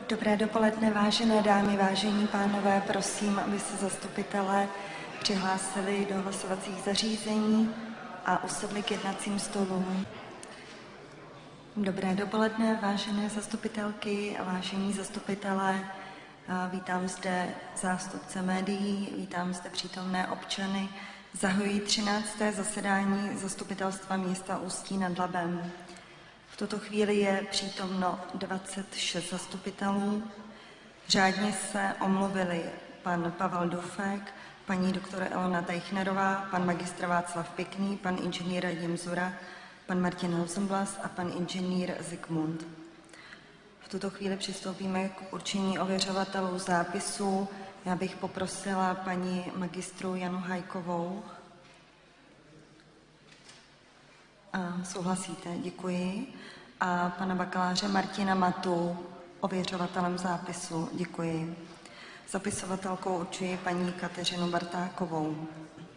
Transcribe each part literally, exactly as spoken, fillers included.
Dobré dopoledne, vážené dámy, vážení pánové. Prosím, aby se zastupitelé přihlásili do hlasovacích zařízení a usedli k jednacím stolům. Dobré dopoledne, vážené zastupitelky a vážení zastupitelé. Vítám zde zástupce médií, vítám zde přítomné občany. Zahajuji třinácté zasedání Zastupitelstva města Ústí nad Labem. V tuto chvíli je přítomno dvacet šest zastupitelů. Řádně se omluvili pan Pavel Dufek, paní doktora Elona Teichnerová, pan magistr Václav Pěkný, pan inženýr Radim Zura, pan Martin Hausenblas a pan inženýr Zikmund. V tuto chvíli přistoupíme k určení ověřovatelů zápisu. Já bych poprosila paní magistru Janu Hajkovou. A souhlasíte, děkuji. A pana bakaláře Martina Matu, ověřovatelem zápisu, děkuji. Zapisovatelkou určuji paní Kateřinu Bartákovou.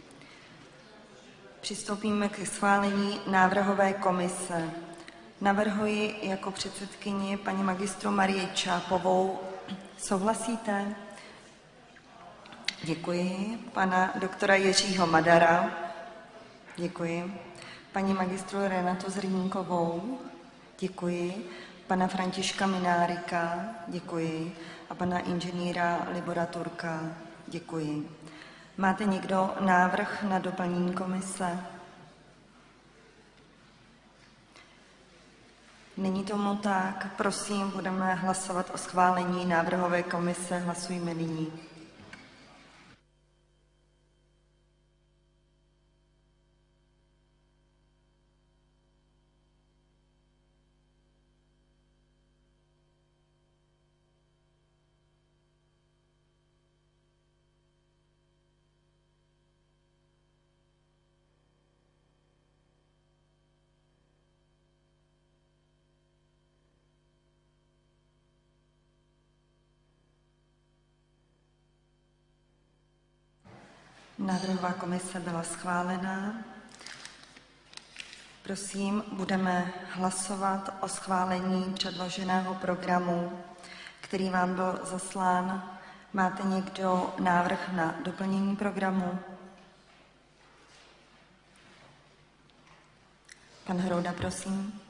Přistoupíme k schválení návrhové komise. Navrhuji jako předsedkyni paní magistru Marii Čápovou. Souhlasíte? Děkuji. Pana doktora Jiřího Madara. Děkuji. Paní magistru Renatu Zrínkovou. Děkuji. Pana Františka Minárika. Děkuji. A pana inženýra Libora Turka. Děkuji. Máte někdo návrh na doplnění komise? Není tomu tak. Prosím, budeme hlasovat o schválení návrhové komise. Hlasujme nyní. Návrhová komise byla schválena. Prosím, budeme hlasovat o schválení předloženého programu, který vám byl zaslán. Máte někdo návrh na doplnění programu? Pan Hrouda, prosím.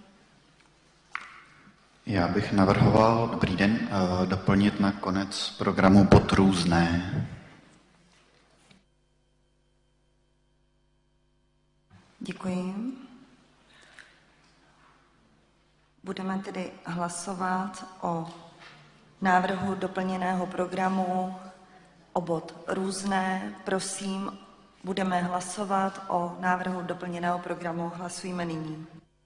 Já bych navrhoval, dobrý den, doplnit na konec programu bod různé. Děkuji. Budeme tedy hlasovat o návrhu doplněného programu o bod různé. Prosím, budeme hlasovat o návrhu doplněného programu. Hlasujme nyní.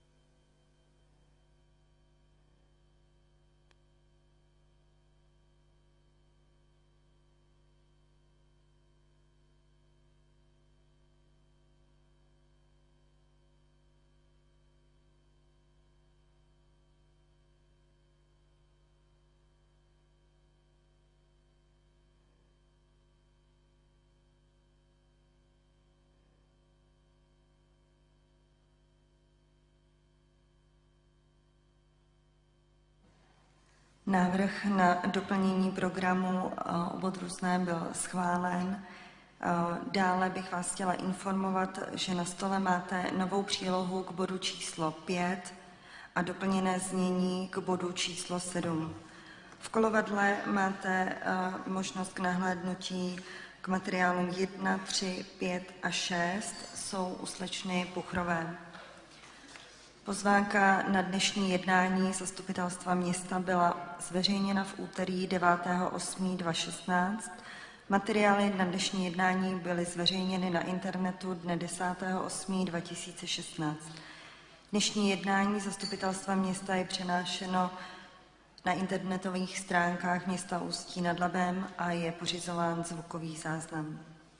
Návrh na doplnění programu o bod různé byl schválen. Dále bych vás chtěla informovat, že na stole máte novou přílohu k bodu číslo pět a doplněné znění k bodu číslo sedm. V kolovadle máte možnost k nahlédnutí k materiálům jedna, tři, pět a šest. Jsou u slečny Puchrové. Pozvánka na dnešní jednání Zastupitelstva města byla zveřejněna v úterý devátého osmého dva tisíce šestnáct. Materiály na dnešní jednání byly zveřejněny na internetu dne desátého osmého dva tisíce šestnáct. Dnešní jednání Zastupitelstva města je přenášeno na internetových stránkách města Ústí nad Labem a je pořizován zvukový záznam.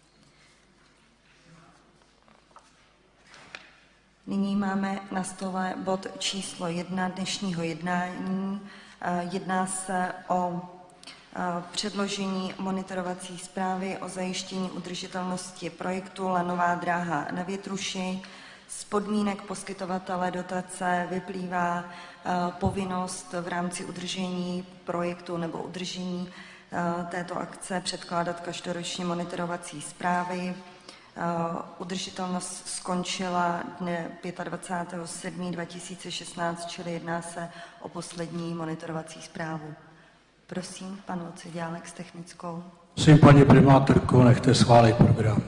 Nyní máme na stole bod číslo jedna dnešního jednání. Jedná se o předložení monitorovací zprávy o zajištění udržitelnosti projektu Lanová dráha na Větruši. Z podmínek poskytovatele dotace vyplývá povinnost v rámci udržení projektu nebo udržení této akce předkládat každoroční monitorovací zprávy. Udržitelnost skončila dne dvacátého pátého sedmého dva tisíce šestnáct, čili jedná se o poslední monitorovací zprávu. Prosím, pan Vociďálek s technickou. Prosím, paní primátorko, nechte schválit program.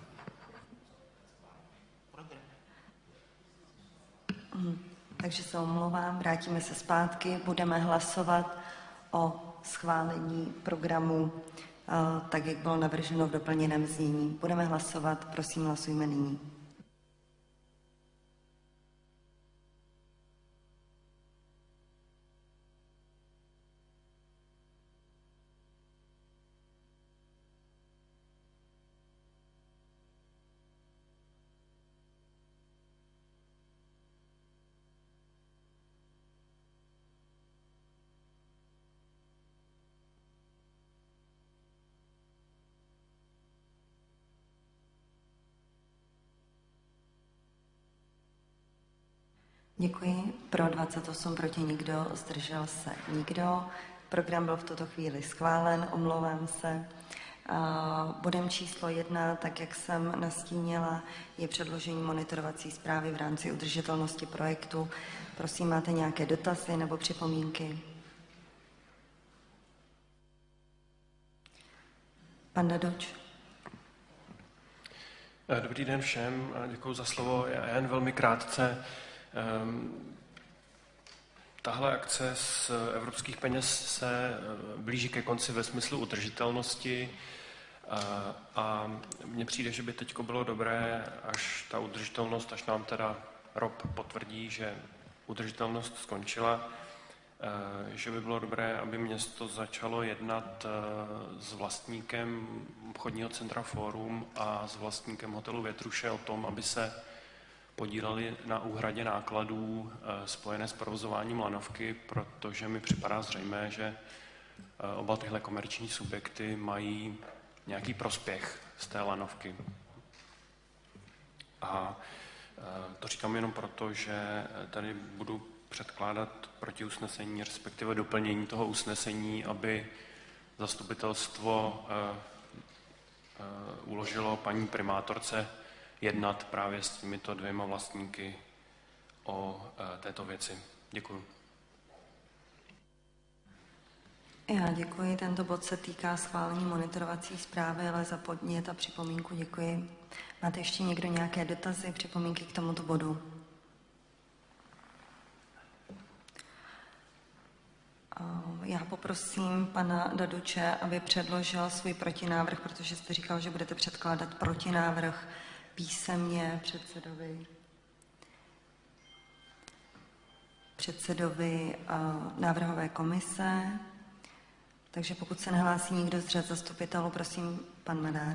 Hmm, takže se omlouvám, vrátíme se zpátky, budeme hlasovat o schválení programu tak, jak bylo navrženo v doplněném znění. Budeme hlasovat, prosím, hlasujme nyní. Děkuji. Pro dvacet osm, proti nikdo, zdržel se nikdo. Program byl v tuto chvíli schválen, omlouvám se. Bodem číslo jedna, tak jak jsem nastínila, je předložení monitorovací zprávy v rámci udržitelnosti projektu. Prosím, máte nějaké dotazy nebo připomínky? Pan Dadoč. Dobrý den všem, děkuji za slovo. Já jen velmi krátce. Tahle akce z evropských peněz se blíží ke konci ve smyslu udržitelnosti a mně přijde, že by teď bylo dobré, až ta udržitelnost, až nám teda R O P potvrdí, že udržitelnost skončila, že by bylo dobré, aby město začalo jednat s vlastníkem obchodního centra Fórum a s vlastníkem hotelu Větruše o tom, aby se podíleli na úhradě nákladů spojené s provozováním lanovky, protože mi připadá zřejmé, že oba tyhle komerční subjekty mají nějaký prospěch z té lanovky. A to říkám jenom proto, že tady budu předkládat proti usnesení, respektive doplnění toho usnesení, aby zastupitelstvo uložilo paní primátorce jednat právě s těmito dvěma vlastníky o této věci. Děkuji. Já děkuji. Tento bod se týká schválení monitorovací zprávy, ale za podnět a připomínku děkuji. Máte ještě někdo nějaké dotazy, připomínky k tomuto bodu? Já poprosím pana Daduče, aby předložil svůj protinávrh, protože jste říkal, že budete předkládat protinávrh písemně předsedovi, předsedovi uh, návrhové komise. Takže pokud se nehlásí nikdo z řad zastupitelů, prosím, pan Madár.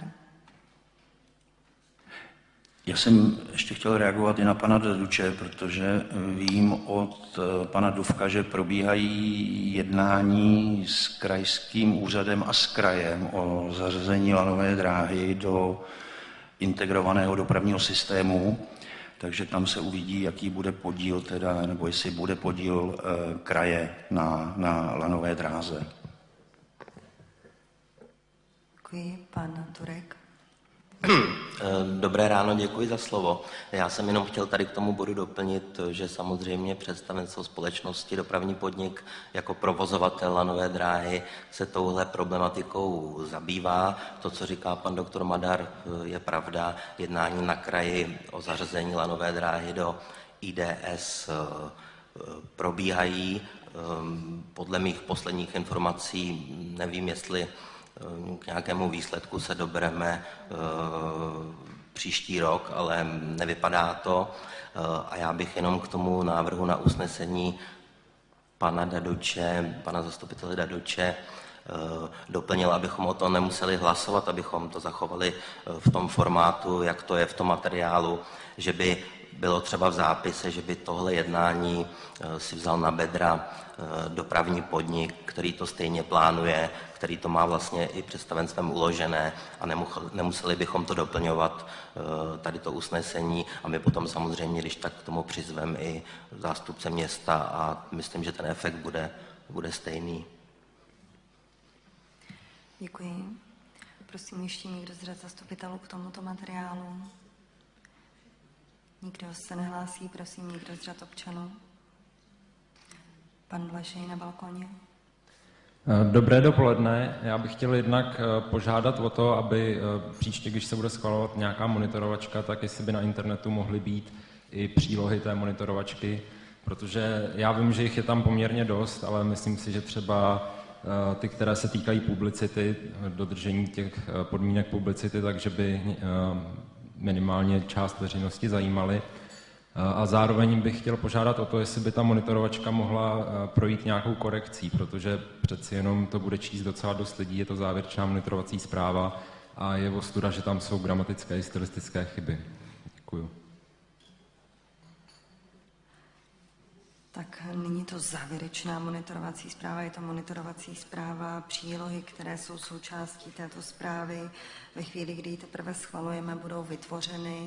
Já jsem ještě chtěl reagovat i na pana Daduče, protože vím od pana Dufka, že probíhají jednání s krajským úřadem a s krajem o zařazení lanové dráhy do integrovaného dopravního systému, takže tam se uvidí, jaký bude podíl, teda, nebo jestli bude podíl e, kraje na, na lanové dráze. Děkuji. Pan Turek. Dobré ráno, děkuji za slovo. Já jsem jenom chtěl tady k tomu bodu doplnit, že samozřejmě představenstvo společnosti Dopravní podnik jako provozovatel lanové dráhy se touhle problematikou zabývá. To, co říká pan doktor Madar, je pravda. Jednání na kraji o zařazení lanové dráhy do I D S probíhají. Podle mých posledních informací nevím, jestli k nějakému výsledku se dobereme příští rok, ale nevypadá to. A já bych jenom k tomu návrhu na usnesení pana Daduče, pana zastupitele Daduče, doplnil, abychom o tom nemuseli hlasovat, abychom to zachovali v tom formátu, jak to je v tom materiálu, že by bylo třeba v zápise, že by tohle jednání si vzal na bedra dopravní podnik, který to stejně plánuje, který to má vlastně i představenstvem uložené a nemuseli bychom to doplňovat, tady to usnesení, a my potom samozřejmě, když tak k tomu přizveme i zástupce města a myslím, že ten efekt bude, bude stejný. Děkuji. Prosím ještě někdo z řad zastupitelů k tomuto materiálu. Nikdo se nehlásí, prosím, někdo z řad občanů. Pan Blažej na balkoně. Dobré dopoledne. Já bych chtěl jednak požádat o to, aby příště, když se bude schvalovat nějaká monitorovačka, tak jestli by na internetu mohly být i přílohy té monitorovačky, protože já vím, že jich je tam poměrně dost, ale myslím si, že třeba ty, které se týkají publicity, dodržení těch podmínek publicity, takže by minimálně část veřejnosti zajímaly. A zároveň bych chtěl požádat o to, jestli by ta monitorovačka mohla projít nějakou korekcí, protože přeci jenom to bude číst docela dost lidí, je to závěrečná monitorovací zpráva a je ostuda, že tam jsou gramatické i stylistické chyby. Děkuju. Tak není to závěrečná monitorovací zpráva, je to monitorovací zpráva, přílohy, které jsou součástí této zprávy. Ve chvíli, kdy ji teprve schvalujeme, budou vytvořeny.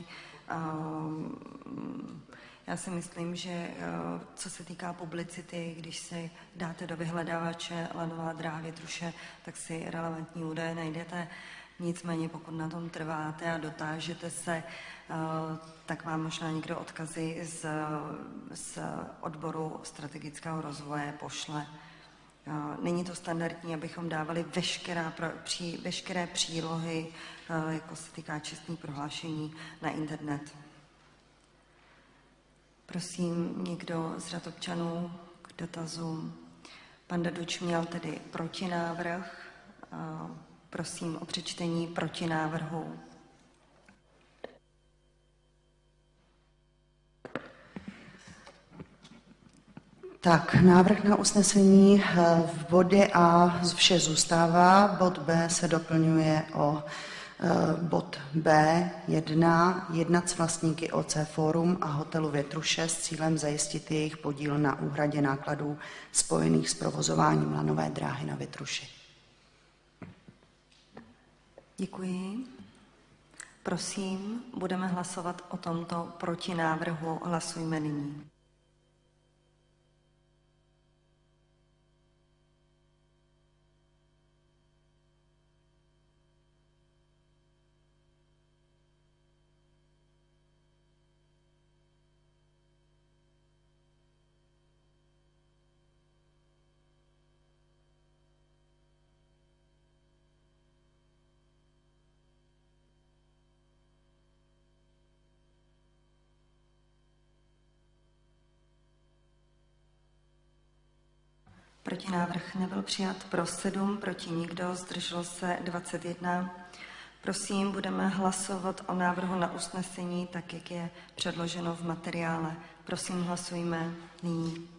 Já si myslím, že co se týká publicity, když si dáte do vyhledávače Lanová dráha Větruše, tak si relevantní údaje najdete. Nicméně pokud na tom trváte a dotážete se, tak vám možná někdo odkazy z, z odboru strategického rozvoje pošle. Není to standardní, abychom dávali veškerá, pří, veškeré přílohy, jako se týká čestných prohlášení, na internet. Prosím, někdo z řad občanů k dotazům. Pan Daduč měl tedy protinávrh. Prosím o přečtení protinávrhu. Tak, návrh na usnesení v bodě A vše zůstává, bod B se doplňuje o bod B jedna, jednat s vlastníky O C Forum a hotelu Větruše s cílem zajistit jejich podíl na úhradě nákladů spojených s provozováním lanové dráhy na Větruši. Děkuji. Prosím, budeme hlasovat o tomto protinávrhu. Hlasujme nyní. Protinávrh nebyl přijat, pro sedm, proti nikdo, zdrželo se dvacet jedna. Prosím, budeme hlasovat o návrhu na usnesení, tak jak je předloženo v materiále. Prosím, hlasujme nyní.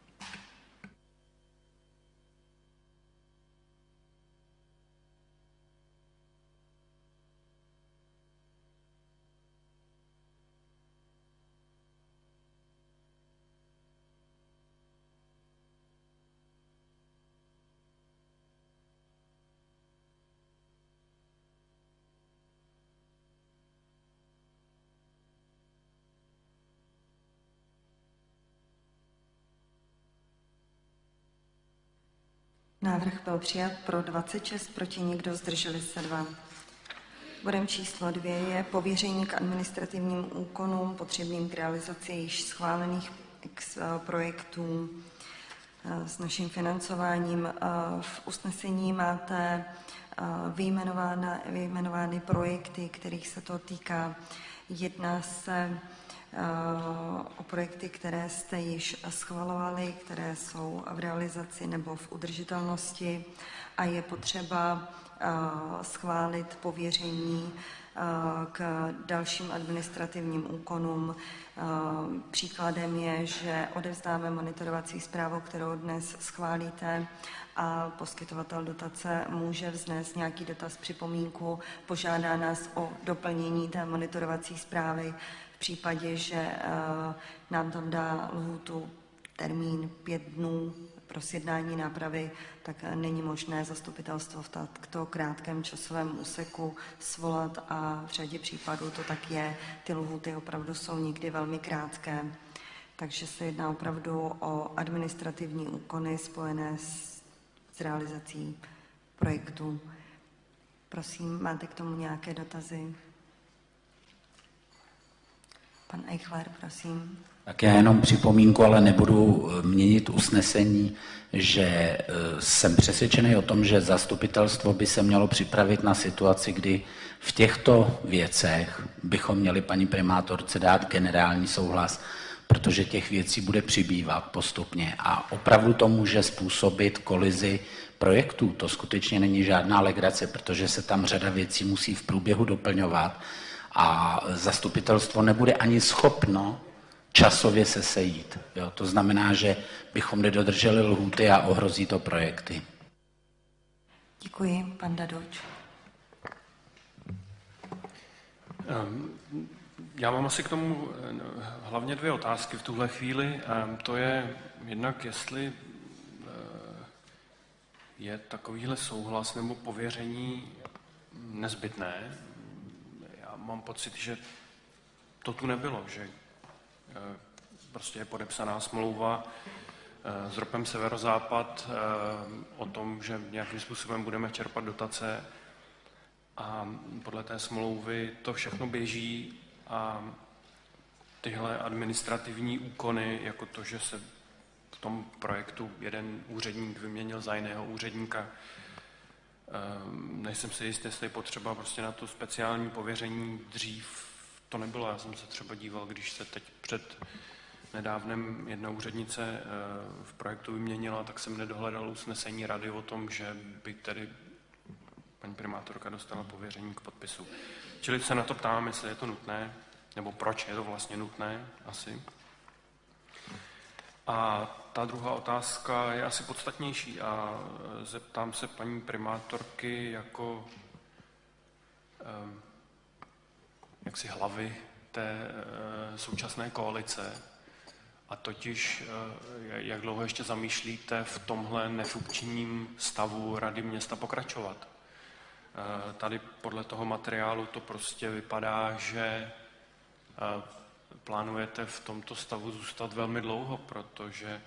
Návrh byl přijat, pro dvacet šest, proti nikdo, zdrželi se dva. Bodem číslo dvě je pověření k administrativním úkonům potřebným k realizaci již schválených projektů s naším financováním. V usnesení máte vyjmenovány projekty, kterých se to týká. Jedná se o projekty, které jste již schvalovali, které jsou v realizaci nebo v udržitelnosti a je potřeba schválit pověření k dalším administrativním úkonům. Příkladem je, že odevzdáme monitorovací zprávu, kterou dnes schválíte, a poskytovatel dotace může vznést nějaký dotaz, připomínku, požádá nás o doplnění té monitorovací zprávy. v případě, že nám tam dá lhůtu termín pět dnů pro sjednání nápravy, tak není možné zastupitelstvo v takto krátkém časovém úseku svolat a v řadě případů to tak je. Ty lhůty opravdu jsou někdy velmi krátké, takže se jedná opravdu o administrativní úkony spojené s, s realizací projektu. Prosím, máte k tomu nějaké dotazy? Pan Eichler, prosím. Tak já jenom připomínku, ale nebudu měnit usnesení, že jsem přesvědčený o tom, že zastupitelstvo by se mělo připravit na situaci, kdy v těchto věcech bychom měli paní primátorce dát generální souhlas, protože těch věcí bude přibývat postupně a opravdu to může způsobit kolizi projektů. To skutečně není žádná legrace, protože se tam řada věcí musí v průběhu doplňovat a zastupitelstvo nebude ani schopno časově se sejít. Jo? To znamená, že bychom nedodrželi lhůty a ohrozí to projekty. Děkuji. Pan Dadoč. Já mám asi k tomu hlavně dvě otázky v tuhle chvíli. To je jednak, jestli je takovýhle souhlas nebo pověření nezbytné. Já mám pocit, že to tu nebylo, že prostě je podepsaná smlouva s ropem Severozápad o tom, že nějakým způsobem budeme čerpat dotace a podle té smlouvy to všechno běží a tyhle administrativní úkony, jako to, že se v tom projektu jeden úředník vyměnil za jiného úředníka, nejsem si jist, jestli je potřeba prostě na to speciální pověření dřív to nebylo. Já jsem se třeba díval, když se teď před nedávnem jedna úřednice v projektu vyměnila, tak jsem nedohledal usnesení rady o tom, že by tedy paní primátorka dostala pověření k podpisu. Čili se na to ptám, jestli je to nutné, nebo proč je to vlastně nutné asi. A ta druhá otázka je asi podstatnější a zeptám se paní primátorky jako jaksi hlavy té současné koalice. A totiž, jak dlouho ještě zamýšlíte v tomhle nefunkčním stavu Rady města pokračovat? Tady podle toho materiálu to prostě vypadá, že plánujete v tomto stavu zůstat velmi dlouho, protože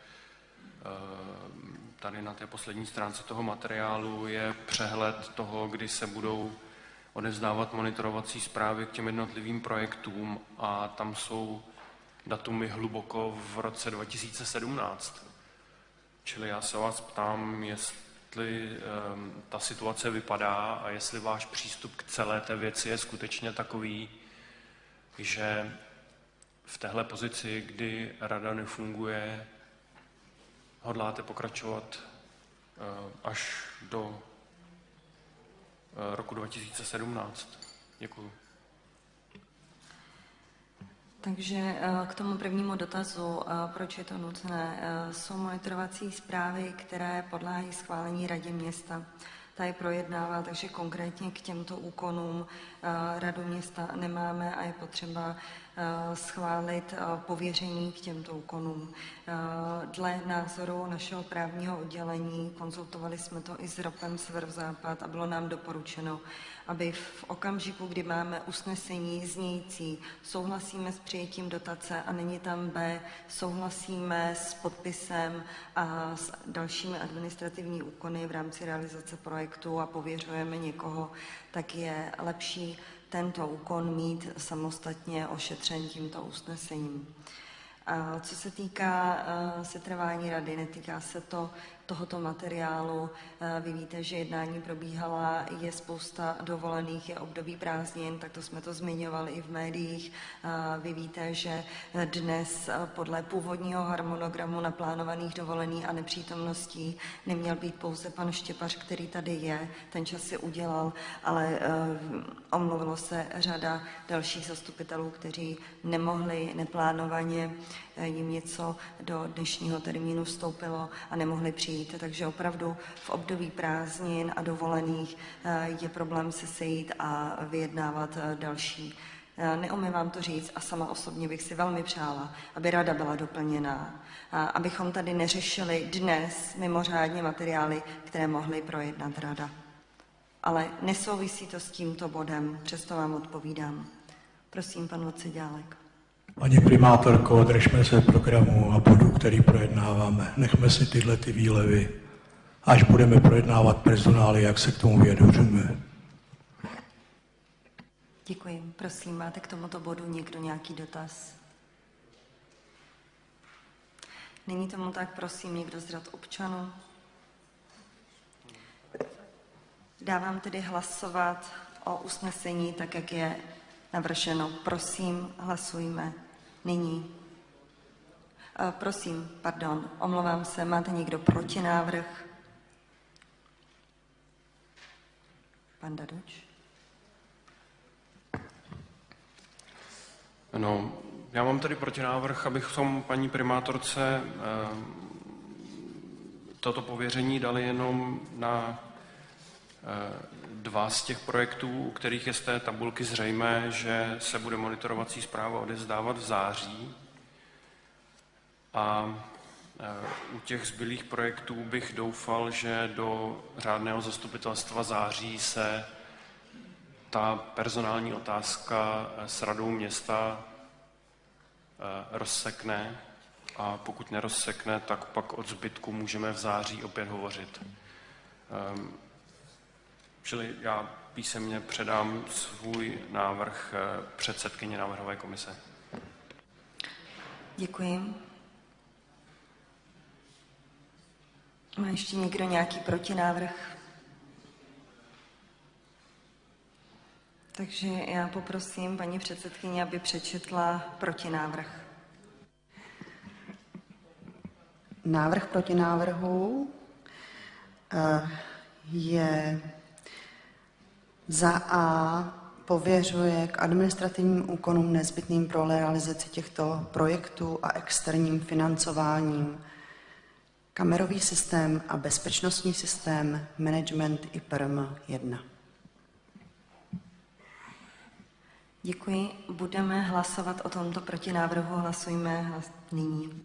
tady na té poslední stránce toho materiálu je přehled toho, kdy se budou odevzdávat monitorovací zprávy k těm jednotlivým projektům a tam jsou datumy hluboko v roce dva tisíce sedmnáct. Čili já se vás ptám, jestli um, ta situace vypadá a jestli váš přístup k celé té věci je skutečně takový, že v téhle pozici, kdy rada nefunguje, hodláte pokračovat uh, až do uh, roku dva tisíce sedmnáct. Děkuju. Takže k tomu prvnímu dotazu, proč je to nutné, jsou monitorovací zprávy, které podléhají schválení radě města. Ta je projednává, takže konkrétně k těmto úkonům radu města nemáme a je potřeba schválit pověření k těmto úkonům. Dle názoru našeho právního oddělení konzultovali jsme to i s ropem Severozápad a bylo nám doporučeno, aby v okamžiku, kdy máme usnesení znějící souhlasíme s přijetím dotace a není tam B, souhlasíme s podpisem a s dalšími administrativní úkony v rámci realizace projektu a pověřujeme někoho, tak je lepší tento úkon mít samostatně ošetřen tímto usnesením. A co se týká uh, setrvání rady, netýká se to tohoto materiálu. Uh, vy víte, že jednání probíhala, je spousta dovolených, je období prázdnin, tak to jsme to zmiňovali i v médiích. Uh, vy víte, že dnes uh, podle původního harmonogramu naplánovaných dovolených a nepřítomností neměl být pouze pan Štěpař, který tady je, ten čas si udělal, ale uh, omluvilo se řada dalších zastupitelů, kteří nemohli neplánovaně, jim něco do dnešního termínu vstoupilo a nemohli přijít. Takže opravdu v období prázdnin a dovolených je problém se sejít a vyjednávat další Neumím vám to říct a sama osobně bych si velmi přála, aby rada byla doplněná, abychom tady neřešili dnes mimořádně materiály, které mohly projednat rada. Ale nesouvisí to s tímto bodem, přesto vám odpovídám. Prosím, pan Voceďálek. Paní primátorko, držme se programu a bodu, který projednáváme. Nechme si tyhle ty výlevy, až budeme projednávat personály, jak se k tomu vyjadřujeme. Děkuji. Prosím, máte k tomuto bodu někdo nějaký dotaz? Není tomu tak, prosím, někdo z řad občanů? Dávám tedy hlasovat o usnesení, tak jak je navrženo. Prosím, hlasujme nyní. Prosím, pardon, omlouvám se, máte někdo protinávrh? Pan Daduč. No, já mám tady protinávrh, abychom paní primátorce eh, toto pověření dali jenom na eh, dva z těch projektů, u kterých je z té tabulky zřejmé, že se bude monitorovací zpráva odevzdávat v září. A eh, u těch zbylých projektů bych doufal, že do řádného zastupitelstva září se ta personální otázka s radou města rozsekne a pokud nerozsekne, tak pak od zbytku můžeme v září opět hovořit. Čili já písemně předám svůj návrh předsedkyni návrhové komise. Děkuji. Má ještě někdo nějaký protinávrh? Takže já poprosím paní předsedkyni, aby přečetla protinávrh. Návrh protinávrhu je za A pověřuje k administrativním úkonům nezbytným pro realizaci těchto projektů a externím financováním kamerový systém a bezpečnostní systém management I P R M jedna. Děkuji. Budeme hlasovat o tomto protinávrhu. Hlasujme hlas nyní.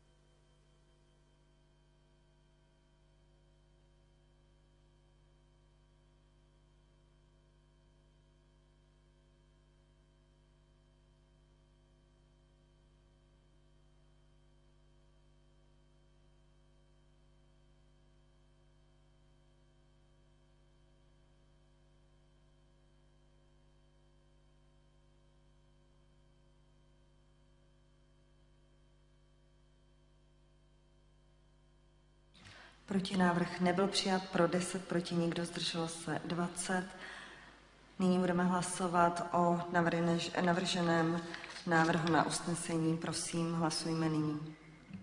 Protinávrh nebyl přijat, pro deset, proti nikdo, zdrželo se dvacet. Nyní budeme hlasovat o navrženém návrhu na usnesení. Prosím, hlasujme nyní.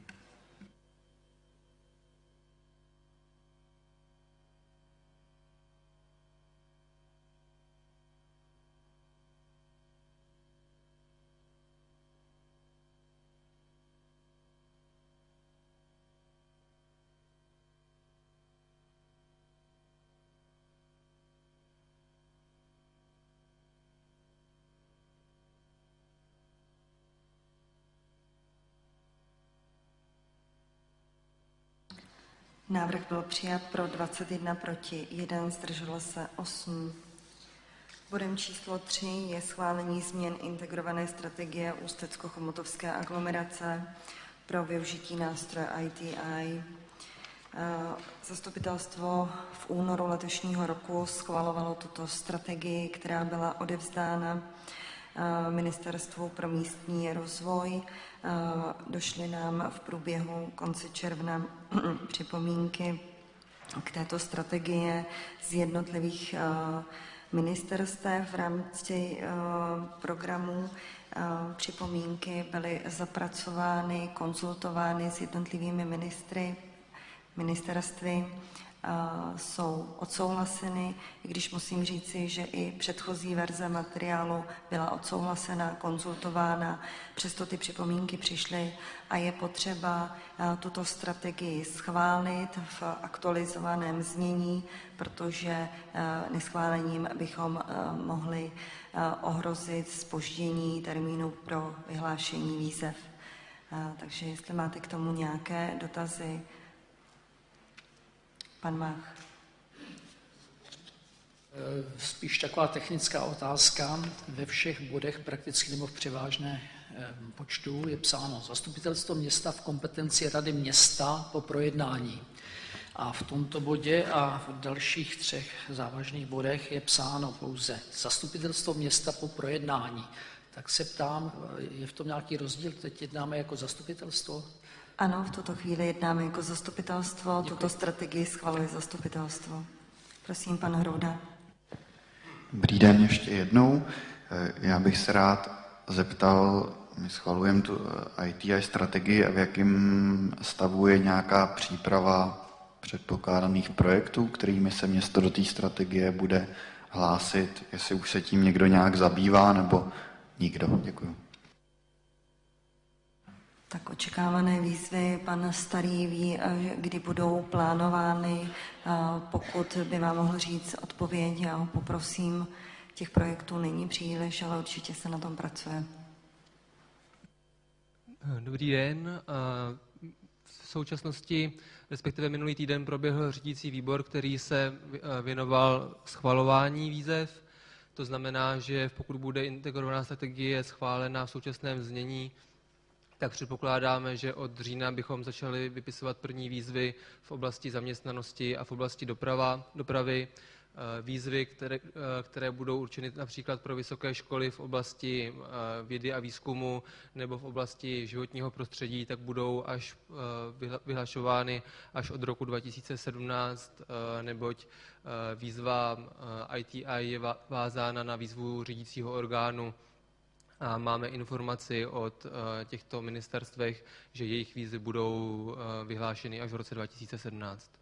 Návrh byl přijat, pro dvacet jedna, proti jedna, zdrželo se osm. Bodem číslo tři je schválení změn integrované strategie Ústecko-chomutovské aglomerace pro využití nástroje I T I. Zastupitelstvo v únoru letošního roku schvalovalo tuto strategii, která byla odevzdána Ministerstvu pro místní rozvoj. Došly nám v průběhu konce června připomínky k této strategii z jednotlivých ministerstev v rámci programů. Připomínky byly zapracovány, konzultovány s jednotlivými ministry, ministerstvy jsou odsouhlaseny, i když musím říci, že i předchozí verze materiálu byla odsouhlasena, konzultována, přesto ty připomínky přišly a je potřeba tuto strategii schválit v aktualizovaném znění, protože neschválením bychom mohli ohrozit zpoždění termínu pro vyhlášení výzev. Takže jestli máte k tomu nějaké dotazy, pan Mach. Spíš taková technická otázka. Ve všech bodech prakticky nebo v převážné počtu je psáno zastupitelstvo města v kompetenci rady města po projednání. A v tomto bodě a v dalších třech závažných bodech je psáno pouze zastupitelstvo města po projednání. Tak se ptám, je v tom nějaký rozdíl? Teď jednáme jako zastupitelstvo? Ano, v tuto chvíli jednáme jako zastupitelstvo, Děkuji. Tuto strategii schvaluje zastupitelstvo. Prosím, pan Hrouda. Dobrý den ještě jednou. Já bych se rád zeptal, my schvalujeme tu I T I strategii a v jakém stavu je nějaká příprava předpokládaných projektů, kterými se město do té strategie bude hlásit, jestli už se tím někdo nějak zabývá, nebo nikdo. Děkuji. Tak očekávané výzvy, pan Starý ví, kdy budou plánovány. Pokud by vám mohl říct odpověď, já ho poprosím. Těch projektů není příliš, ale určitě se na tom pracuje. Dobrý den. V současnosti, respektive minulý týden, proběhl řídící výbor, který se věnoval schvalování výzev. To znamená, že pokud bude integrovaná strategie schválena v současném znění, tak předpokládáme, že od října bychom začali vypisovat první výzvy v oblasti zaměstnanosti a v oblasti doprava, dopravy. Výzvy, které, které budou určeny například pro vysoké školy v oblasti vědy a výzkumu nebo v oblasti životního prostředí, tak budou až vyhlašovány až od roku dva tisíce sedmnáct, neboť výzva I T I je vázána na výzvu řídícího orgánu. A máme informaci od těchto ministerstvech, že jejich výzvy budou vyhlášeny až v roce dva tisíce sedmnáct.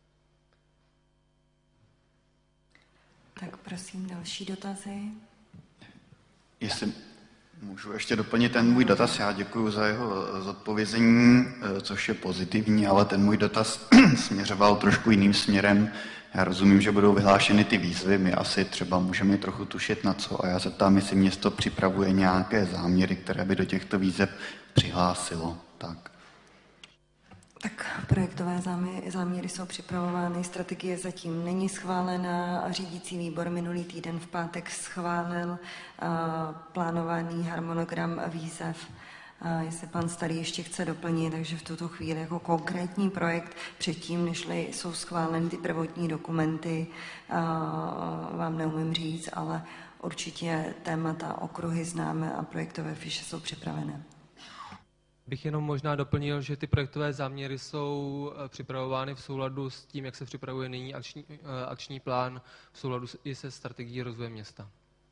Tak prosím, další dotazy. Jestli můžu ještě doplnit ten můj dotaz, já děkuji za jeho zodpovězení, což je pozitivní, ale ten můj dotaz směřoval trošku jiným směrem. Já rozumím, že budou vyhlášeny ty výzvy, my asi třeba můžeme trochu tušit na co a já se ptám, jestli město připravuje nějaké záměry, které by do těchto výzev přihlásilo. Tak. Tak projektové záměry, záměry jsou připravovány, strategie zatím není schválená a řídící výbor minulý týden v pátek schválil a, plánovaný harmonogram výzev. A jestli pan Starý ještě chce doplnit, takže v tuto chvíli jako konkrétní projekt předtím, než jsou schváleny ty prvotní dokumenty, a, vám neumím říct, ale určitě témata, okruhy známe a projektové fiše jsou připravené. Bych jenom možná doplnil, že ty projektové záměry jsou připravovány v souladu s tím, jak se připravuje nyní akční, akční plán, v souladu i se strategií rozvoje města.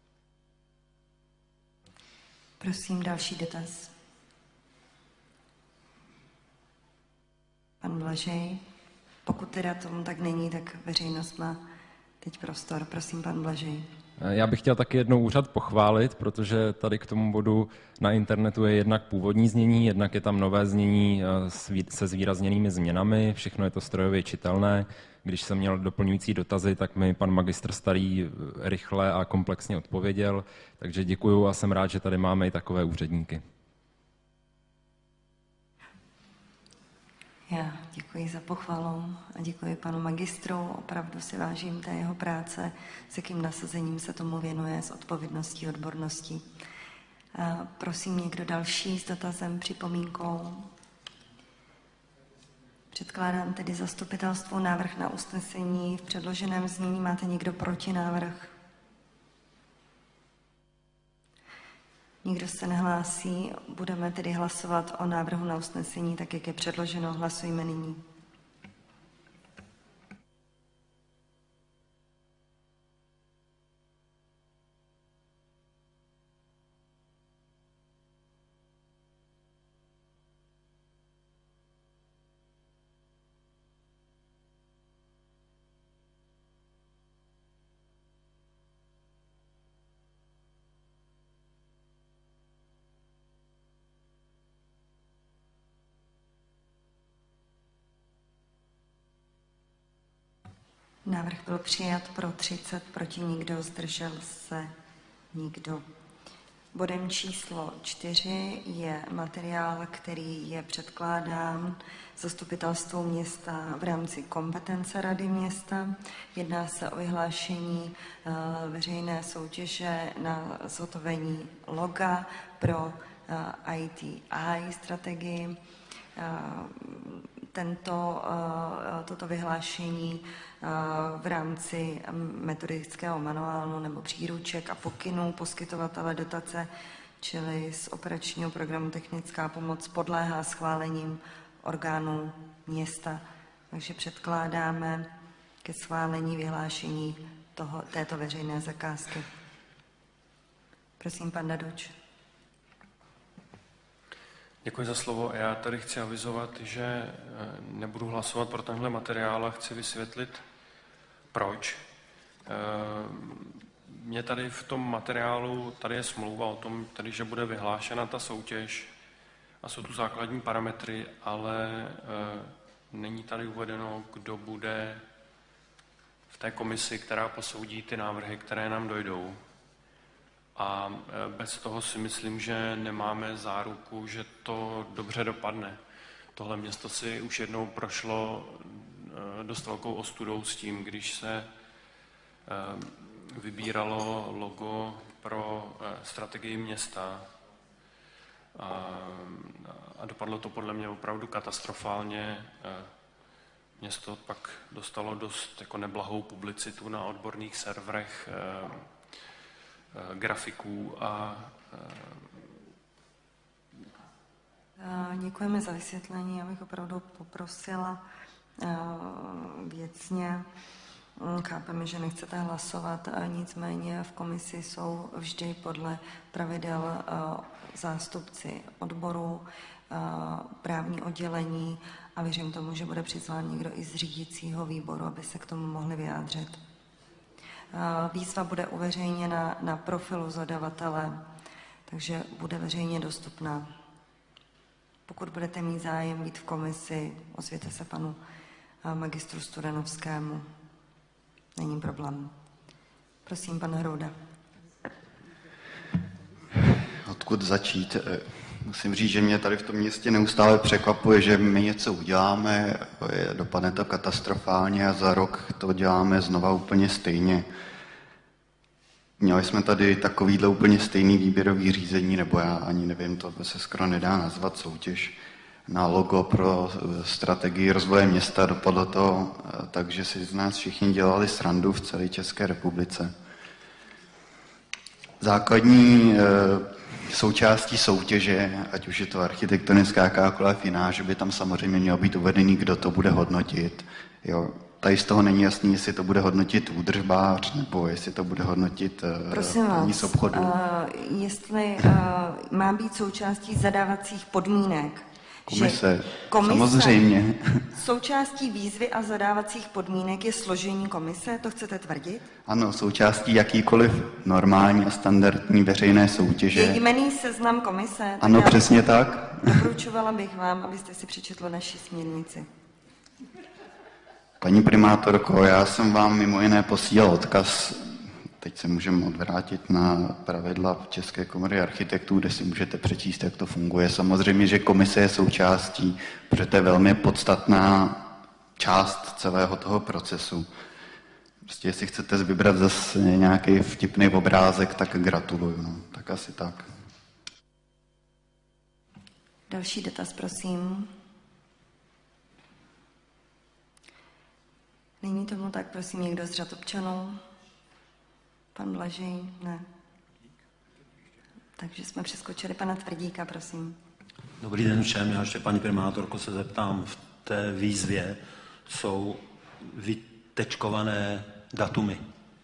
Prosím, další dotaz. Pan Blažej. Pokud teda tomu tak není, tak veřejnost má teď prostor. Prosím, pan Blažej. Já bych chtěl taky jednou úřad pochválit, protože tady k tomu bodu na internetu je jednak původní znění, jednak je tam nové znění se zvýrazněnými změnami, všechno je to strojově čitelné. Když jsem měl doplňující dotazy, tak mi pan magistr Starý rychle a komplexně odpověděl, takže děkuju a jsem rád, že tady máme i takové úředníky. Já děkuji za pochvalu a děkuji panu magistru. Opravdu si vážím té jeho práce, s jakým nasazením se tomu věnuje, s odpovědností, odborností. A prosím někdo další s dotazem, připomínkou. Předkládám tedy zastupitelstvu návrh na usnesení. V předloženém znění máte někdo proti návrh? Nikdo se nehlásí, budeme tedy hlasovat o návrhu na usnesení, tak jak je předloženo. Hlasujeme nyní. Návrh byl přijat pro třicet, proti nikdo, zdržel se nikdo. Bodem číslo čtyři je materiál, který je předkládán zastupitelstvu města v rámci kompetence Rady města. Jedná se o vyhlášení veřejné soutěže na zhotovení loga pro I T I strategii. Tento, toto vyhlášení v rámci metodického manuálu nebo příruček a pokynů poskytovatele dotace, čili z operačního programu Technická pomoc, podléhá schválením orgánů města. Takže předkládáme ke schválení vyhlášení toho, této veřejné zakázky. Prosím, pan Daduč. Děkuji za slovo. Já tady chci avizovat, že nebudu hlasovat pro tenhle materiál a chci vysvětlit, proč. Mně tady v tom materiálu, tady je smlouva o tom, tady, že bude vyhlášena ta soutěž a jsou tu základní parametry, ale není tady uvedeno, kdo bude v té komisi, která posoudí ty návrhy, které nám dojdou. A bez toho si myslím, že nemáme záruku, že to dobře dopadne. Tohle město si už jednou prošlo dost velkou ostudou s tím, když se vybíralo logo pro strategii města. A dopadlo to podle mě opravdu katastrofálně. Město pak dostalo dost jako neblahou publicitu na odborných serverech grafiků a děkujeme za vysvětlení. Já bych opravdu poprosila věcně. Chápeme, že nechcete hlasovat, a nicméně v komisi jsou vždy podle pravidel zástupci odboru, právní oddělení a věřím tomu, že bude přizván někdo i z řídícího výboru, aby se k tomu mohli vyjádřit. Výzva bude uveřejněna na profilu zadavatele, takže bude veřejně dostupná. Pokud budete mít zájem být v komisi, ozvěte se panu magistru Studenovskému. Není problém. Prosím, pan Hrouda. Odkud začít? Musím říct, že mě tady v tom městě neustále překvapuje, že my něco uděláme, dopadne to katastrofálně a za rok to děláme znova úplně stejně. Měli jsme tady takovýhle úplně stejný výběrový řízení, nebo já ani nevím, to se skoro nedá nazvat soutěž, na logo pro strategii rozvoje města. Dopadlo to tak, že si z nás všichni dělali srandu v celé České republice. Základní součástí soutěže, ať už je to architektonická jakákoliv jiná, že by tam samozřejmě mělo být uvedený, kdo to bude hodnotit. Jo. Tady z toho není jasný, jestli to bude hodnotit údržbář, nebo jestli to bude hodnotit paní z obchodu. Uh, jestli uh, má být součástí zadávacích podmínek. Komise, komise, samozřejmě. Součástí výzvy a zadávacích podmínek je složení komise, to chcete tvrdit? Ano, součástí jakýkoliv normální a standardní veřejné soutěže. Je jmenný seznam komise? Ano, přesně tak. Doporučovala bych vám, abyste si přečetli naši směrnici. Paní primátorko, já jsem vám mimo jiné posílal odkaz, teď se můžeme odvrátit na pravidla v České komory architektů, kde si můžete přečíst, jak to funguje. Samozřejmě, že komise je součástí, protože to je velmi podstatná část celého toho procesu. Prostě jestli chcete vybrat zase nějaký vtipný obrázek, tak gratuluju. No. Tak asi tak. Další dotaz, prosím. Není tomu tak, prosím, někdo z řad občanů? Pan Blažej? Ne. Takže jsme přeskočili pana Tvrdíka, prosím. Dobrý den všem, já ještě paní primátorko se zeptám, v té výzvě jsou vytečkované datumy.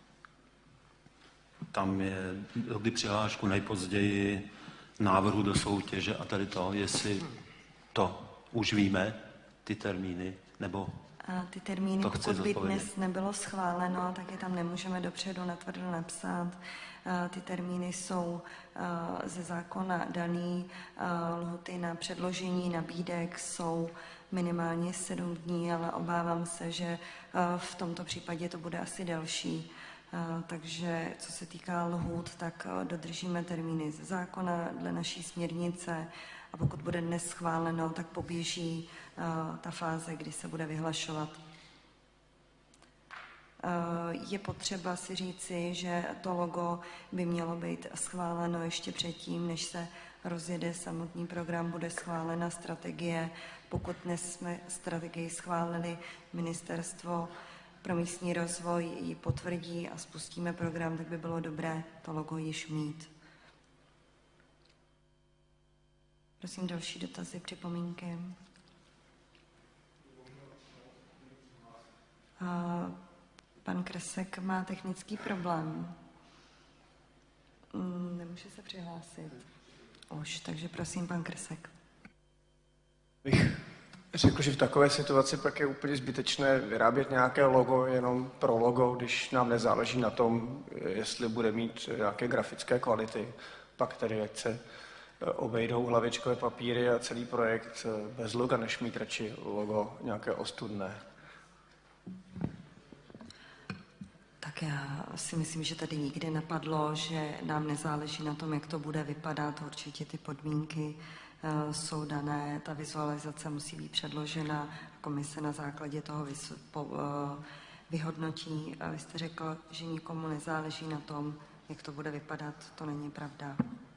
Tam je kdy přihlášku nejpozději návrhu do soutěže a tady to, jestli to už víme, ty termíny, nebo a ty termíny, pokud by dnes nebylo schváleno, tak je tam nemůžeme dopředu natvrdo napsat. Ty termíny jsou ze zákona daný, lhuty na předložení nabídek jsou minimálně sedm dní, ale obávám se, že v tomto případě to bude asi delší. Takže co se týká lhůt, tak dodržíme termíny ze zákona dle naší směrnice a pokud bude dnes schváleno, tak poběží ta fáze, kdy se bude vyhlašovat. Je potřeba si říci, že to logo by mělo být schváleno ještě předtím, než se rozjede samotný program, bude schválena strategie. Pokud dnes jsme strategii schválili, ministerstvo pro místní rozvoj ji potvrdí a spustíme program, tak by bylo dobré to logo již mít. Prosím další dotazy, připomínky. Pan Kresek má technický problém. Nemůže se přihlásit. Už, takže prosím, pan Kresek. Bych řekl, že v takové situaci pak je úplně zbytečné vyrábět nějaké logo jenom pro logo, když nám nezáleží na tom, jestli bude mít nějaké grafické kvality. Pak tedy ať se obejdou hlavičkové papíry a celý projekt bez loga, než mít radši logo nějaké ostudné. Tak já si myslím, že tady nikdy napadlo, že nám nezáleží na tom, jak to bude vypadat. Určitě ty podmínky uh, jsou dané, ta vizualizace musí být předložena, komise na základě toho vys- po, uh, vyhodnotí. A vy jste řekl, že nikomu nezáleží na tom, jak to bude vypadat. To není pravda.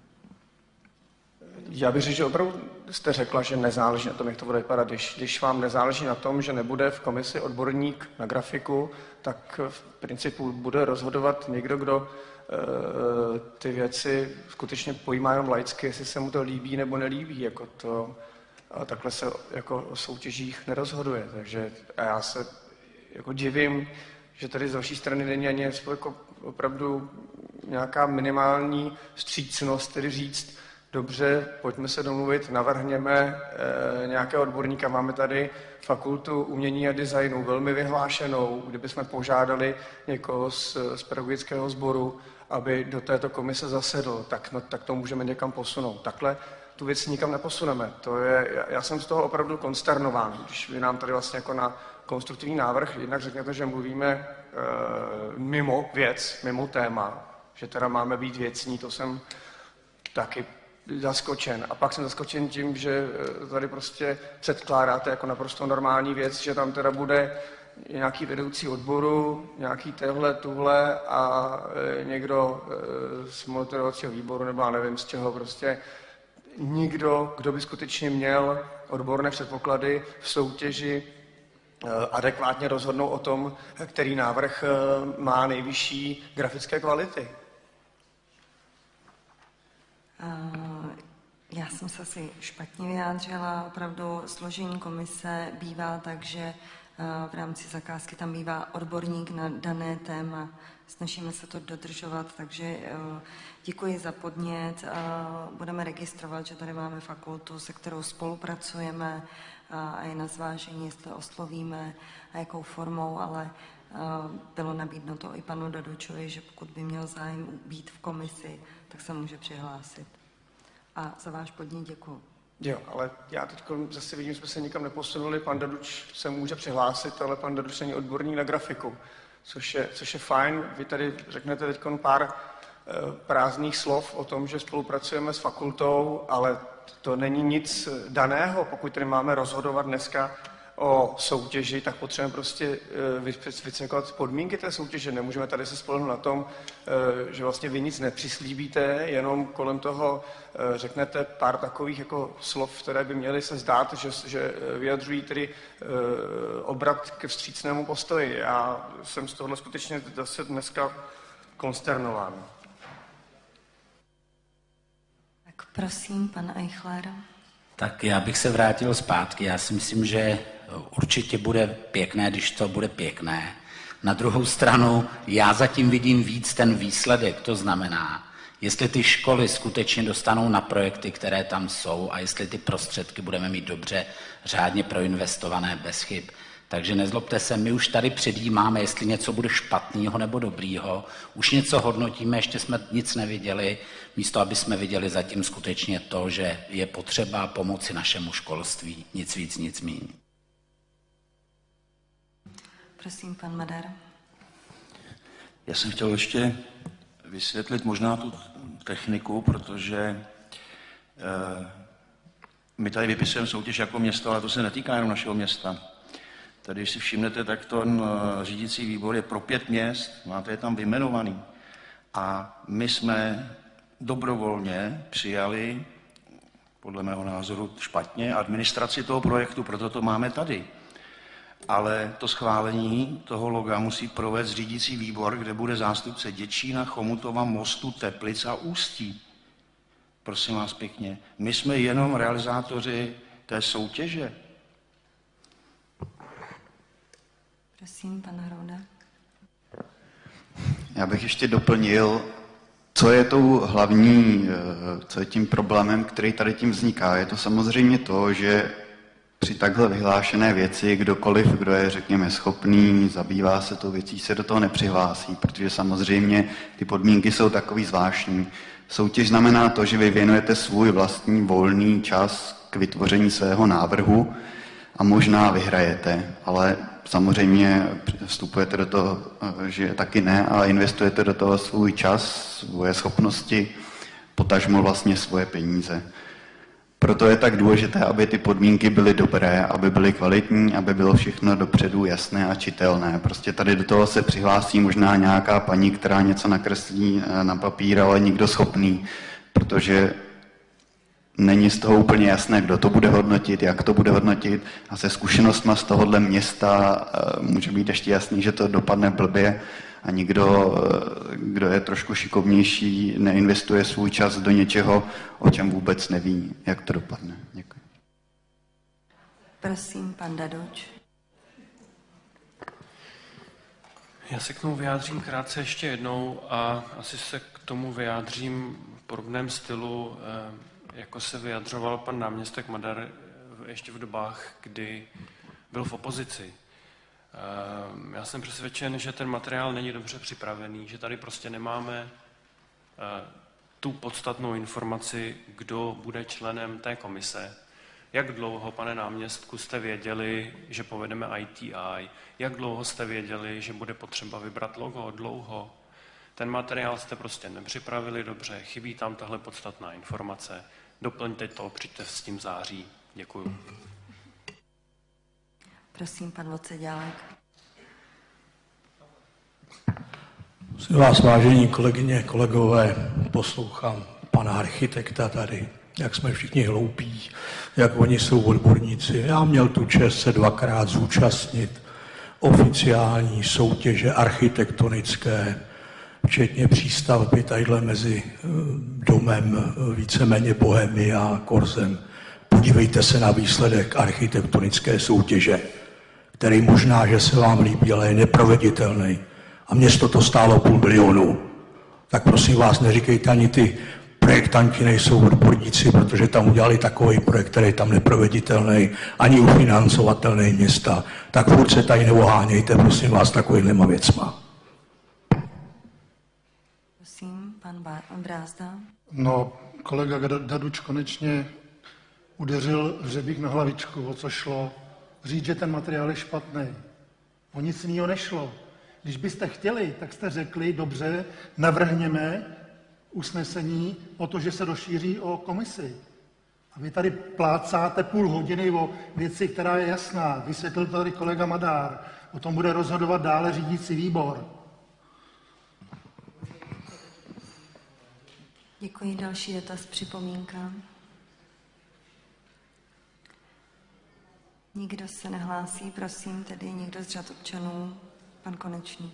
Já bych řekl, že opravdu jste řekla, že nezáleží na tom, jak to bude vypadat. Když, když vám nezáleží na tom, že nebude v komisi odborník na grafiku, tak v principu bude rozhodovat někdo, kdo e, ty věci skutečně pojímá jenom laicky, jestli se mu to líbí nebo nelíbí. Jako to, a takhle se jako o soutěžích nerozhoduje. Takže a já se jako divím, že tady z vaší strany není ani jako opravdu nějaká minimální vstřícnost, tedy říct, dobře, pojďme se domluvit, navrhněme e, nějakého odborníka. Máme tady fakultu umění a designu, velmi vyhlášenou, kdybychom požádali někoho z, z pedagogického sboru, aby do této komise zasedl, tak, no, tak to můžeme někam posunout. Takhle tu věc nikam neposuneme. To je, já jsem z toho opravdu konsternován, když vy nám tady vlastně jako na konstruktivní návrh jednak řekněte, že mluvíme e, mimo věc, mimo téma, že teda máme být věcní, to jsem taky zaskočen. A pak jsem zaskočen tím, že tady prostě předkládáte jako naprosto normální věc, že tam teda bude nějaký vedoucí odboru, nějaký téhle, tuhle a někdo z monitorovacího výboru, nebo já nevím z čeho, prostě nikdo, kdo by skutečně měl odborné předpoklady v soutěži adekvátně rozhodnout o tom, který návrh má nejvyšší grafické kvality. Já jsem se asi špatně vyjádřila. Opravdu složení komise bývá tak, že v rámci zakázky tam bývá odborník na dané téma. Snažíme se to dodržovat, takže děkuji za podnět. Budeme registrovat, že tady máme fakultu, se kterou spolupracujeme a je na zvážení, jestli oslovíme a jakou formou, ale bylo nabídnuto i panu Dadučovi, že pokud by měl zájem být v komisi, tak se může přihlásit. A za váš podnět děkuji. Jo, ale já teď zase vidím, že jsme se nikam neposunuli. Pan Daduč se může přihlásit, ale pan Daduč není odborník na grafiku, což je, což je fajn. Vy tady řeknete teď pár e, prázdných slov o tom, že spolupracujeme s fakultou, ale to není nic daného. Pokud tady máme rozhodovat dneska o soutěži, tak potřebujeme prostě vycvikovat podmínky té soutěže. Nemůžeme tady se spolehnout na tom, že vlastně vy nic nepřislíbíte, jenom kolem toho řeknete pár takových jako slov, které by měly se zdát, že, že vyjadřují tedy obrat ke vstřícnému postoji. Já jsem z tohohle skutečně zase dneska konsternován. Tak prosím, pan Eichler. Tak já bych se vrátil zpátky. Já si myslím, že určitě bude pěkné, když to bude pěkné. Na druhou stranu já zatím vidím víc ten výsledek, to znamená, jestli ty školy skutečně dostanou na projekty, které tam jsou a jestli ty prostředky budeme mít dobře, řádně proinvestované, bez chyb. Takže nezlobte se, my už tady předjímáme, jestli něco bude špatného nebo dobrýho. Už něco hodnotíme, ještě jsme nic neviděli, místo aby jsme viděli zatím skutečně to, že je potřeba pomoci našemu školství. Nic víc, nic míň. Prosím, pan Madar. Já jsem chtěl ještě vysvětlit možná tu techniku, protože eh, my tady vypisujeme soutěž jako město, ale to se netýká jenom našeho města. Tady, když si všimnete, tak ten eh, řídící výbor je pro pět měst, máte je tam vyjmenovaný. A my jsme dobrovolně přijali, podle mého názoru špatně, administraci toho projektu, proto to máme tady. Ale to schválení toho loga musí provést řídící výbor, kde bude zástupce Děčína, Chomutova, Mostu, Teplic a Ústí. Prosím vás pěkně, my jsme jenom realizátoři té soutěže. Prosím, pan Hrouda. Já bych ještě doplnil, co je tou hlavní, co je tím problémem, který tady tím vzniká. Je to samozřejmě to, že při takhle vyhlášené věci kdokoliv, kdo je, řekněme, schopný, zabývá se tou věcí, se do toho nepřihlásí, protože samozřejmě ty podmínky jsou takový zvláštní. Soutěž znamená to, že vy věnujete svůj vlastní volný čas k vytvoření svého návrhu a možná vyhrajete, ale samozřejmě vstupujete do toho, že taky ne, ale investujete do toho svůj čas, svoje schopnosti, potažmo vlastně svoje peníze. Proto je tak důležité, aby ty podmínky byly dobré, aby byly kvalitní, aby bylo všechno dopředu jasné a čitelné. Prostě tady do toho se přihlásí možná nějaká paní, která něco nakreslí na papír, ale nikdo schopný, protože není z toho úplně jasné, kdo to bude hodnotit, jak to bude hodnotit a se zkušenostma z tohohle města může být ještě jasný, že to dopadne blbě a nikdo, kdo je trošku šikovnější, neinvestuje svůj čas do něčeho, o čem vůbec neví, jak to dopadne. Děkuji. Prosím, pan Dadoč. Já se k tomu vyjádřím krátce ještě jednou a asi se k tomu vyjádřím v podobném stylu, jako se vyjadřoval pan náměstek Madar ještě v dobách, kdy byl v opozici. Já jsem přesvědčen, že ten materiál není dobře připravený, že tady prostě nemáme tu podstatnou informaci, kdo bude členem té komise. Jak dlouho, pane náměstku, jste věděli, že povedeme I T I? Jak dlouho jste věděli, že bude potřeba vybrat logo? Dlouho. Ten materiál jste prostě nepřipravili dobře, chybí tam tahle podstatná informace. Doplňte to, přijďte s tím září. Děkuju. Prosím, pan Voceďálek. Vás, vážení kolegyně, kolegové, poslouchám pana architekta tady, jak jsme všichni hloupí, jak oni jsou odborníci. Já měl tu čest se dvakrát zúčastnit oficiální soutěže architektonické, včetně přístavby tadyhle mezi domem víceméně Bohemia a Korzem. Podívejte se na výsledek architektonické soutěže, který možná, že se vám líbí, ale je neproveditelný. A město to stálo půl milionu. Tak prosím vás, neříkejte, ani ty projektanti nejsou odborníci, protože tam udělali takový projekt, který je tam neproveditelný, ani ufinancovatelný města. Tak furt se tady neohánějte, prosím vás, takovýhlema věcma. Prosím, pan Brázda. No, kolega Daduč konečně udeřil hřebík na hlavičku, o co šlo. Říct, že ten materiál je špatný. O nic jiného nešlo. Když byste chtěli, tak jste řekli, dobře, navrhněme usnesení o to, že se rozšíří o komisi. A vy tady plácáte půl hodiny o věci, která je jasná. Vysvětlil to tady kolega Madár. O tom bude rozhodovat dále řídící výbor. Děkuji. Další dotaz, připomínka. Nikdo se nehlásí, prosím, tedy někdo z řad občanů. Pan Konečný.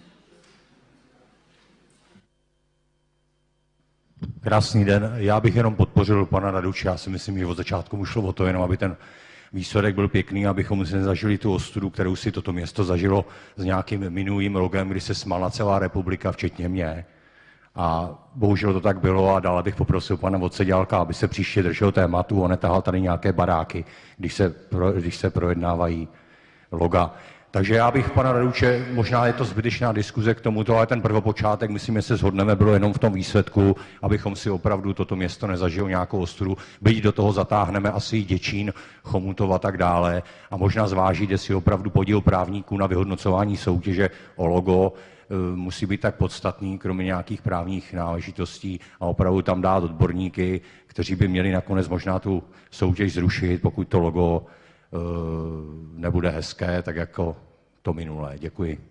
Krásný den. Já bych jenom podpořil pana Daduče. Já si myslím, že od začátku mu šlo o to, jenom aby ten výsledek byl pěkný, abychom si nezažili tu ostudu, kterou si toto město zažilo s nějakým minulým rogem, kdy se smala celá republika, včetně mě. A bohužel to tak bylo a dále bych poprosil pana Voceďálka, aby se příště držel tématu a netahal tady nějaké baráky, když se, pro, když se projednávají loga. Takže já bych, pana Raduče, možná je to zbytečná diskuze k tomuto, ale ten prvopočátek, myslím, že se shodneme, bylo jenom v tom výsledku, abychom si opravdu toto město nezažilo nějakou ostudu. Byť do toho zatáhneme asi i Děčín, Chomutov a tak dále. A možná zvážit, jestli opravdu podíl právníků na vyhodnocování soutěže o logo musí být tak podstatný, kromě nějakých právních náležitostí, a opravdu tam dát odborníky, kteří by měli nakonec možná tu soutěž zrušit, pokud to logo nebude hezké, tak jako to minulé. Děkuji.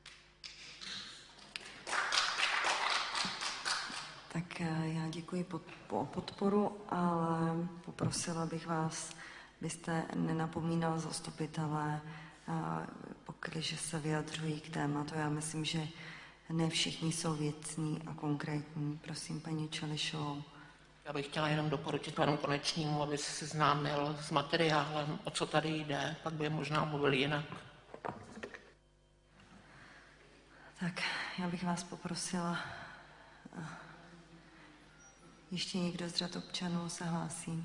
Tak já děkuji po podporu, ale poprosila bych vás, byste nenapomínal zastupitele, pokud se vyjadřují k tématu. Já myslím, že ne všichni jsou věcní a konkrétní. Prosím, paní Čelišovou. Já bych chtěla jenom doporučit panu Konečnímu, aby se seznámil s materiálem, o co tady jde, pak by možná mluvil jinak. Tak, já bych vás poprosila. Ještě někdo z řad občanů se hlásí?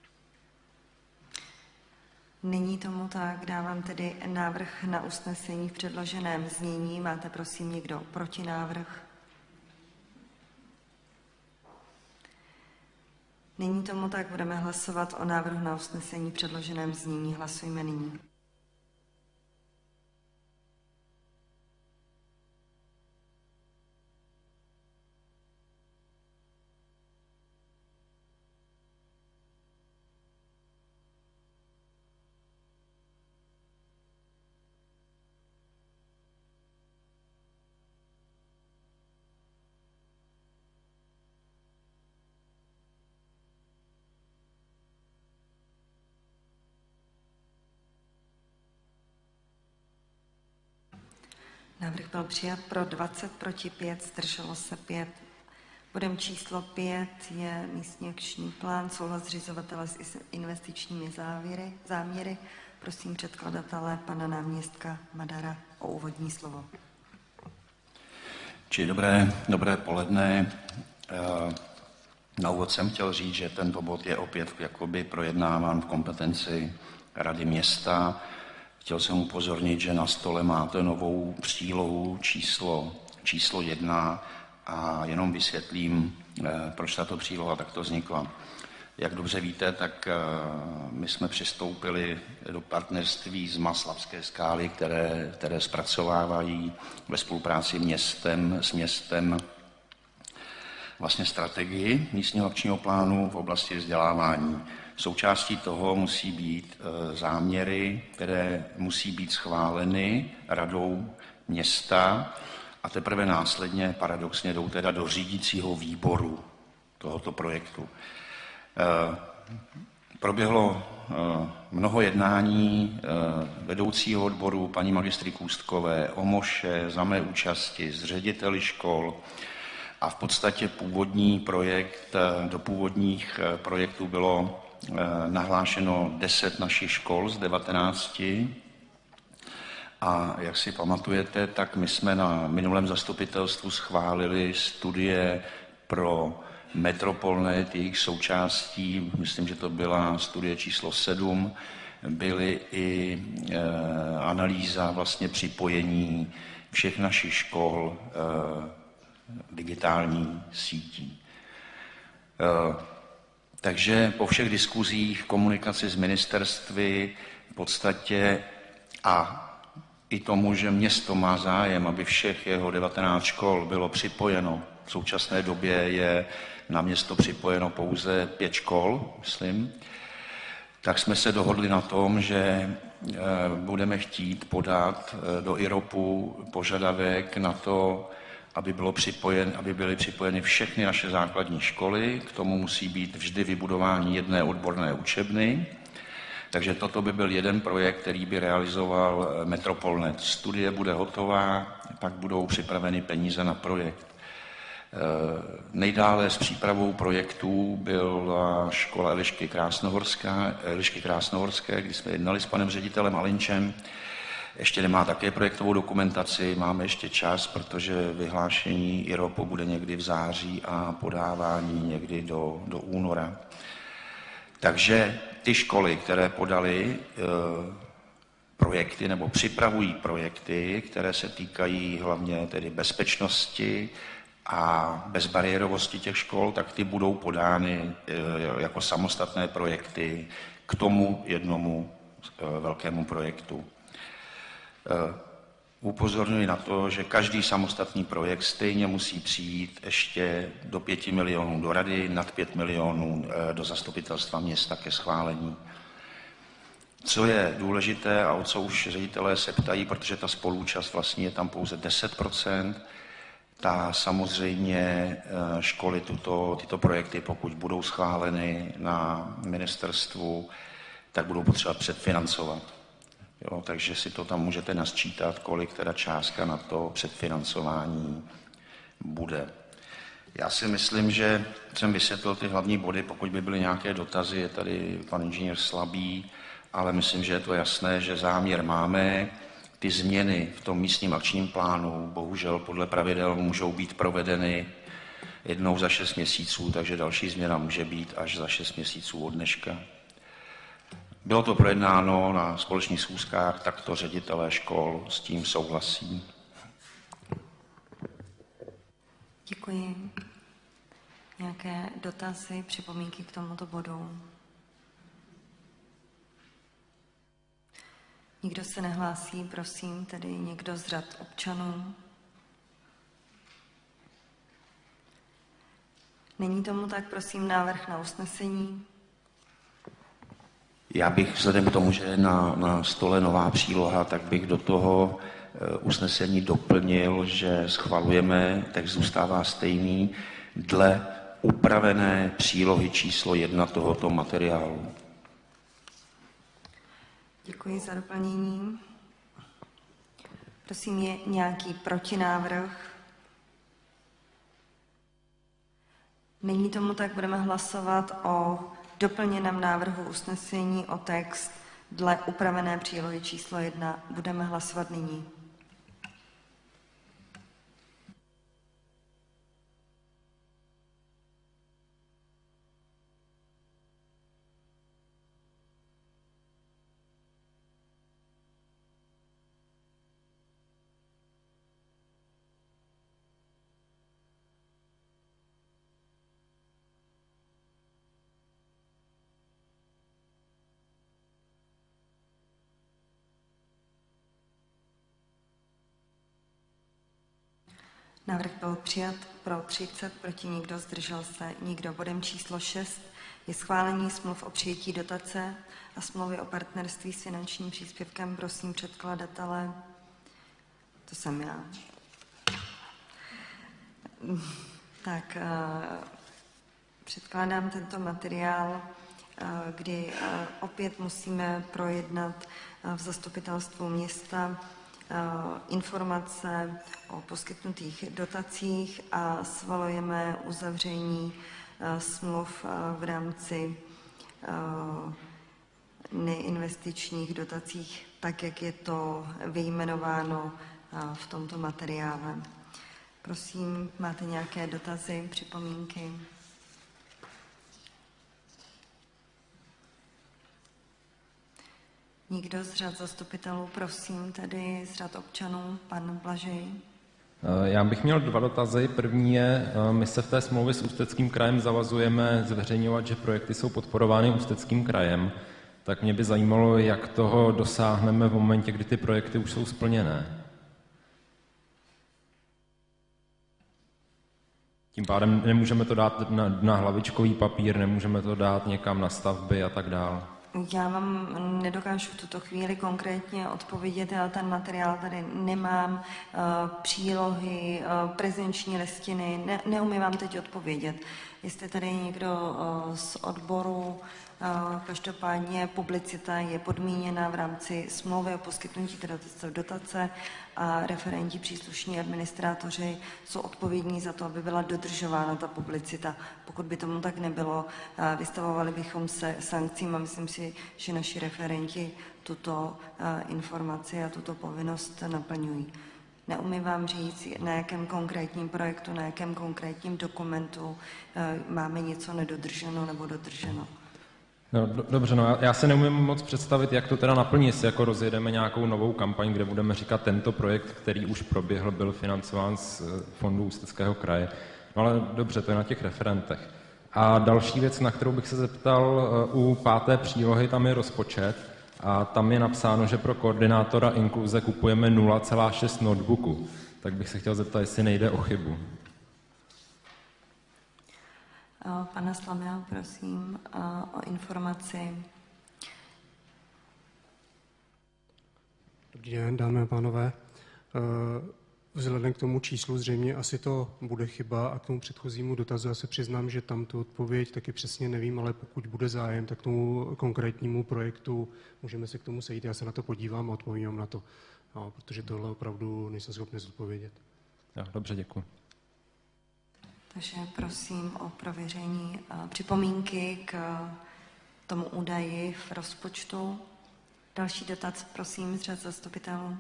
Není tomu tak, dávám tedy návrh na usnesení v předloženém znění. Máte prosím někdo protinávrh? Není tomu tak, budeme hlasovat o návrhu na usnesení v předloženém znění. Hlasujme nyní. Návrh byl přijat, pro dvacet, proti pět, zdrželo se pět. Bodem číslo pět je místní akční plán, souhlas zřizovatele s investičními závěry, záměry. Prosím předkladatele, pana náměstka Madara, o úvodní slovo. Či dobré, dobré poledne. Na úvod jsem chtěl říct, že tento bod je opět jakoby projednáván v kompetenci Rady města. Chtěl jsem upozornit, že na stole máte novou přílohu číslo, číslo jedna a jenom vysvětlím, proč tato příloha takto vznikla. Jak dobře víte, tak my jsme přistoupili do partnerství z Maslavské skály, které, které zpracovávají ve spolupráci městem, s městem vlastně strategii místního akčního plánu v oblasti vzdělávání. Součástí toho musí být záměry, které musí být schváleny radou města a teprve následně paradoxně jdou teda do řídícího výboru tohoto projektu. Proběhlo mnoho jednání vedoucího odboru paní magistry Kůstkové, Omoše, za mé účasti s řediteli škol a v podstatě původní projekt, do původních projektů bylo nahlášeno deset našich škol z devatenácti. A jak si pamatujete, tak my jsme na minulém zastupitelstvu schválili studie pro Metropolnet, jejich součástí, myslím, že to byla studie číslo sedm, byly i e, analýza vlastně připojení všech našich škol e, digitální sítí. E, takže po všech diskuzích, komunikaci s ministerstvy v podstatě a i tomu, že město má zájem, aby všech jeho devatenáct škol bylo připojeno. V současné době je na město připojeno pouze pět škol, myslím. Tak jsme se dohodli na tom, že budeme chtít podat do I R O P požadavek na to, aby, bylo připojen, aby byly připojeny všechny naše základní školy. K tomu musí být vždy vybudování jedné odborné učebny. Takže toto by byl jeden projekt, který by realizoval Metropolnet. Studie bude hotová, pak budou připraveny peníze na projekt. Nejdále s přípravou projektů byla škola Elišky Krásnohorská, Elišky Krásnohorské, kdy jsme jednali s panem ředitelem Alinčem. Ještě nemá také projektovou dokumentaci, máme ještě čas, protože vyhlášení I R O P bude někdy v září a podávání někdy do, do února. Takže ty školy, které podali projekty nebo připravují projekty, které se týkají hlavně tedy bezpečnosti a bezbariérovosti těch škol, tak ty budou podány jako samostatné projekty k tomu jednomu velkému projektu. Upozorňuji na to, že každý samostatný projekt stejně musí přijít ještě do pěti milionů do rady, nad pět milionů do zastupitelstva města ke schválení. Co je důležité a o co už ředitelé se ptají, protože ta spoluúčast vlastně je tam pouze deset procent, ta samozřejmě školy tuto, tyto projekty, pokud budou schváleny na ministerstvu, tak budou potřebovat předfinancovat. Jo, takže si to tam můžete nasčítat, kolik teda částka na to předfinancování bude. Já si myslím, že jsem vysvětlil ty hlavní body, pokud by byly nějaké dotazy, je tady pan inženýr Slabý, ale myslím, že je to jasné, že záměr máme. Ty změny v tom místním akčním plánu bohužel podle pravidel můžou být provedeny jednou za šest měsíců, takže další změna může být až za šest měsíců od dneška. Bylo to projednáno na společných schůzkách, takto ředitelé škol s tím souhlasí. Děkuji. Nějaké dotazy, připomínky k tomuto bodu? Nikdo se nehlásí, prosím, tedy někdo z řad občanů? Není tomu tak, prosím, návrh na usnesení. Já bych vzhledem k tomu, že je na, na stole nová příloha, tak bych do toho usnesení doplnil, že schvalujeme, text zůstává stejný, dle upravené přílohy číslo jedna tohoto materiálu. Děkuji za doplnění. Prosím, je nějaký protinávrh? Není tomu tak, budeme hlasovat o doplněném návrhu usnesení o text dle upravené přílohy číslo jedna. Budeme hlasovat nyní. Návrh byl přijat pro třicet, proti nikdo, zdržel se nikdo. Bodem číslo šest je schválení smluv o přijetí dotace a smlouvy o partnerství s finančním příspěvkem. Prosím předkladatele, to jsem já. Tak, předkládám tento materiál, kdy opět musíme projednat v zastupitelstvu města informace o poskytnutých dotacích a svalujeme uzavření smluv v rámci neinvestičních dotacích, tak jak je to vyjmenováno v tomto materiále. Prosím, máte nějaké dotazy, připomínky? Nikdo z řad zastupitelů, prosím, tedy z řad občanů, pan Blažej. Já bych měl dva dotazy. První je, my se v té smlouvě s Ústeckým krajem zavazujeme zveřejňovat, že projekty jsou podporovány Ústeckým krajem. Tak mě by zajímalo, jak toho dosáhneme v momentě, kdy ty projekty už jsou splněné. Tím pádem nemůžeme to dát na, na hlavičkový papír, nemůžeme to dát někam na stavby a tak dále. Já vám nedokážu v tuto chvíli konkrétně odpovědět, ale ten materiál tady nemám, uh, přílohy, uh, prezenční listiny, ne, neumím vám teď odpovědět. Jestli tady někdo uh, z odboru, uh, každopádně publicita je podmíněna v rámci smlouvy o poskytnutí dotace a referenti, příslušní administrátoři jsou odpovědní za to, aby byla dodržována ta publicita. Pokud by tomu tak nebylo, vystavovali bychom se sankcím a myslím si, že naši referenti tuto informaci a tuto povinnost naplňují. Neumím vám říct, na jakém konkrétním projektu, na jakém konkrétním dokumentu máme něco nedodrženo nebo dodrženo. No, do, dobře, no já si neumím moc představit, jak to teda naplní, jestli jako rozjedeme nějakou novou kampaň, kde budeme říkat, tento projekt, který už proběhl, byl financován z fondu Ústeckého kraje. No ale dobře, to je na těch referentech. A další věc, na kterou bych se zeptal, u páté přílohy tam je rozpočet a tam je napsáno, že pro koordinátora inkluze kupujeme nula celá šest notebooků. Tak bych se chtěl zeptat, jestli nejde o chybu. Pana Slamila, prosím o informaci. Dobrý den, dámy a pánové. Vzhledem k tomu číslu zřejmě asi to bude chyba a k tomu předchozímu dotazu já se přiznám, že tam tu odpověď taky přesně nevím, ale pokud bude zájem, tak k tomu konkrétnímu projektu můžeme se k tomu sejít. Já se na to podívám a odpovím vám na to, no, protože tohle opravdu nejsem schopný zodpovědět. Jo, dobře, děkuji. Takže prosím o prověření připomínky k tomu údaji v rozpočtu. Další dotaz, prosím, z řad zastupitelů,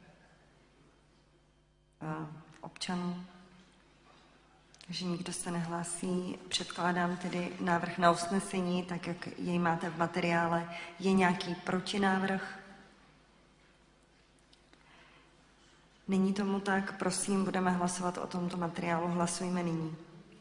občanů. Takže nikdo se nehlásí. Předkládám tedy návrh na usnesení, tak jak jej máte v materiále. Je nějaký protinávrh? Není tomu tak, prosím, budeme hlasovat o tomto materiálu. Hlasujme nyní.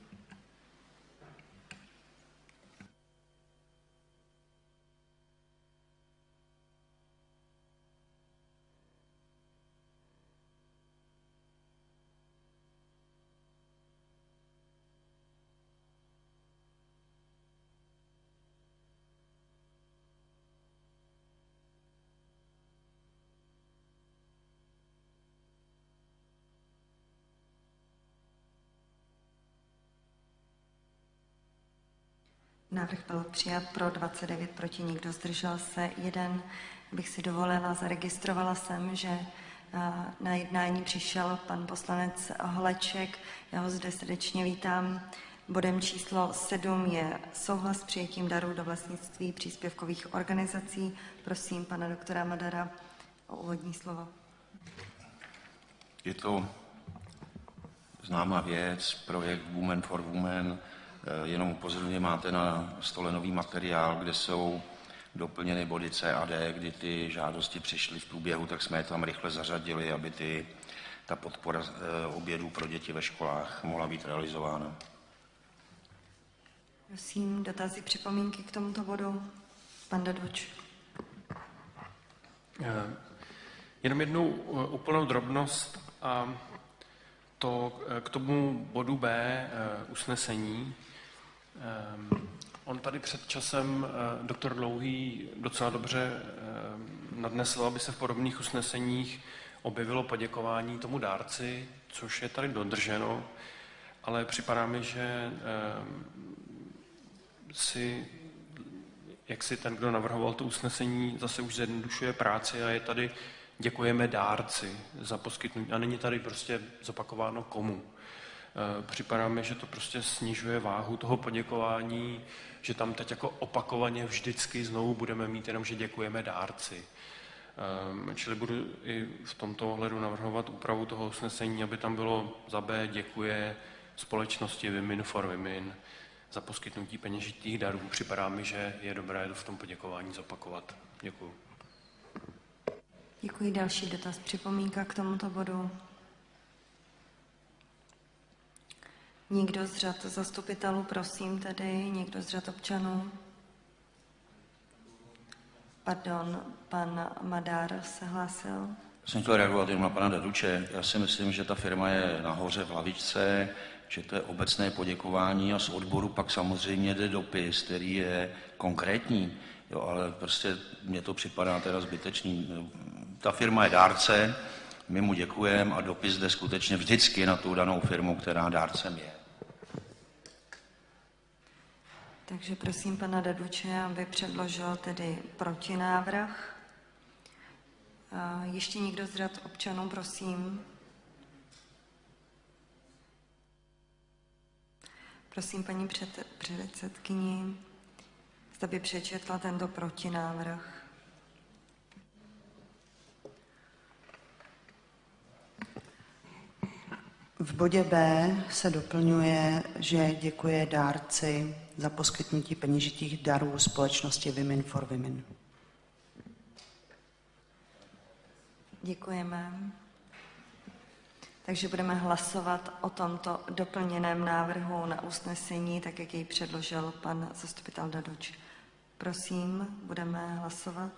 Návrh byl přijat pro dvacet devět, proti nikdo, zdržel se jeden. Bych si dovolila, zaregistrovala jsem, že na jednání přišel pan poslanec Holeček. Já ho zde srdečně vítám. Bodem číslo sedm je souhlas s přijetím darů do vlastnictví příspěvkových organizací. Prosím pana doktora Madara o úvodní slovo. Je to známá věc, projekt Women for Women. Jenom upozorňuji, máte na stole nový materiál, kde jsou doplněny body C a D, kdy ty žádosti přišly v průběhu, tak jsme je tam rychle zařadili, aby ty, ta podpora obědů pro děti ve školách mohla být realizována. Prosím, dotazy, připomínky k tomuto bodu. Pan Daduč. Jenom jednu úplnou drobnost a to k tomu bodu B usnesení. On tady před časem doktor Dlouhý docela dobře nadnesl, aby se v podobných usneseních objevilo poděkování tomu dárci, což je tady dodrženo, ale připadá mi, že si, jak si ten, kdo navrhoval to usnesení, zase už zjednodušuje práci a je tady děkujeme dárci za poskytnutí a není tady prostě zopakováno komu. Připadá mi, že to prostě snižuje váhu toho poděkování, že tam teď jako opakovaně vždycky znovu budeme mít jenom, že děkujeme dárci. Čili budu i v tomto ohledu navrhovat úpravu toho usnesení, aby tam bylo za B děkuje společnosti Women for Women za poskytnutí peněžitých darů. Připadá mi, že je dobré to v tom poděkování zopakovat. Děkuju. Děkuji. Další dotaz, připomínka k tomuto bodu. Někdo z řad zastupitelů, prosím tedy, někdo z řad občanů? Pardon, pan Madár se hlásil. Jsem chtěl reagovat jen na pana Daduče. Já si myslím, že ta firma je nahoře v lavičce, že to je obecné poděkování a z odboru pak samozřejmě jde dopis, který je konkrétní, jo, ale prostě mně to připadá teda zbytečný. Ta firma je dárce, my mu děkujeme a dopis jde skutečně vždycky na tu danou firmu, která dárcem je. Takže prosím pana Daduče, aby předložil tedy protinávrh. Ještě někdo z řad občanů, prosím. Prosím paní před, předsedkyni, zda by přečetla tento protinávrh. V bodě B se doplňuje, že děkuje dárci za poskytnutí peněžitých darů společnosti Women for Women. Děkujeme. Takže budeme hlasovat o tomto doplněném návrhu na usnesení, tak jak jej předložil pan zastupitel Daduč. Prosím, budeme hlasovat.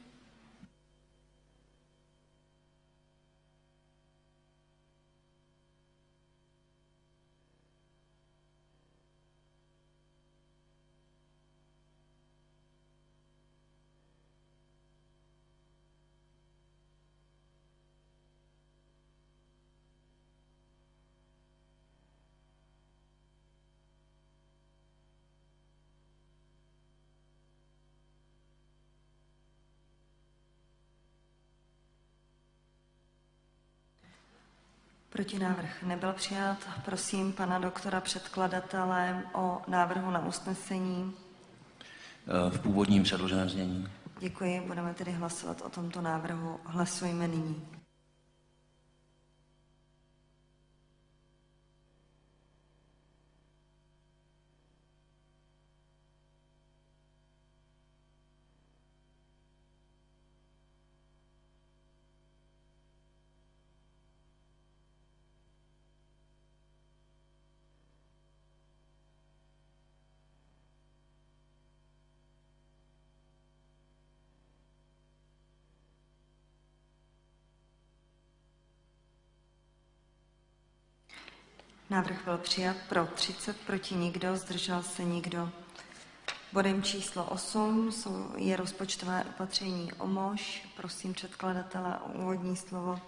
Protinávrh nebyl přijat. Prosím pana doktora předkladatele o návrhu na usnesení. V původním předloženém znění. Děkuji, budeme tedy hlasovat o tomto návrhu. Hlasujeme nyní. Návrh byl přijat pro třicet, proti nikdo, zdržel se nikdo. Bodem číslo osm je rozpočtové opatření O M O Š. Prosím předkladatele o úvodní slovo.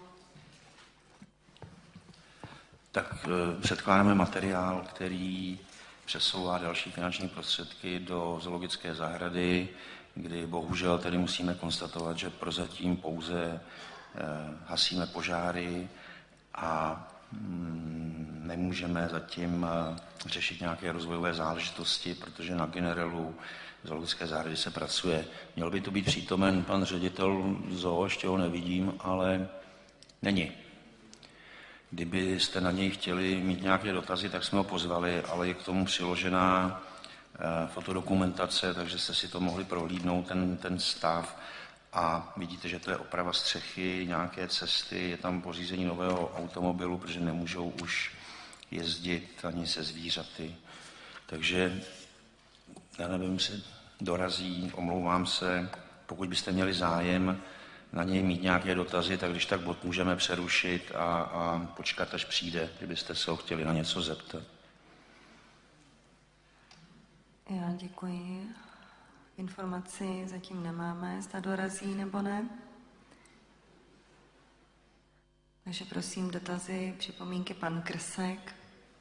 Tak předkládáme materiál, který přesouvá další finanční prostředky do zoologické zahrady, kdy bohužel tedy musíme konstatovat, že prozatím pouze hasíme požáry a nemůžeme zatím řešit nějaké rozvojové záležitosti, protože na generelu zoologické zahrady se pracuje. Měl by tu být přítomen pan ředitel zoo, ještě ho nevidím, ale není. Kdybyste na něj chtěli mít nějaké dotazy, tak jsme ho pozvali, ale je k tomu přiložená fotodokumentace, takže jste si to mohli prohlídnout, ten, ten stav. A vidíte, že to je oprava střechy, nějaké cesty, je tam pořízení nového automobilu, protože nemůžou už jezdit ani se zvířaty. Takže, já nevím, se dorazí, omlouvám se, pokud byste měli zájem na něj mít nějaké dotazy, tak když tak bod můžeme přerušit a, a počkat, až přijde, kdybyste se ho chtěli na něco zeptat. Já děkuji. Informaci zatím nemáme, zda dorazí nebo ne. Takže prosím dotazy, připomínky, pan Krsek.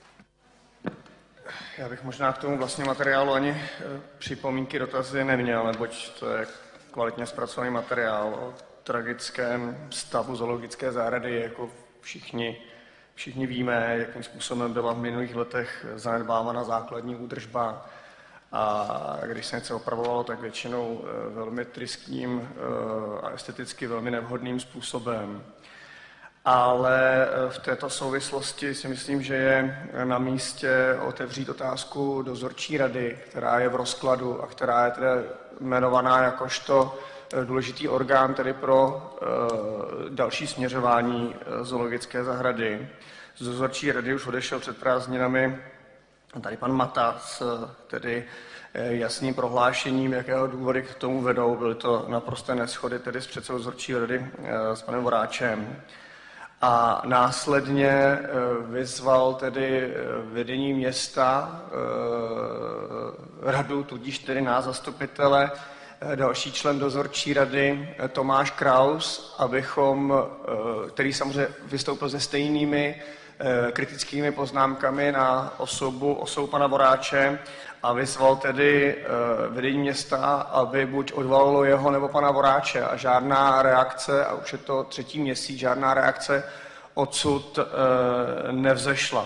Já bych možná k tomu vlastně materiálu ani připomínky, dotazy neměl, neboť to je kvalitně zpracovaný materiál o tragickém stavu zoologické zahrady, jako všichni, všichni víme, jakým způsobem byla v minulých letech zanedbávána základní údržba. A když se něco opravovalo, tak většinou velmi tristním a esteticky velmi nevhodným způsobem. Ale v této souvislosti si myslím, že je na místě otevřít otázku dozorčí rady, která je v rozkladu a která je tedy jmenovaná jakožto důležitý orgán tedy pro další směřování zoologické zahrady. Z dozorčí rady už odešel před prázdninami tady pan Mata s tedy jasným prohlášením, jakého důvody k tomu vedou. Byly to naprosté neshody tedy s předsedou dozorčí rady s panem Voráčem. A následně vyzval tedy vedení města, radu, tudíž tedy nás zastupitele, další člen dozorčí rady Tomáš Kraus, abychom, který samozřejmě vystoupil se stejnými kritickými poznámkami na osobu, osobu pana Voráče a vyzval tedy vedení města, aby buď odvolalo jeho nebo pana Voráče a žádná reakce, a už je to třetí měsíc, žádná reakce odsud nevzešla.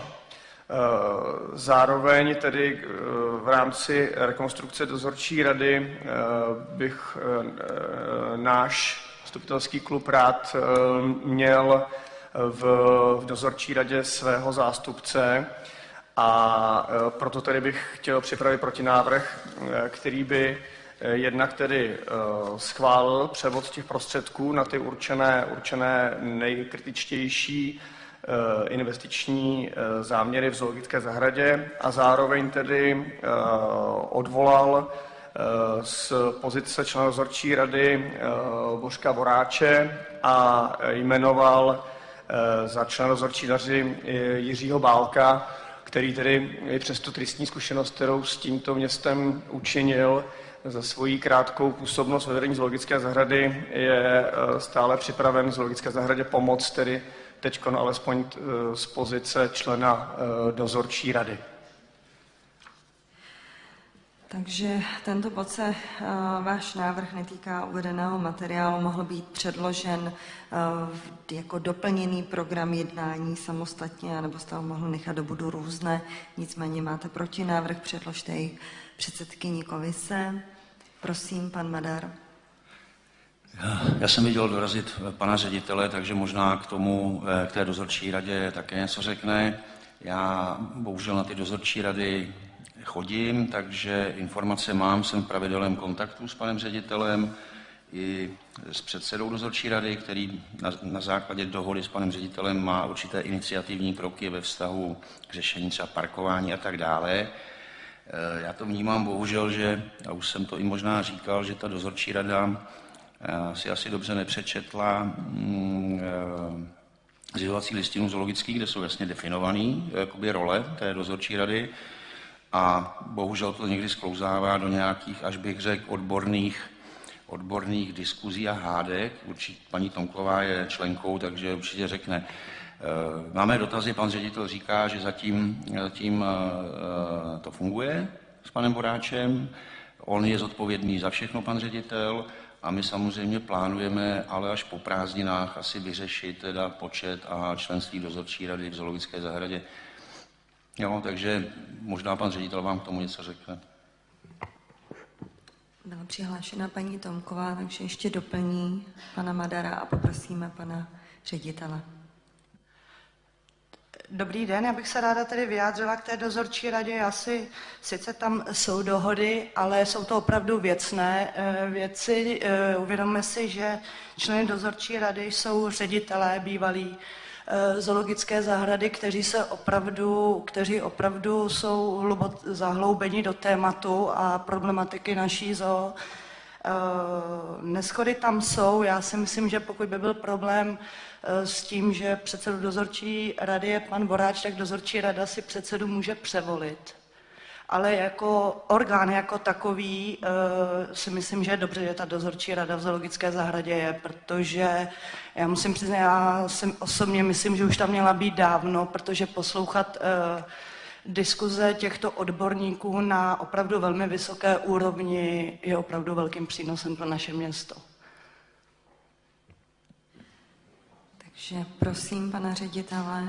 Zároveň tedy v rámci rekonstrukce dozorčí rady bych náš zastupitelský klub rád měl v, v dozorčí radě svého zástupce a proto tedy bych chtěl připravit protinávrh, který by jednak tedy schválil převod těch prostředků na ty určené, určené nejkritičtější investiční záměry v zoologické zahradě a zároveň tedy odvolal z pozice člena dozorčí rady Božka Voráče a jmenoval za člena dozorčí rady Jiřího Bálka, který tedy i přes tu tristní zkušenost, kterou s tímto městem učinil za svoji krátkou působnost vedení zoologické zahrady, je stále připraven zoologické zahradě pomoct, tedy teď alespoň z pozice člena dozorčí rady. Takže tento bod se uh, váš návrh netýká uvedeného materiálu, mohl být předložen uh, jako doplněný program jednání samostatně, nebo jste ho mohl nechat do bodu různé, nicméně máte protinávrh, předložte jej předsedkyni komise. Prosím, pan Madar. Já jsem viděl dorazit pana ředitele, takže možná k tomu, k té dozorčí radě také něco řekne. Já bohužel na ty dozorčí rady chodím, takže informace mám, jsem v pravidelném kontaktu s panem ředitelem i s předsedou dozorčí rady, který na, na základě dohody s panem ředitelem má určité iniciativní kroky ve vztahu k řešení třeba parkování a tak dále. Já to vnímám bohužel, že, a už jsem to i možná říkal, že ta dozorčí rada si asi dobře nepřečetla mm, zřizovací listinu zoologických, kde jsou jasně definovaný jakoby role té dozorčí rady a bohužel to někdy sklouzává do nějakých, až bych řekl, odborných, odborných diskuzí a hádek. Určitě paní Tomková je členkou, takže určitě řekne. Máme dotazy, pan ředitel říká, že zatím, zatím to funguje s panem Voráčem. On je zodpovědný za všechno, pan ředitel, a my samozřejmě plánujeme, ale až po prázdninách asi vyřešit teda počet a členství dozorčí rady v zoologické zahradě. Jo, takže možná pan ředitel vám k tomu něco řekne. Byla přihlášena paní Tomková, takže ještě doplní pana Madara a poprosíme pana ředitele. Dobrý den, já bych se ráda tedy vyjádřila k té dozorčí radě. Asi sice tam jsou dohody, ale jsou to opravdu věcné věci. Uvědomme si, že členy dozorčí rady jsou ředitelé bývalí zoologické zahrady, kteří se opravdu, kteří opravdu jsou hluboko zahloubeni do tématu a problematiky naší zoo. Neschody tam jsou. Já si myslím, že pokud by byl problém s tím, že předsedu dozorčí rady je pan Voráč, tak dozorčí rada si předsedu může převolit. Ale jako orgán jako takový si myslím, že je dobře, že ta dozorčí rada v zoologické zahradě je, protože já musím přiznat, já si osobně myslím, že už tam měla být dávno, protože poslouchat diskuze těchto odborníků na opravdu velmi vysoké úrovni je opravdu velkým přínosem pro naše město. Takže prosím pana ředitele.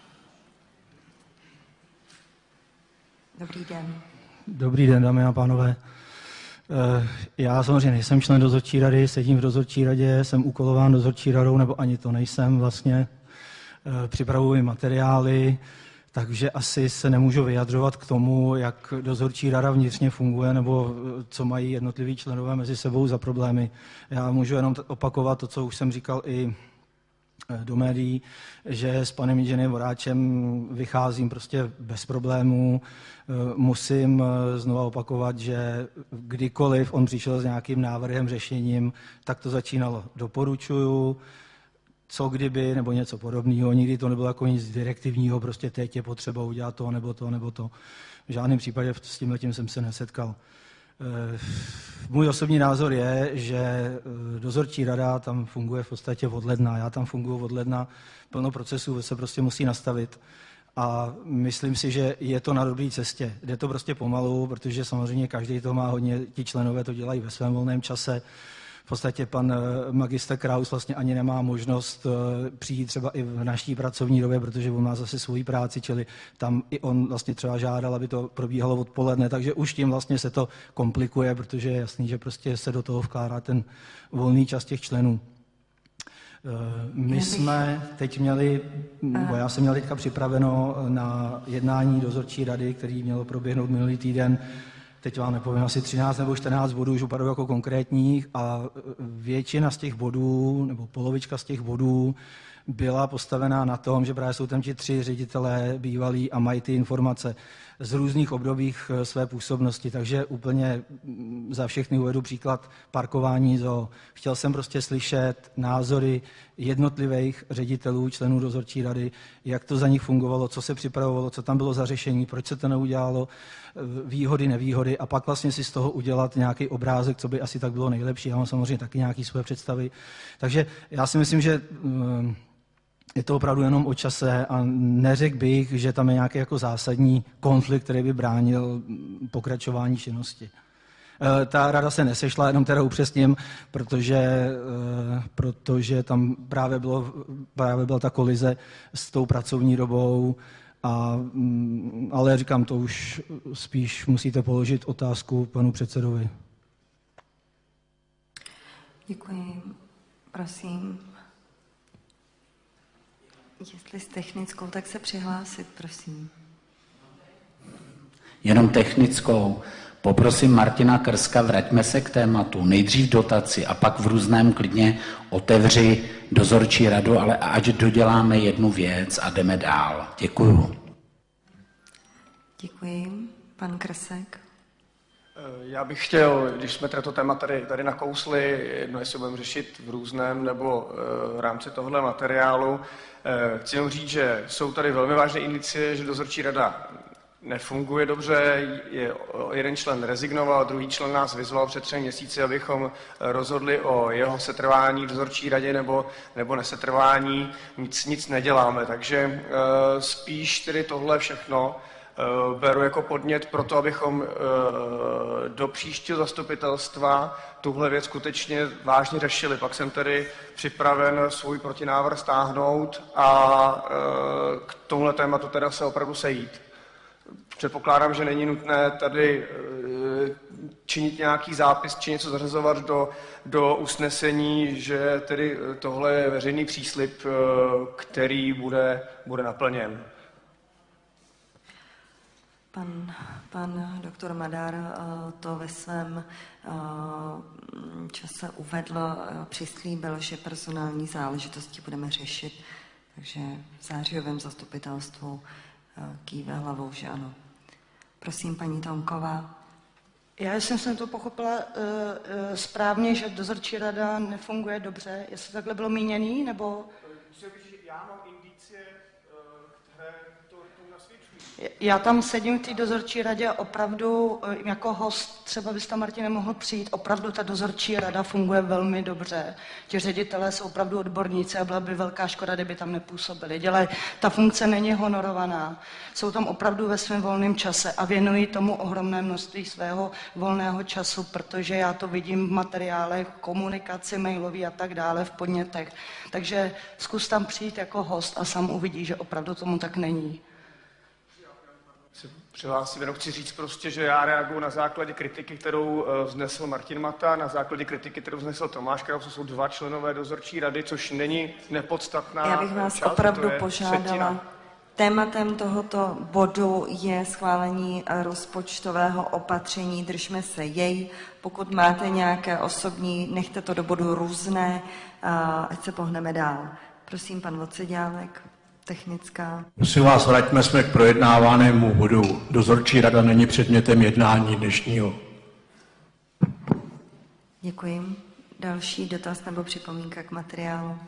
Dobrý den. Dobrý den, dámy a pánové. Já samozřejmě nejsem člen dozorčí rady, sedím v dozorčí radě, jsem úkolován dozorčí radou, nebo ani to nejsem vlastně. Připravuji materiály, takže asi se nemůžu vyjadřovat k tomu, jak dozorčí rada vnitřně funguje, nebo co mají jednotliví členové mezi sebou za problémy. Já můžu jenom opakovat to, co už jsem říkal i do médií, že s panem inženýrem Voráčem vycházím prostě bez problémů. Musím znova opakovat, že kdykoliv on přišel s nějakým návrhem, řešením, tak to začínalo doporučuju, co kdyby, nebo něco podobného. Nikdy to nebylo jako nic direktivního, prostě teď je potřeba udělat to, nebo to, nebo to. V žádném případě s tímhletím jsem se nesetkal. Můj osobní názor je, že dozorčí rada tam funguje v podstatě od ledna. Já tam funguji od ledna, plno procesů se prostě musí nastavit. A myslím si, že je to na dobré cestě. Jde to prostě pomalu, protože samozřejmě každý to má hodně, ti členové to dělají ve svém volném čase. V podstatě pan magistr Kraus vlastně ani nemá možnost přijít třeba i v naší pracovní době, protože on má zase svoji práci, čili tam i on vlastně třeba žádal, aby to probíhalo odpoledne, takže už tím vlastně se to komplikuje, protože je jasný, že prostě se do toho vkládá ten volný čas těch členů. My jsme teď měli, nebo já jsem měl teďka připraveno na jednání dozorčí rady, který mělo proběhnout minulý týden, teď vám nepovím, asi třináct nebo čtrnáct bodů, už opravdu jako konkrétních, a většina z těch bodů, nebo polovička z těch bodů byla postavená na tom, že právě jsou tam ti tři ředitelé bývalí a mají ty informace z různých obdobích své působnosti, takže úplně za všechny uvedu příklad parkování zoo. Chtěl jsem prostě slyšet názory jednotlivých ředitelů, členů dozorčí rady, jak to za nich fungovalo, co se připravovalo, co tam bylo za řešení, proč se to neudělalo, výhody, nevýhody, a pak vlastně si z toho udělat nějaký obrázek, co by asi tak bylo nejlepší. Já mám samozřejmě taky nějaké svoje představy. Takže já si myslím, že je to opravdu jenom o čase a neřekl bych, že tam je nějaký jako zásadní konflikt, který by bránil pokračování činnosti. Ta rada se nesešla, jenom teda upřesním, protože, protože tam právě, bylo, právě byla ta kolize s tou pracovní dobou, a, ale říkám, to už spíš musíte položit otázku panu předsedovi. Děkuji. Prosím. Jestli s technickou, tak se přihlásit, prosím. Jenom technickou. Poprosím Martina Krska, vraťme se k tématu. Nejdřív dotaci a pak v různém klidně otevři dozorčí radu, ale ať doděláme jednu věc a jdeme dál. Děkuju. Děkuji. Pan Krsek. Já bych chtěl, když jsme toto téma tady, tady nakousli, jedno jestli budeme řešit v různém nebo v rámci tohohle materiálu, chci jenom říct, že jsou tady velmi vážné indicie, že dozorčí rada nefunguje dobře, je, jeden člen rezignoval, druhý člen nás vyzval před třemi měsíci, abychom rozhodli o jeho setrvání v dozorčí radě nebo, nebo nesetrvání, nic, nic neděláme, takže spíš tedy tohle všechno beru jako podnět pro to, abychom do příštího zastupitelstva tuhle věc skutečně vážně řešili. Pak jsem tedy připraven svůj protinávrh stáhnout a k tomuhle tématu teda se opravdu sejít. Předpokládám, že není nutné tady činit nějaký zápis či něco zařazovat do, do usnesení, že tedy tohle je veřejný příslib, který bude, bude naplněn. Pan, pan doktor Madar to ve svém čase uvedl, přislíbil, že personální záležitosti budeme řešit, takže v zářijovém zastupitelstvu kýve hlavou, že ano. Prosím, paní Tomková. Já jsem to pochopila uh, uh, správně, že dozorčí rada nefunguje dobře. Jestli takhle bylo míněný, nebo... Já mám indicie, které to, to nasvědčují. Já tam sedím v té dozorčí radě opravdu jako host, třeba bys tam, Martine, mohl přijít, opravdu ta dozorčí rada funguje velmi dobře. Ti ředitelé jsou opravdu odborníci a byla by velká škoda, kdyby tam nepůsobili. Dělají, ta funkce není honorovaná, jsou tam opravdu ve svém volném čase a věnují tomu ohromné množství svého volného času, protože já to vidím v materiálech, komunikaci, mailový a tak dále, v podnětech. Takže zkus tam přijít jako host a sám uvidí, že opravdu tomu tak není. Přihlásím, jenom chci říct prostě, že já reaguju na základě kritiky, kterou vznesl Martin Mata, na základě kritiky, kterou vznesl Tomáš Kraus, to jsou dva členové dozorčí rady, což není nepodstatná Já bych vás část, opravdu to požádala. třetina. Tématem tohoto bodu je schválení rozpočtového opatření, držme se jej. Pokud máte nějaké osobní, nechte to do bodu různé, ať se pohneme dál. Prosím, pan Voceďálek. Technická. Prosím vás, vraťme jsme k projednávanému bodu. Dozorčí rada není předmětem jednání dnešního. Děkuji. Další dotaz nebo připomínka k materiálu?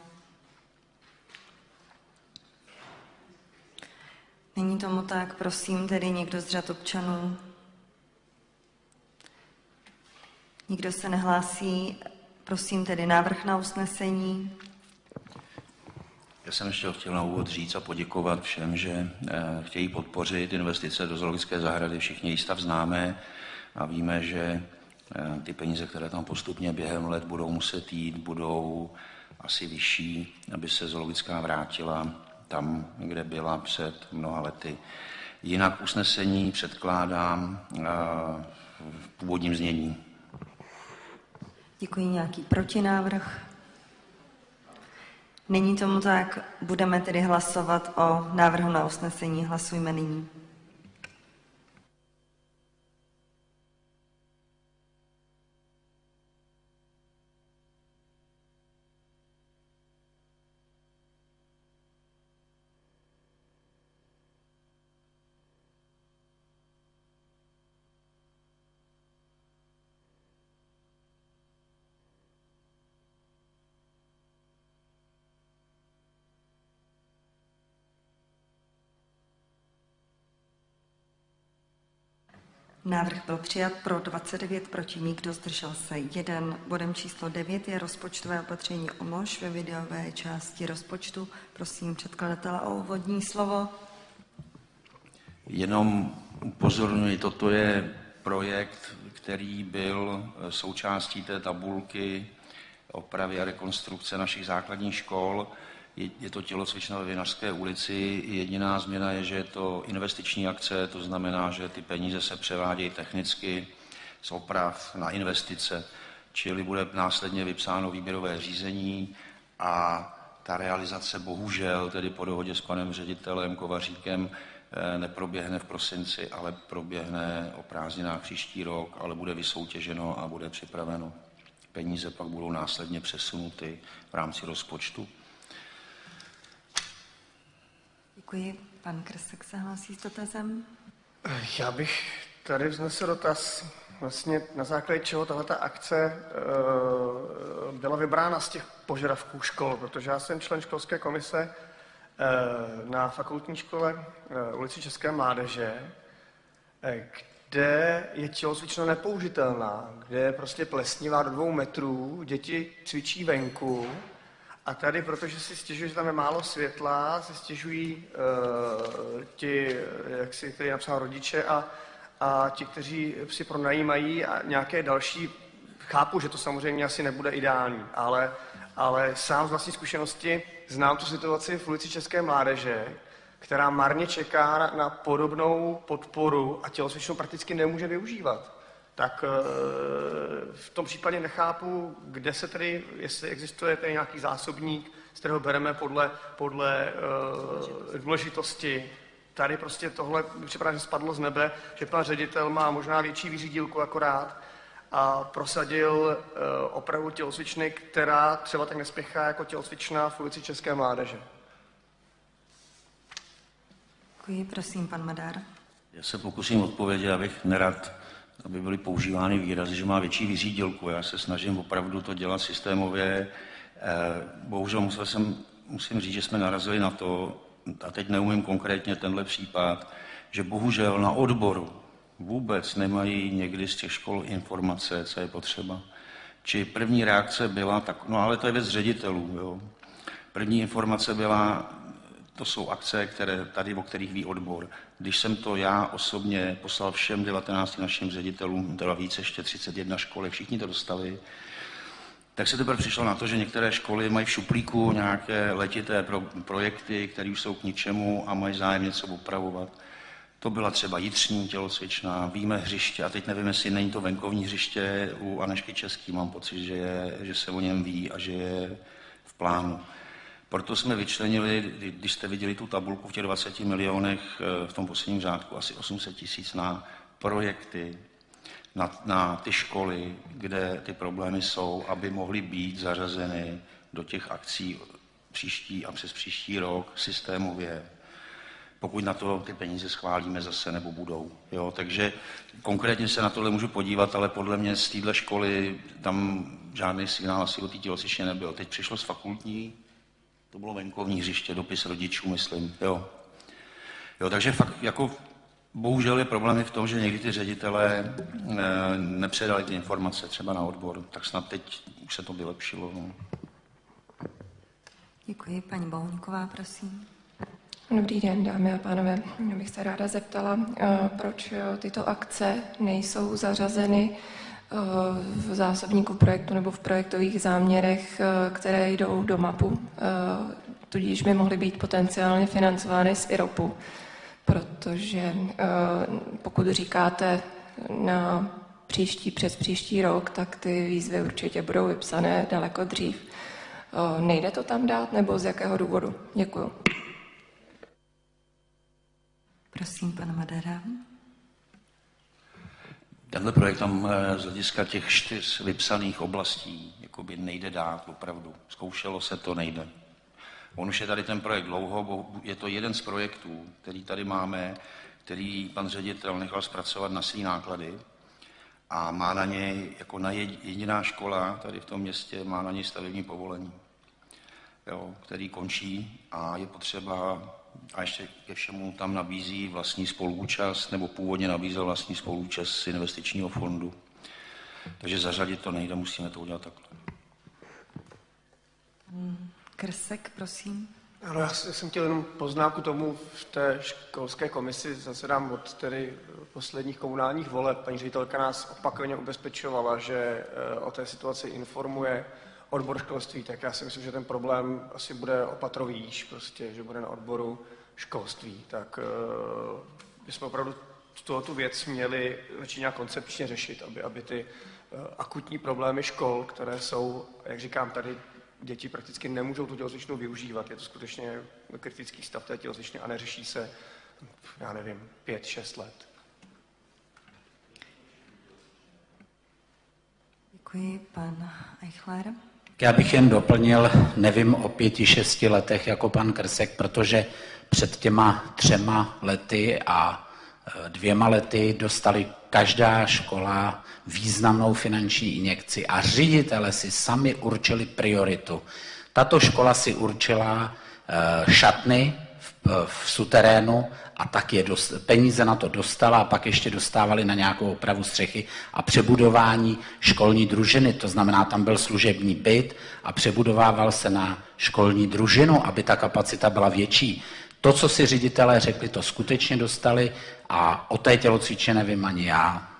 Není tomu tak, prosím tedy někdo z řad občanů. Nikdo se nehlásí, prosím tedy návrh na usnesení. Já jsem ještě chtěl na úvod říct a poděkovat všem, že chtějí podpořit investice do zoologické zahrady. Všichni její stav známe a víme, že ty peníze, které tam postupně během let budou muset jít, budou asi vyšší, aby se zoologická vrátila tam, kde byla před mnoha lety. Jinak usnesení předkládám v původním znění. Děkuji. Nějaký protinávrh? Není tomu tak, budeme tedy hlasovat o návrhu na usnesení. Hlasujme nyní. Návrh byl přijat pro dvacet devět, proti nikdo, zdržel se jeden. Bodem číslo devět je rozpočtové opatření O M O Š ve videové části rozpočtu. Prosím předkladatele o úvodní slovo. Jenom upozorňuji, toto je projekt, který byl součástí té tabulky opravy a rekonstrukce našich základních škol. Je to tělocvična ve Vinařské ulici. Jediná změna je, že je to investiční akce, to znamená, že ty peníze se převádějí technicky z oprav na investice, čili bude následně vypsáno výběrové řízení a ta realizace bohužel, tedy po dohodě s panem ředitelem Kovaříkem, neproběhne v prosinci, ale proběhne o prázdninách příští rok, ale bude vysoutěženo a bude připraveno. Peníze pak budou následně přesunuty v rámci rozpočtu. Děkuji. Pan Krsek se hlásí s dotazem. Já bych tady vznesl dotaz, vlastně na základě čeho tahleta akce byla vybrána z těch požadavků škol, protože já jsem člen školské komise na fakultní škole ulici České mládeže, kde je tělocvična nepoužitelná, kde je prostě plesnivá do dvou metrů, děti cvičí venku. A tady, protože si stěžují, že tam je málo světla, si stěžují uh, ti, jak si tady napsal, rodiče a, a ti, kteří si pronajímají a nějaké další. Chápu, že to samozřejmě asi nebude ideální, ale, ale sám z vlastní zkušenosti znám tu situaci v ulici České mládeže, která marně čeká na, na podobnou podporu a tělocvičnu prakticky nemůže využívat. Tak v tom případě nechápu, kde se tedy, jestli existuje tady nějaký zásobník, z kterého bereme podle, podle uh, důležitosti. Tady prostě tohle připadá, že spadlo z nebe, že pan ředitel má možná větší vyřídílku akorát a prosadil uh, opravu tělocvičny, která třeba tak nespěchá jako tělocvična v ulici České mládeže. Děkuji, prosím, pan Madár. Já se pokusím odpovědět, abych nerad, aby byly používány výrazy, že má větší vyřídilku. Já se snažím opravdu to dělat systémově. Bohužel musel jsem, musím říct, že jsme narazili na to, a teď neumím konkrétně tenhle případ, že bohužel na odboru vůbec nemají někdy z těch škol informace, co je potřeba. Či první reakce byla, tak, no ale to je věc ředitelů. Jo. První informace byla, to jsou akce, které tady, o kterých ví odbor. Když jsem to já osobně poslal všem devatenácti našim ředitelům, teda více ještě třicet jedna školy, všichni to dostali, tak se teprve přišlo na to, že některé školy mají v šuplíku nějaké letité pro, projekty, které už jsou k ničemu a mají zájem něco opravovat. To byla třeba jitřní tělocvična, víme hřiště, a teď nevím, jestli není to venkovní hřiště u Anežky Český, mám pocit, že, je, že se o něm ví a že je v plánu. Proto jsme vyčlenili, když jste viděli tu tabulku v těch dvaceti milionech, v tom posledním řádku asi osm set tisíc na projekty, na, na ty školy, kde ty problémy jsou, aby mohly být zařazeny do těch akcí příští a přes příští rok systémově, pokud na to ty peníze schválíme zase nebo budou. Jo? Takže konkrétně se na tohle můžu podívat, ale podle mě z téhle školy tam žádný signál asi o té tělocvičně nebyl. Teď přišlo z fakultní, to bylo venkovní hřiště, dopis rodičů, myslím. Jo. Jo, takže fakt jako bohužel je problém v tom, že někdy ty ředitelé ne, nepředali ty informace třeba na odbor, tak snad teď už se to vylepšilo. No. Děkuji. Paní Bouníková, prosím. Dobrý den, dámy a pánové. Já bych se ráda zeptala, proč tyto akce nejsou zařazeny v zásobníku projektu nebo v projektových záměrech, které jdou do mapu, tudíž by mohly být potenciálně financovány z I R O P u, protože pokud říkáte na příští, přes příští rok, tak ty výzvy určitě budou vypsané daleko dřív. Nejde to tam dát, nebo z jakého důvodu? Děkuju. Prosím, pan Madera. Tenhle projekt tam z hlediska těch čtyř vypsaných oblastí jakoby nejde dát opravdu. Zkoušelo se to, nejde. On už je tady ten projekt dlouho, je to jeden z projektů, který tady máme, který pan ředitel nechal zpracovat na svý náklady a má na něj, jako na jediná škola tady v tom městě, má na něj stavební povolení, jo, který končí a je potřeba, a ještě ke všemu tam nabízí vlastní spoluúčast, nebo původně nabízel vlastní spoluúčast z investičního fondu. Takže zařadit to nejde, musíme to udělat takhle. Krsek, prosím. Ano, já jsem chtěl jenom poznámku tomu, v té školské komisi zasedám od tedy posledních komunálních voleb. Paní ředitelka nás opakovaně ubezpečovala, že o té situaci informuje odbor školství, tak já si myslím, že ten problém asi bude opatrový výš, prostě, že bude na odboru školství. Tak uh, bychom opravdu tuto tu věc měli začít nějak koncepčně řešit, aby, aby ty uh, akutní problémy škol, které jsou, jak říkám, tady děti prakticky nemůžou tu tělocvičnu využívat. Je to skutečně kritický stav té tělocvičny a neřeší se, já nevím, pět, šest let. Děkuji, pan Eichler. Já bych jen doplnil, nevím o pěti, šesti letech jako pan Krsek, protože před těma třema lety a dvěma lety dostali každá škola významnou finanční injekci a ředitele si sami určili prioritu. Tato škola si určila šatny v, v suterénu a tak je dost, peníze na to dostala a pak ještě dostávali na nějakou opravu střechy a přebudování školní družiny. To znamená, tam byl služební byt a přebudovával se na školní družinu, aby ta kapacita byla větší. To, co si ředitelé řekli, to skutečně dostali a o té tělocvičně nevím ani já.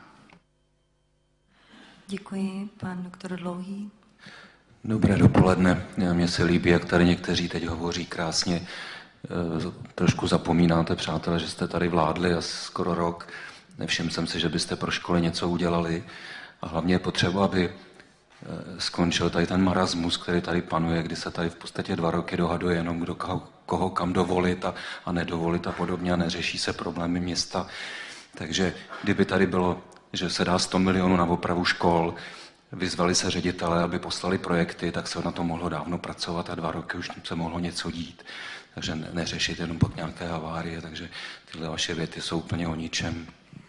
Děkuji. Pan doktor Dlouhý. Dobré dopoledne. Mně se líbí, jak tady někteří teď hovoří krásně. Trošku zapomínáte, přátelé, že jste tady vládli a skoro rok. Nevšiml jsem si, že byste pro školy něco udělali. A hlavně je potřeba, aby skončil tady ten marasmus, který tady panuje, kdy se tady v podstatě dva roky dohaduje jenom, kdo koho kam dovolit a, a nedovolit a podobně a neřeší se problémy města. Takže kdyby tady bylo, že se dá sto milionů na opravu škol, vyzvali se ředitelé, aby poslali projekty, tak se na to mohlo dávno pracovat a dva roky už se mohlo něco dít. Takže ne, neřešit jenom pod nějaké havárie, takže tyhle vaše věty jsou úplně o ničem.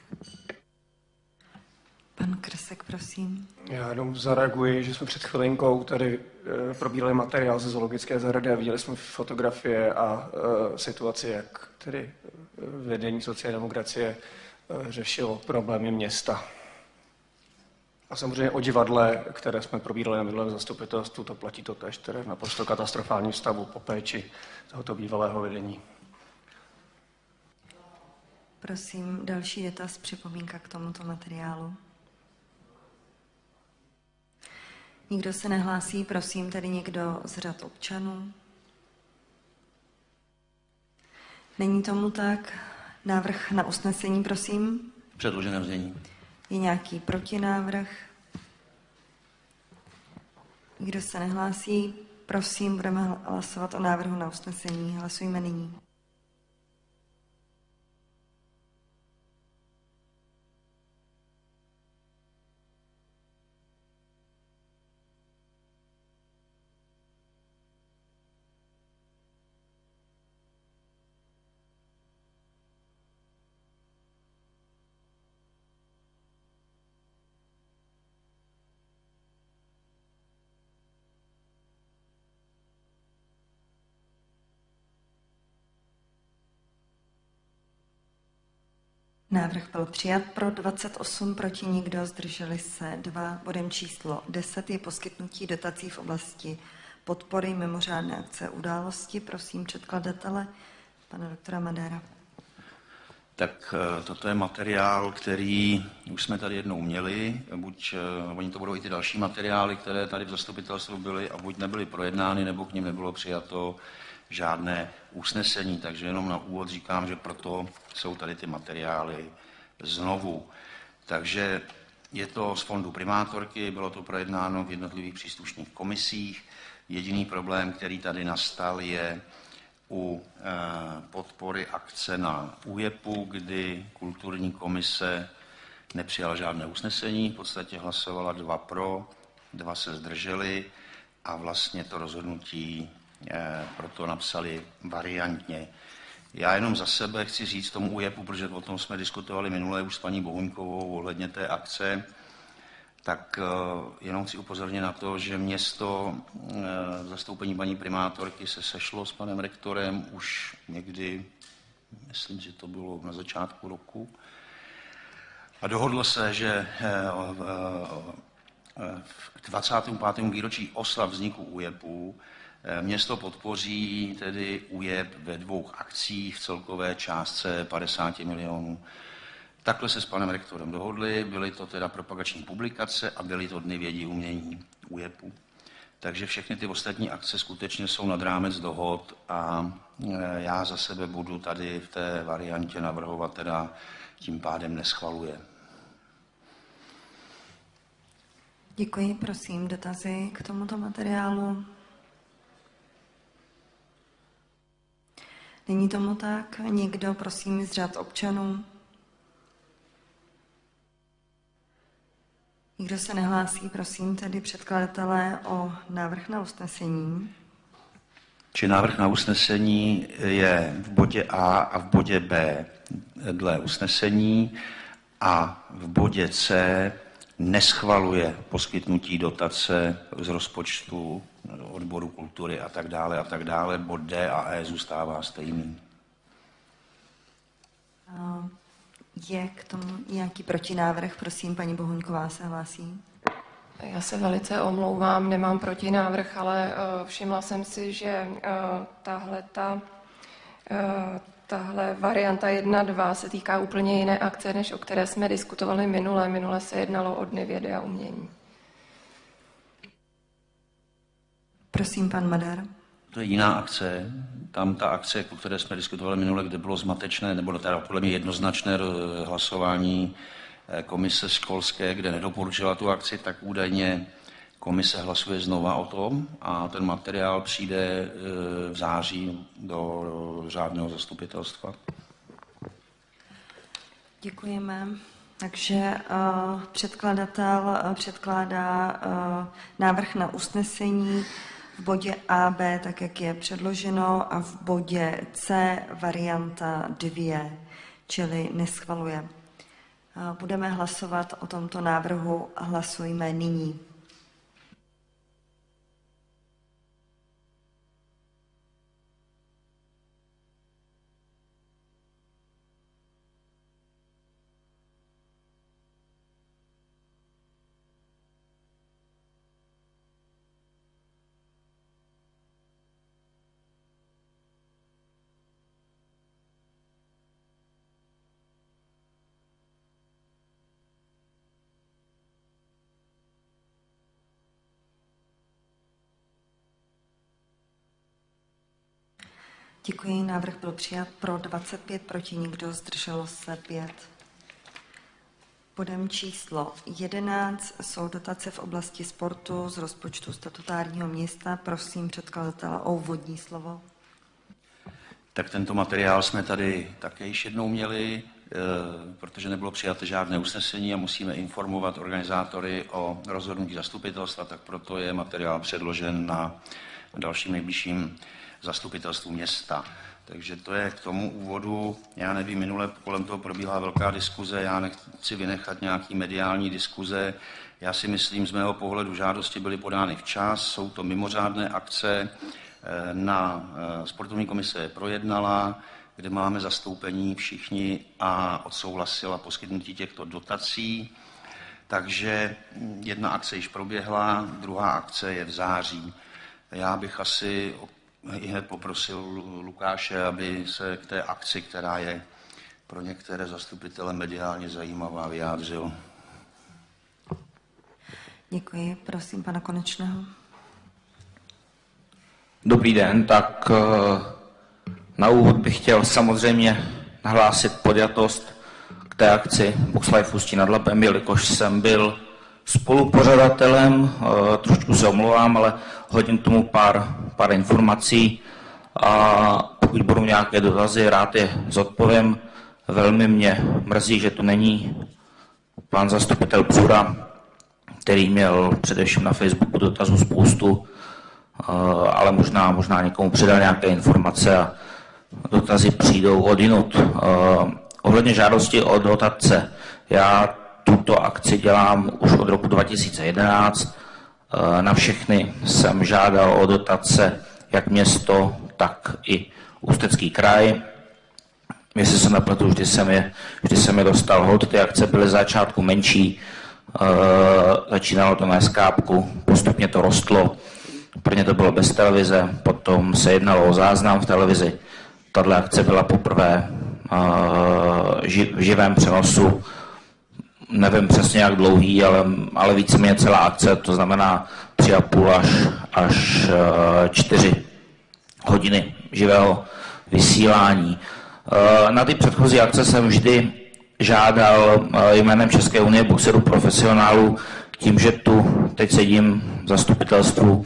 Pan Krsek, prosím. Já jenom zareaguji, že jsme před chvilinkou tady e, probírali materiál ze zoologické zahrady a viděli jsme fotografie a e, situaci, jak tedy vedení sociální demokracie e, řešilo problémy města. A samozřejmě o divadle, které jsme probírali na minulém zastupitelstvu, to platí to též, které v naprosto katastrofálním stavu po péči tohoto bývalého vedení. Prosím, další dotaz, připomínka k tomuto materiálu. Nikdo se nehlásí, prosím, tady někdo z řad občanů. Není tomu tak. Návrh na usnesení, prosím. Předložené znění. Je nějaký protinávrh? Nikdo se nehlásí. Prosím, budeme hlasovat o návrhu na usnesení. Hlasujme nyní. Návrh byl přijat, pro dvacet osm, proti nikdo, zdrželi se dva. Bodem číslo deset je poskytnutí dotací v oblasti podpory mimořádné akce události. Prosím předkladatele, pana doktora Madera. Tak toto je materiál, který už jsme tady jednou měli, buď oni to budou i ty další materiály, které tady v zastupitelstvu byly a buď nebyly projednány, nebo k nim nebylo přijato žádné usnesení, takže jenom na úvod říkám, že proto jsou tady ty materiály znovu. Takže je to z fondu primátorky, bylo to projednáno v jednotlivých příslušných komisích, Jediný problém, který tady nastal, je u podpory akce na ÚJEPu, kdy kulturní komise nepřijala žádné usnesení, v podstatě hlasovala dva pro, dva se zdrželi a vlastně to rozhodnutí proto napsali variantně. Já jenom za sebe chci říct tomu ÚJEPu, protože o tom jsme diskutovali minule už s paní Bohuňkovou ohledně té akce, tak jenom chci upozornit na to, že město v zastoupení paní primátorky se sešlo s panem rektorem už někdy, myslím, že to bylo na začátku roku, a dohodlo se, že v dvacátém pátém výročí oslav vzniku ÚJEPu město podpoří tedy ÚJEP ve dvou akcích v celkové částce padesát milionů. Takhle se s panem rektorem dohodli, byly to teda propagační publikace a byly to dny vědy umění ÚJEPu. Takže všechny ty ostatní akce skutečně jsou nad rámec dohod a já za sebe budu tady v té variantě navrhovat, teda tím pádem neschvaluje. Děkuji, prosím, dotazy k tomuto materiálu. Není tomu tak? Někdo, prosím, z řad občanů? Nikdo se nehlásí, prosím, tedy předkladatelé o návrh na usnesení. Či návrh na usnesení je v bodě A a v bodě B dle usnesení a v bodě C neschvaluje poskytnutí dotace z rozpočtu odboru kultury a tak dále a tak dále. Bod D a E zůstává stejný. Je k tomu nějaký protinávrh? Prosím, paní Bohuňková se hlásí. Já se velice omlouvám, nemám protinávrh, ale uh, všimla jsem si, že uh, tahle, ta, uh, tahle varianta jedna dva se týká úplně jiné akce, než o které jsme diskutovali minule. Minule se jednalo o Dny vědy a umění. Prosím, pan Madar. To je jiná akce. Tam ta akce, o které jsme diskutovali minule, kde bylo zmatečné, nebo teda podle mě jednoznačné hlasování komise školské, kde nedoporučila tu akci, tak údajně komise hlasuje znova o tom a ten materiál přijde v září do řádného zastupitelstva. Děkujeme. Takže uh, předkladatel uh, předkládá uh, návrh na usnesení v bodě A, B, tak jak je předloženo, a v bodě C varianta dvě, čili neschvaluje. Budeme hlasovat o tomto návrhu a hlasujme nyní. Děkuji, návrh byl přijat pro dvacet pět, proti nikdo, zdrželo se pět. Bodem číslo jedenáct jsou dotace v oblasti sportu z rozpočtu statutárního města. Prosím předkladatele o úvodní slovo. Tak tento materiál jsme tady také již jednou měli, protože nebylo přijaté žádné usnesení a musíme informovat organizátory o rozhodnutí zastupitelstva, tak proto je materiál předložen na dalším nejbližším zastupitelstvu města. Takže to je k tomu úvodu. Já nevím, minule kolem toho probíhá velká diskuze, já nechci vynechat nějaký mediální diskuze. Já si myslím, z mého pohledu žádosti byly podány včas, jsou to mimořádné akce, na sportovní komise je projednala, kde máme zastoupení všichni a odsouhlasila poskytnutí těchto dotací. Takže jedna akce již proběhla, druhá akce je v září. Já bych asi hned poprosil Lukáše, aby se k té akci, která je pro některé zastupitele mediálně zajímavá, vyjádřil. Děkuji. Prosím pana Konečného. Dobrý den, tak na úvod bych chtěl samozřejmě nahlásit podjatost k té akci Box Life Ústí nad Labem, jelikož jsem byl spolupořadatelem, trošku se omlouvám, ale hodím k tomu pár, pár informací a pokud budou nějaké dotazy, rád je zodpovím. Velmi mě mrzí, že tu není pan zastupitel Bzura, který měl především na Facebooku dotazů spoustu, ale možná, možná někomu předal nějaké informace a dotazy přijdou odinut. Ohledně žádosti o dotace, já tuto akci dělám už od roku dva tisíce jedenáct. Na všechny jsem žádal o dotace jak město, tak i Ústecký kraj. Jestli se nepletu, vždy jsem je, vždy jsem je dostal hod. Ty akce byly z začátku menší, začínalo to na eskápku, postupně to rostlo. Prvně to bylo bez televize, potom se jednalo o záznam v televizi. Tato akce byla poprvé v živém přenosu. Nevím přesně jak dlouhý, ale, ale víceméně celá akce, to znamená tři a půl až, až čtyři hodiny živého vysílání. Na ty předchozí akce jsem vždy žádal jménem České unie boxerů profesionálů, tím, že tu teď sedím v zastupitelstvu,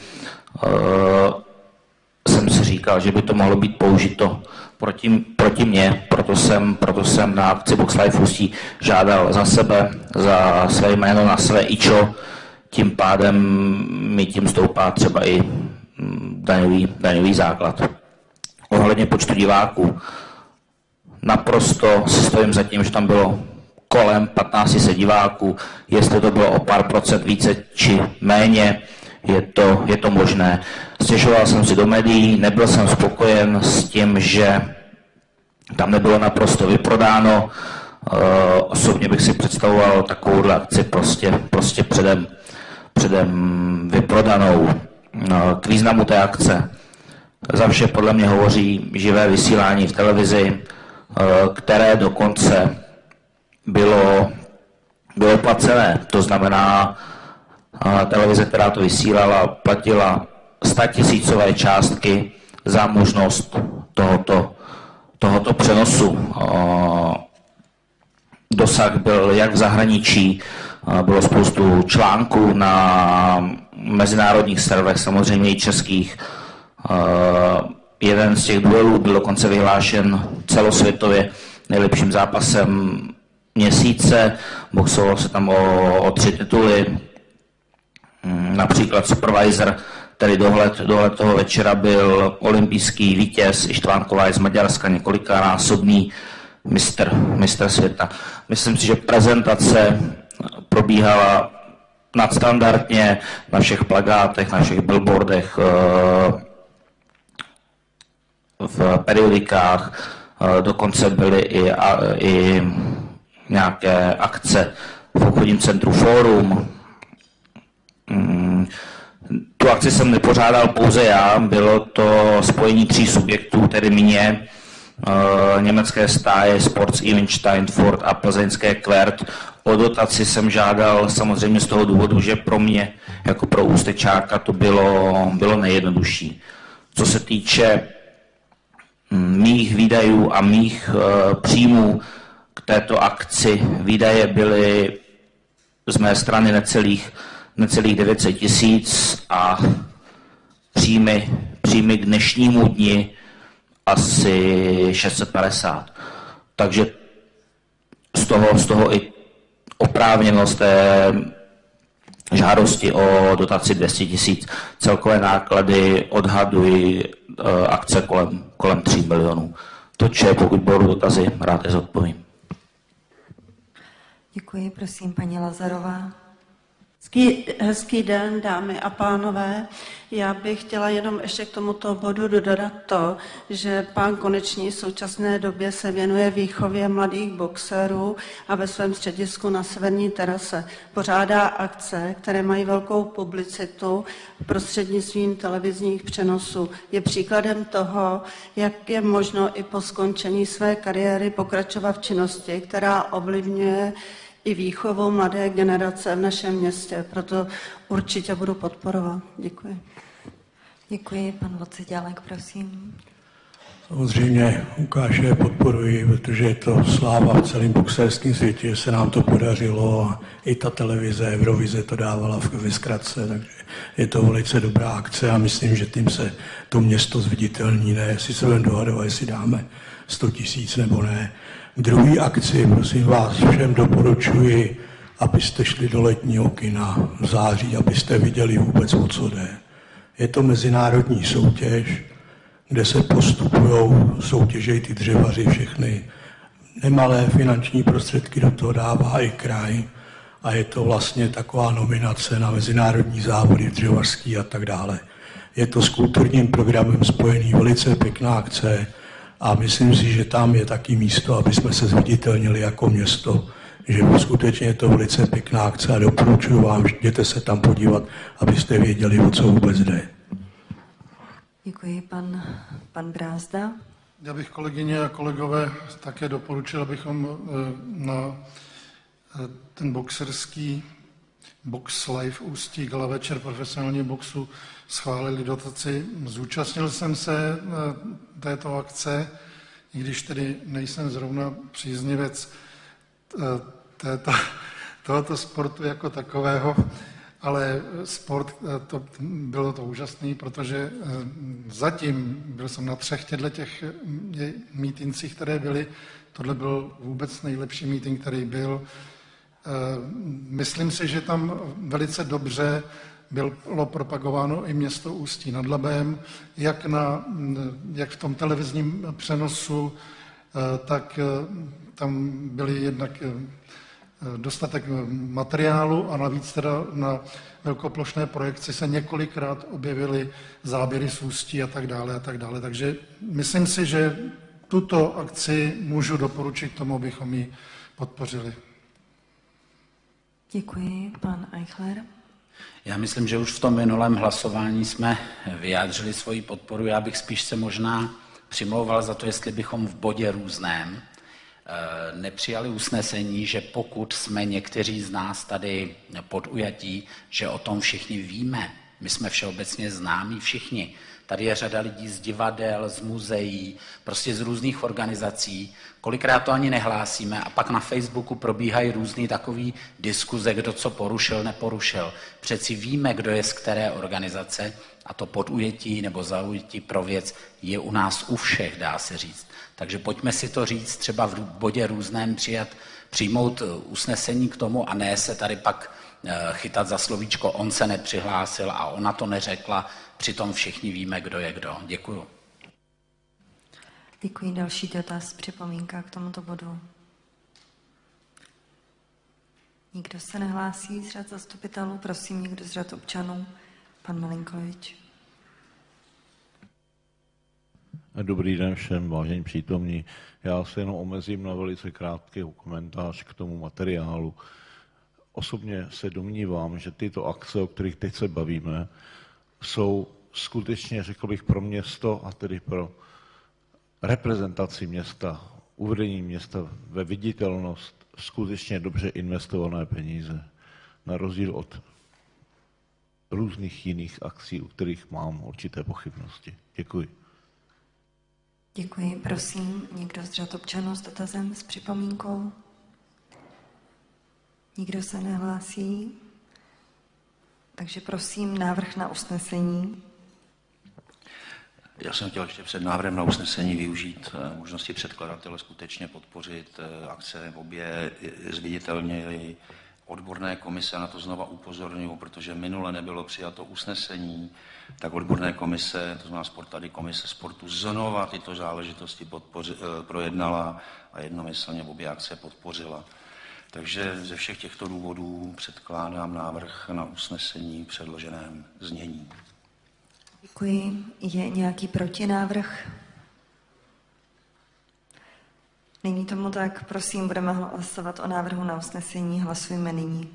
jsem si říkal, že by to mohlo být použito proti, proti mně, proto jsem, proto jsem na akci Box Life Ústí žádal za sebe, za své jméno, na své ičo, tím pádem mi tím stoupá třeba i daňový, daňový základ. Ohledně počtu diváků, naprosto si stojím za tím, že tam bylo kolem patnáct set diváků, jestli to bylo o pár procent více či méně, je to, je to možné. Stěžoval jsem si do médií, nebyl jsem spokojen s tím, že tam nebylo naprosto vyprodáno. E, osobně bych si představoval takovou akci prostě, prostě předem, předem vyprodanou. E, k významu té akce. Za vše podle mě hovoří živé vysílání v televizi, e, které dokonce bylo, bylo placené. To znamená, a televize, která to vysílala, platila statisícové částky za možnost tohoto, tohoto přenosu. Dosah byl jak v zahraničí, bylo spoustu článků na mezinárodních serverech, samozřejmě i českých. Jeden z těch duelů byl dokonce vyhlášen celosvětově nejlepším zápasem měsíce. Boxovalo se tam o, o tři tituly. Například Supervisor, tedy dohled, dohled toho večera byl olympijský vítěz Ištván Kováč z Maďarska, několikanásobný mistr, mistr světa. Myslím si, že prezentace probíhala nadstandardně na všech plakátech, na všech billboardech, v periodikách, dokonce byly i, i nějaké akce v obchodním centru Fórum. Tu akci jsem nepořádal pouze já, bylo to spojení tří subjektů, tedy mě, německé stáje Sports Event Steinfurt a plzeňské Quert. O dotaci jsem žádal samozřejmě z toho důvodu, že pro mě, jako pro Ústečáka, to bylo, bylo nejjednodušší. Co se týče mých výdajů a mých příjmů k této akci, výdaje byly z mé strany necelých necelých devět set tisíc a příjmy, příjmy k dnešnímu dni asi šest set padesát. Takže z toho, z toho i oprávněnost té žádosti o dotaci dvě stě tisíc. Celkové náklady odhadují e, akce kolem, kolem tří milionů. Toče, pokud budou dotazy, rád je zodpovím. Děkuji, prosím, paní Lazarová. Hezký, hezký den, dámy a pánové. Já bych chtěla jenom ještě k tomuto bodu dodat to, že pán Konečný v současné době se věnuje výchově mladých boxerů a ve svém středisku na Severní terase pořádá akce, které mají velkou publicitu prostřednictvím televizních přenosů. Je příkladem toho, jak je možno i po skončení své kariéry pokračovat v činnosti, která ovlivňuje i výchovou mladé generace v našem městě. Proto určitě budu podporovat. Děkuji. Děkuji. Pan Voceďálek, prosím. Samozřejmě Lukáše podporuji, protože je to sláva v celém boxerském světě, že se nám to podařilo a i ta televize, Eurovize to dávala ve zkratce, takže je to velice dobrá akce a myslím, že tím se to město zviditelní, ne, jestli se budeme dohadovat, jestli dáme sto tisíc nebo ne. K druhé akci, prosím vás, všem doporučuji, abyste šli do letního kina v září, abyste viděli vůbec, o co jde. Je to mezinárodní soutěž, kde se postupují, soutěžejí ty dřevaři všechny. Nemalé finanční prostředky do toho dává i kraj a je to vlastně taková nominace na mezinárodní závody dřevařský a tak dále. Je to s kulturním programem spojený, velice pěkná akce a myslím si, že tam je taky místo, aby jsme se zviditelnili jako město, že skutečně je to velice pěkná akce a doporučuji vám, jděte se tam podívat, abyste věděli, o co vůbec jde. Děkuji, pan, pan Brázda. Já bych, kolegyně a kolegové, také doporučil, abychom na ten boxerský Box Live Ústí, gala večer profesionálního boxu, schválili dotaci. Zúčastnil jsem se této akce, i když tedy nejsem zrovna příznivec této, tohoto sportu jako takového, ale sport, to, bylo to úžasný, protože zatím, byl jsem na třech těchto těch mítincích, které byly, tohle byl vůbec nejlepší meeting, který byl. Myslím si, že tam velice dobře bylo propagováno i město Ústí nad Labem, jak, na, jak v tom televizním přenosu, tak tam byly jednak dostatek materiálu a navíc teda na velkoplošné projekci se několikrát objevily záběry z Ústí a tak dále a tak dále. Takže myslím si, že tuto akci můžu doporučit tomu, abychom ji podpořili. Děkuji. Pan Eichler. Já myslím, že už v tom minulém hlasování jsme vyjádřili svoji podporu. Já bych spíš se možná přimlouval za to, jestli bychom v bodě různém nepřijali usnesení, že pokud jsme někteří z nás tady podujatí, že o tom všichni víme, my jsme všeobecně známí všichni, tady je řada lidí z divadel, z muzeí, prostě z různých organizací, kolikrát to ani nehlásíme a pak na Facebooku probíhají různý takový diskuze, kdo co porušil, neporušil. Přeci víme, kdo je z které organizace a to podujetí nebo zaujetí pro věc je u nás u všech, dá se říct. Takže pojďme si to říct, třeba v bodě různém přijat, přijmout usnesení k tomu a ne se tady pak chytat za slovíčko, on se nepřihlásil a ona to neřekla, přitom všichni víme, kdo je kdo. Děkuju. Děkuji. Další dotaz, připomínka k tomuto bodu. Nikdo se nehlásí z řad zastupitelů, prosím, někdo z řad občanů. Pan Malinkovič. Dobrý den všem, vážení přítomní. Já se jenom omezím na velice krátký komentář k tomu materiálu. Osobně se domnívám, že tyto akce, o kterých teď se bavíme, jsou skutečně, řekl bych, pro město a tedy pro reprezentaci města, uvedení města ve viditelnost skutečně dobře investované peníze, na rozdíl od různých jiných akcí, u kterých mám určité pochybnosti. Děkuji. Děkuji. Prosím, někdo z řad občanů s dotazem, s připomínkou? Nikdo se nehlásí? Takže prosím, návrh na usnesení. Já jsem chtěl ještě před návrhem na usnesení využít možnosti předkladatele skutečně podpořit akce v obě, zviditelněji odborné komise, na to znova upozorňuji, protože minule nebylo přijato usnesení, tak odborné komise, to znamená sport, tady komise sportu, znova tyto záležitosti podpoři, projednala a jednomyslně v obě akce podpořila. Takže ze všech těchto důvodů předkládám návrh na usnesení v předloženém znění. Děkuji. Je nějaký protinávrh? Není tomu tak, prosím, budeme hlasovat o návrhu na usnesení. Hlasujeme nyní.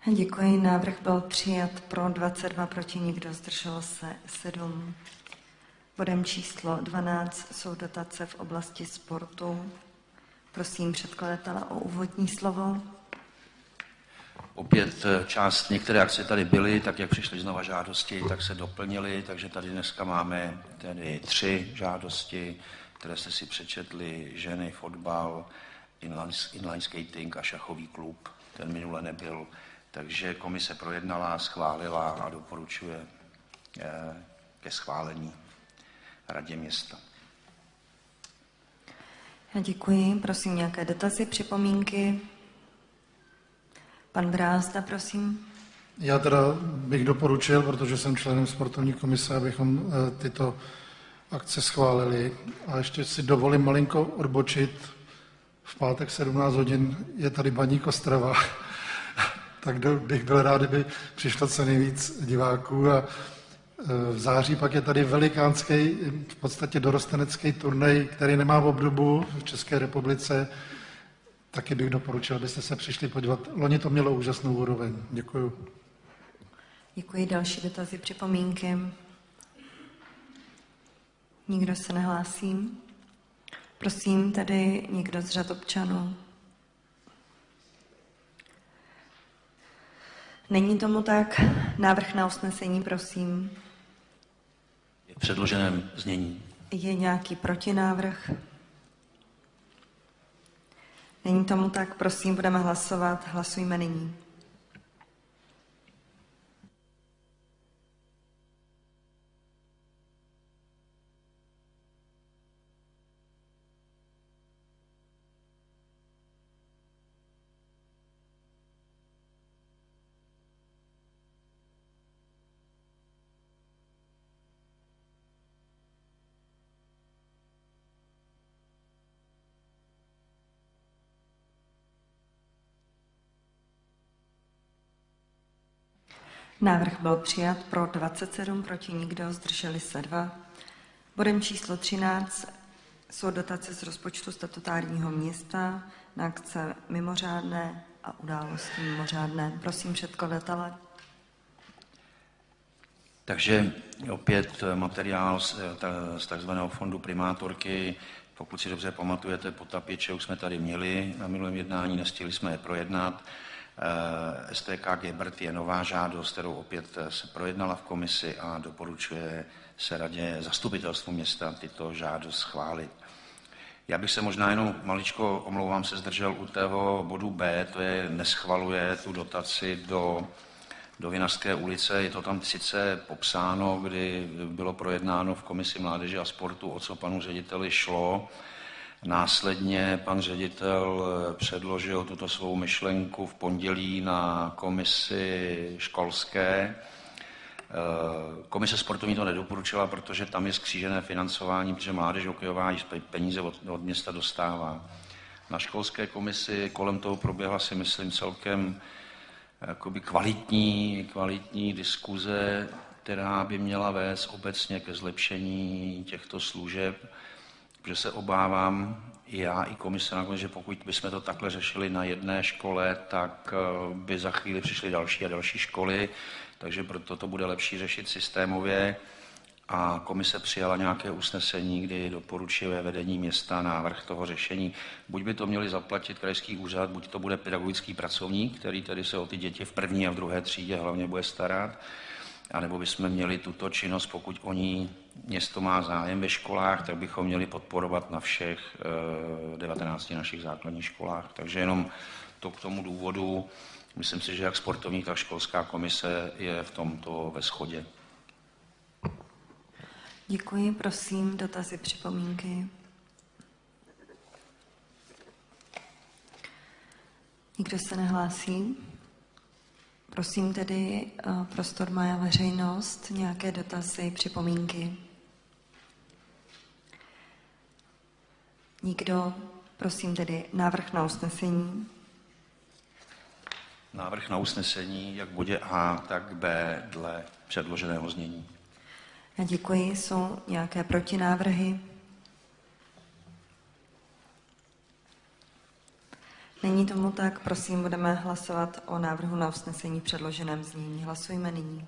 Děkuji. Návrh byl přijat pro dvacet dva, proti nikdo, zdrželo se sedm. Bodem číslo dvanáct jsou dotace v oblasti sportu. Prosím předkladatele o úvodní slovo. Opět část, některé akce tady byly, tak jak přišly znova žádosti, tak se doplnily, takže tady dneska máme tedy tři žádosti, které jste si přečetli, ženy, fotbal, inline, inline skating a šachový klub. Ten minule nebyl, takže komise projednala, schválila a doporučuje ke schválení radě města. Já děkuji. Prosím nějaké dotazy, připomínky. Pan Brázda, prosím. Já teda bych doporučil, protože jsem členem sportovní komise, abychom tyto akce schválili. A ještě si dovolím malinko odbočit. V pátek sedmnáct hodin je tady Baník Ostrava. Tak bych byl rád, kdyby přišlo co nejvíc diváků. A v září pak je tady velikánský, v podstatě dorostenecký turnaj, který nemá obdobu v České republice. Taky bych doporučil, abyste se přišli podívat. Loni to mělo úžasnou úroveň. Děkuju. Děkuji. Další dotazy, připomínky. Nikdo se nehlásí. Prosím tady někdo z řad občanů. Není tomu tak. Návrh na usnesení, prosím. Je v předloženém znění. Je nějaký protinávrh? Není tomu tak, prosím, budeme hlasovat. Hlasujme nyní. Návrh byl přijat pro dvacet sedm, proti nikdo, zdrželi se dva. Bodem číslo třináct jsou dotace z rozpočtu statutárního města na akce mimořádné a události mimořádné. Prosím předkladatele. Takže opět materiál z, z takzvaného fondu primátorky. Pokud si dobře pamatujete, potapiče už jsme tady měli na minulém jednání, nestihli jsme je projednat. S T K Gebert je nová žádost, kterou opět se projednala v komisi a doporučuje se radě zastupitelstvu města tyto žádost schválit. Já bych se možná jenom maličko, omlouvám se, zdržel u tého bodu B, to je neschvaluje tu dotaci do, do Vinařské ulice. Je to tam sice popsáno, kdy bylo projednáno v komisi mládeže a sportu, o co panu řediteli šlo. Následně pan ředitel předložil tuto svou myšlenku v pondělí na komisi školské. Komise sportovní to nedoporučila, protože tam je skřížené financování, protože mládež hokejová již peníze od, od města dostává. Na školské komisi kolem toho proběhla, si myslím, celkem jakoby kvalitní, kvalitní diskuze, která by měla vést obecně ke zlepšení těchto služeb, protože se obávám, i já, i komise nakonec, že pokud bychom to takhle řešili na jedné škole, tak by za chvíli přišly další a další školy, takže proto to bude lepší řešit systémově. A komise přijala nějaké usnesení, kdy doporučuje vedení města návrh toho řešení. Buď by to měli zaplatit krajský úřad, buď to bude pedagogický pracovník, který tedy se o ty děti v první a v druhé třídě hlavně bude starat, anebo bychom měli tuto činnost, pokud o ní město má zájem ve školách, tak bychom měli podporovat na všech devatenácti našich základních školách. Takže jenom to k tomu důvodu, myslím si, že jak sportovní, tak školská komise je v tomto ve shodě. Děkuji, prosím, dotazy, připomínky. Nikdo se nehlásí? Prosím tedy, prostor má veřejnost, nějaké dotazy, připomínky. Nikdo? Prosím tedy návrh na usnesení. Návrh na usnesení jak v bodě A, tak B dle předloženého znění. Já děkuji. Jsou nějaké protinávrhy? Není tomu tak, prosím, budeme hlasovat o návrhu na usnesení v předloženém znění. Hlasujme nyní.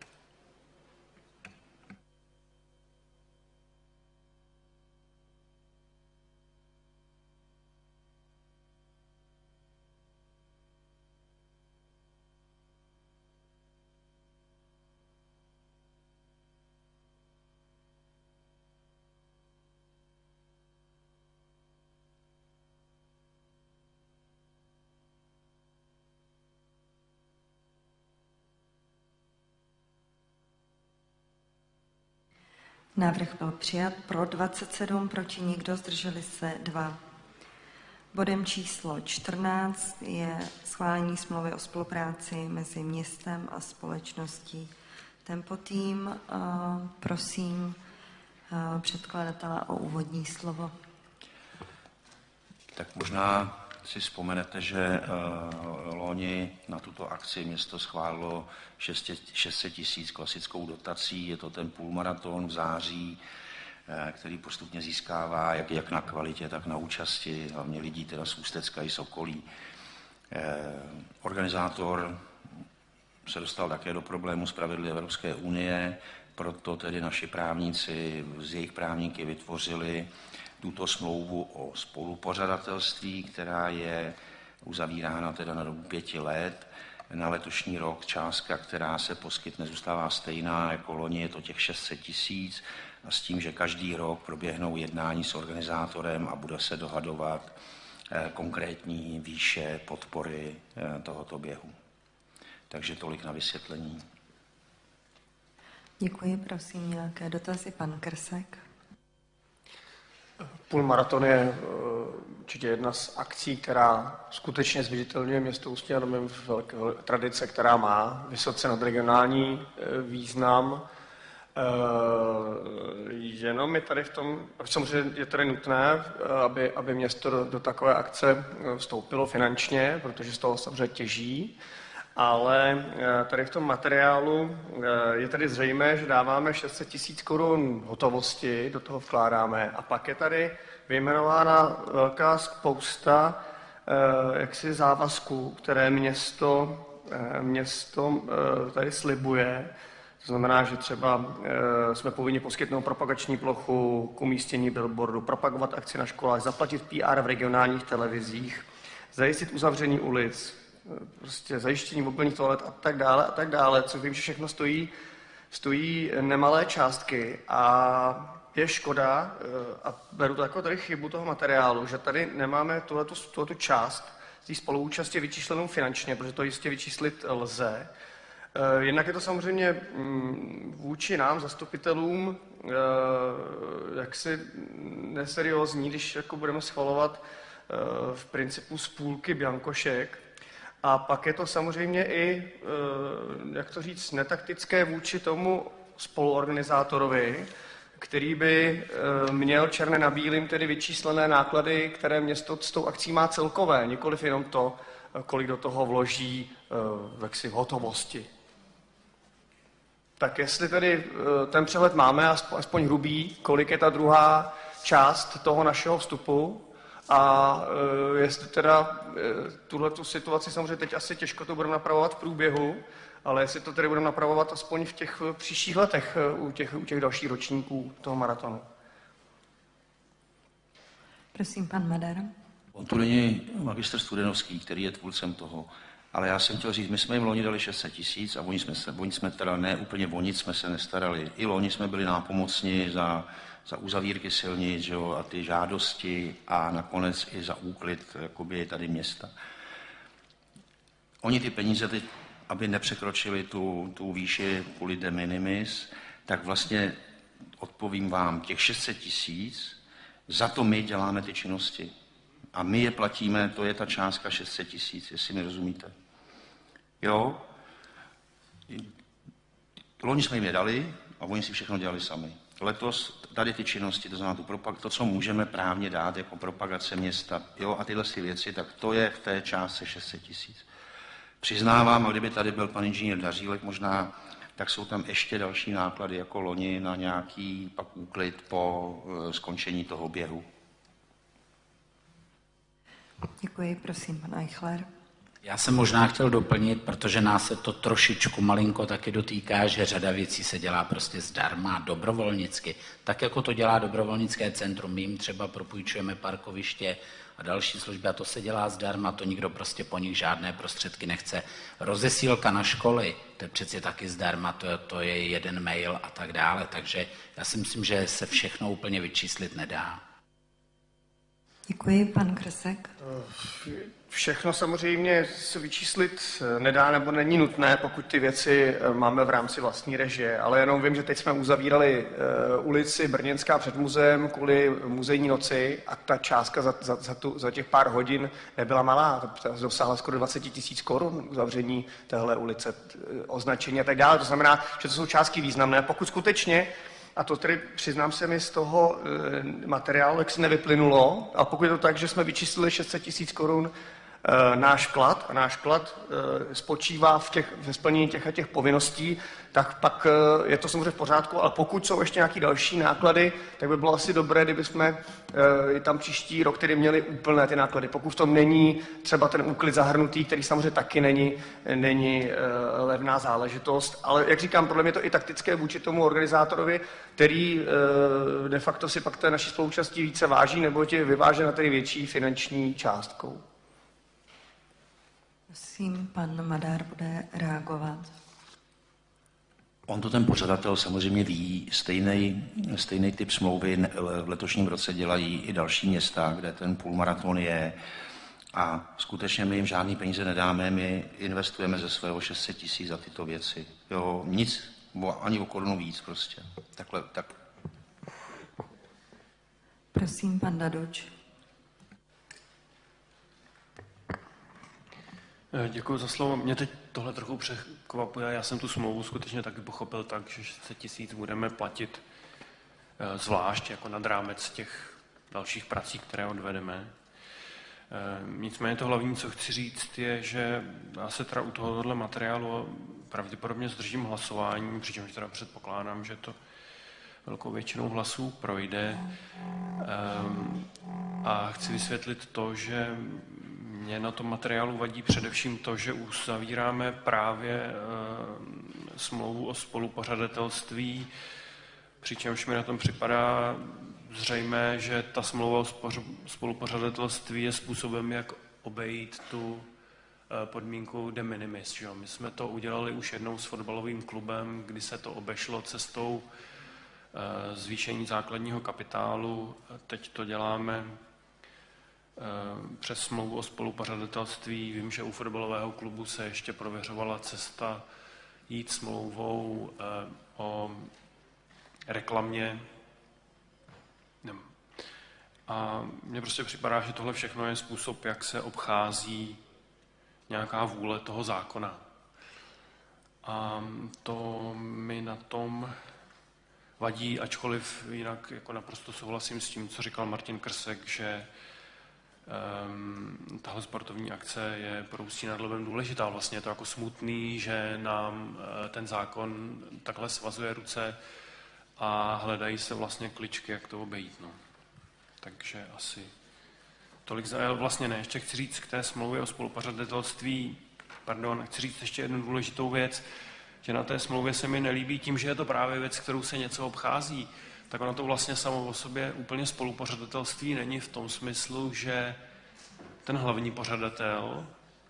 Návrh byl přijat, pro dvacet sedm, proti nikdo, zdrželi se dva. Bodem číslo čtrnáct je schválení smlouvy o spolupráci mezi městem a společností Tempo Team. Prosím předkladatele o úvodní slovo. Tak možná si vzpomenete, že uh, loni na tuto akci město schválilo šest set tisíc klasickou dotací. Je to ten půlmaraton v září, uh, který postupně získává jak, jak na kvalitě, tak na účasti, hlavně lidí teda z Ústecka i z okolí. Uh, organizátor se dostal také do problému s pravidly Evropské unie, proto tedy naši právníci z jejich právníky vytvořili tuto smlouvu o spolupořadatelství, která je uzavírána teda na dobu pěti let. Na letošní rok částka, která se poskytne, zůstává stejná jako loni, je to těch šest set tisíc a s tím, že každý rok proběhnou jednání s organizátorem a bude se dohadovat konkrétní výše podpory tohoto běhu. Takže tolik na vysvětlení. Děkuji, prosím, nějaké dotazy, pan Krsek. Půlmaraton je určitě jedna z akcí, která skutečně zviditelňuje město Ústí nad Labem v velké tradice, která má vysoce nadregionální význam. Jenom je tady v tom, samozřejmě je tady nutné, aby, aby město do, do takové akce vstoupilo finančně, protože z toho samozřejmě těží. Ale tady v tom materiálu je tady zřejmé, že dáváme šest set tisíc korun hotovosti, do toho vkládáme a pak je tady vyjmenována velká spousta jaksi závazků, které město, město tady slibuje. To znamená, že třeba jsme povinni poskytnout propagační plochu k umístění billboardu, propagovat akci na školách, zaplatit P R v regionálních televizích, zajistit uzavření ulic, prostě zajištění mobilních toalet a tak dále a tak dále, co vím, že všechno stojí, stojí nemalé částky a je škoda, a beru to jako tady chybu toho materiálu, že tady nemáme tuhletu, tuhletu část té spoluúčasti vyčíslenou finančně, protože to jistě vyčíslit lze. Jednak je to samozřejmě vůči nám, zastupitelům, jaksi neseriózní, když jako budeme schvalovat v principu z půlky biankošek. A pak je to samozřejmě i, jak to říct, netaktické vůči tomu spoluorganizátorovi, který by měl černé na bílým tedy vyčíslené náklady, které město s tou akcí má celkové, nikoliv jenom to, kolik do toho vloží jaksi v hotovosti. Tak jestli tedy ten přehled máme, aspoň hrubý, kolik je ta druhá část toho našeho vstupu, a jestli teda tuhletu situaci, samozřejmě teď asi těžko to budeme napravovat v průběhu, ale jestli to tedy budeme napravovat aspoň v těch příštích letech u těch, u těch dalších ročníků toho maratonu. Prosím, pan Madar. On tu není magistr Studenovský, který je tvůrcem toho, ale já jsem chtěl říct, my jsme jim loni dali šest set tisíc a oni jsme, se, oni jsme teda ne úplně o nic jsme se nestarali. I loni jsme byli nápomocni za za uzavírky silnic, že jo, a ty žádosti a nakonec i za úklid jakoby tady města. Oni ty peníze teď, aby nepřekročili tu, tu výši kvůli de minimis, tak vlastně odpovím vám, těch šest set tisíc, za to my děláme ty činnosti. A my je platíme, to je ta částka šest set tisíc, jestli mi rozumíte. Jo? Loni jsme jim je dali a oni si všechno dělali sami. Letos tady ty činnosti, to znamená tu propag- to, co můžeme právně dát jako propagace města, jo, a tyhle si věci, tak to je v té částce šest set tisíc. Přiznávám, a kdyby tady byl pan inženýr Dařílek možná, tak jsou tam ještě další náklady jako loni na nějaký pak úklid po uh, skončení toho běhu. Děkuji, prosím, pan Eichler. Já jsem možná chtěl doplnit, protože nás se to trošičku malinko taky dotýká, že řada věcí se dělá prostě zdarma, dobrovolnicky. Tak jako to dělá dobrovolnické centrum, my jim třeba propůjčujeme parkoviště a další služby a to se dělá zdarma, to nikdo prostě po nich žádné prostředky nechce. Rozesílka na školy, to je přeci taky zdarma, to je, to je jeden mail a tak dále, takže já si myslím, že se všechno úplně vyčíslit nedá. Děkuji, pan Krsek. Všechno samozřejmě se vyčíslit nedá nebo není nutné, pokud ty věci máme v rámci vlastní režie, ale jenom vím, že teď jsme uzavírali ulici Brněnská před muzeem kvůli muzejní noci a ta částka za, za, za, tu, za těch pár hodin nebyla malá, dosáhla skoro dvacet tisíc korun uzavření téhle ulice, označení a tak dále. To znamená, že to jsou částky významné. Pokud skutečně, a to tedy přiznám se mi z toho e, materiálu, jak se nevyplynulo, a pokud je to tak, že jsme vyčíslili šest set tisíc korun e, náš vklad a náš vklad e, spočívá v těch, ve splnění těch a těch povinností, tak pak e, je to samozřejmě v pořádku, ale pokud jsou ještě nějaké další náklady, tak by bylo asi dobré, kdyby jsme e, tam příští rok tedy měli úplné ty náklady. Pokud v tom není třeba ten úklid zahrnutý, který samozřejmě taky není, není e, levná záležitost, ale jak říkám, podle mě to i taktické vůči tomu organizátorovi, který e, de facto si pak té naší spoluúčastí více váží, nebo je vyvážen na tedy větší finanční částkou. Prosím, pan Madár bude reagovat. On to ten pořadatel samozřejmě ví, stejný, stejný typ smlouvy v letošním roce dělají i další města, kde ten půlmaraton je a skutečně my jim žádný peníze nedáme, my investujeme ze svého šest set tisíc za tyto věci. Jo, nic, ani o korunu víc prostě. Takhle, tak. Prosím, pan Daduč. Děkuji za slovo. Mě teď tohle trochu překvapuje. Já jsem tu smlouvu skutečně taky pochopil tak, že šest set tisíc budeme platit zvlášť jako nad rámec těch dalších prací, které odvedeme. Nicméně to hlavní, co chci říct, je, že já se teda u tohohle materiálu pravděpodobně zdržím hlasování, přičemž teda předpokládám, že to velkou většinou hlasů projde. A chci vysvětlit to, že mě na tom materiálu vadí především to, že uzavíráme právě smlouvu o spolupořadatelství, přičemž mi na tom připadá zřejmé, že ta smlouva o spolupořadatelství je způsobem, jak obejít tu podmínku de minimis. Že? My jsme to udělali už jednou s fotbalovým klubem, kdy se to obešlo cestou zvýšení základního kapitálu. Teď to děláme přes smlouvu o spolupořadatelství. Vím, že u fotbalového klubu se ještě prověřovala cesta jít smlouvou o reklamě. A mně prostě připadá, že tohle všechno je způsob, jak se obchází nějaká vůle toho zákona. A to mi na tom vadí, ačkoliv jinak jako naprosto souhlasím s tím, co říkal Martin Krsek, že um, tahle sportovní akce je pro Ústí nad Labem důležitá. Vlastně je to jako smutný, že nám uh, ten zákon takhle svazuje ruce a hledají se vlastně kličky, jak to obejít. No. Takže asi tolik za... Vlastně ne, ještě chci říct k té smlouvě o spolupořadatelství, pardon, chci říct ještě jednu důležitou věc, že na té smlouvě se mi nelíbí tím, že je to právě věc, kterou se něco obchází, tak ono to vlastně samo o sobě úplně spolupořadatelství není v tom smyslu, že ten hlavní pořadatel,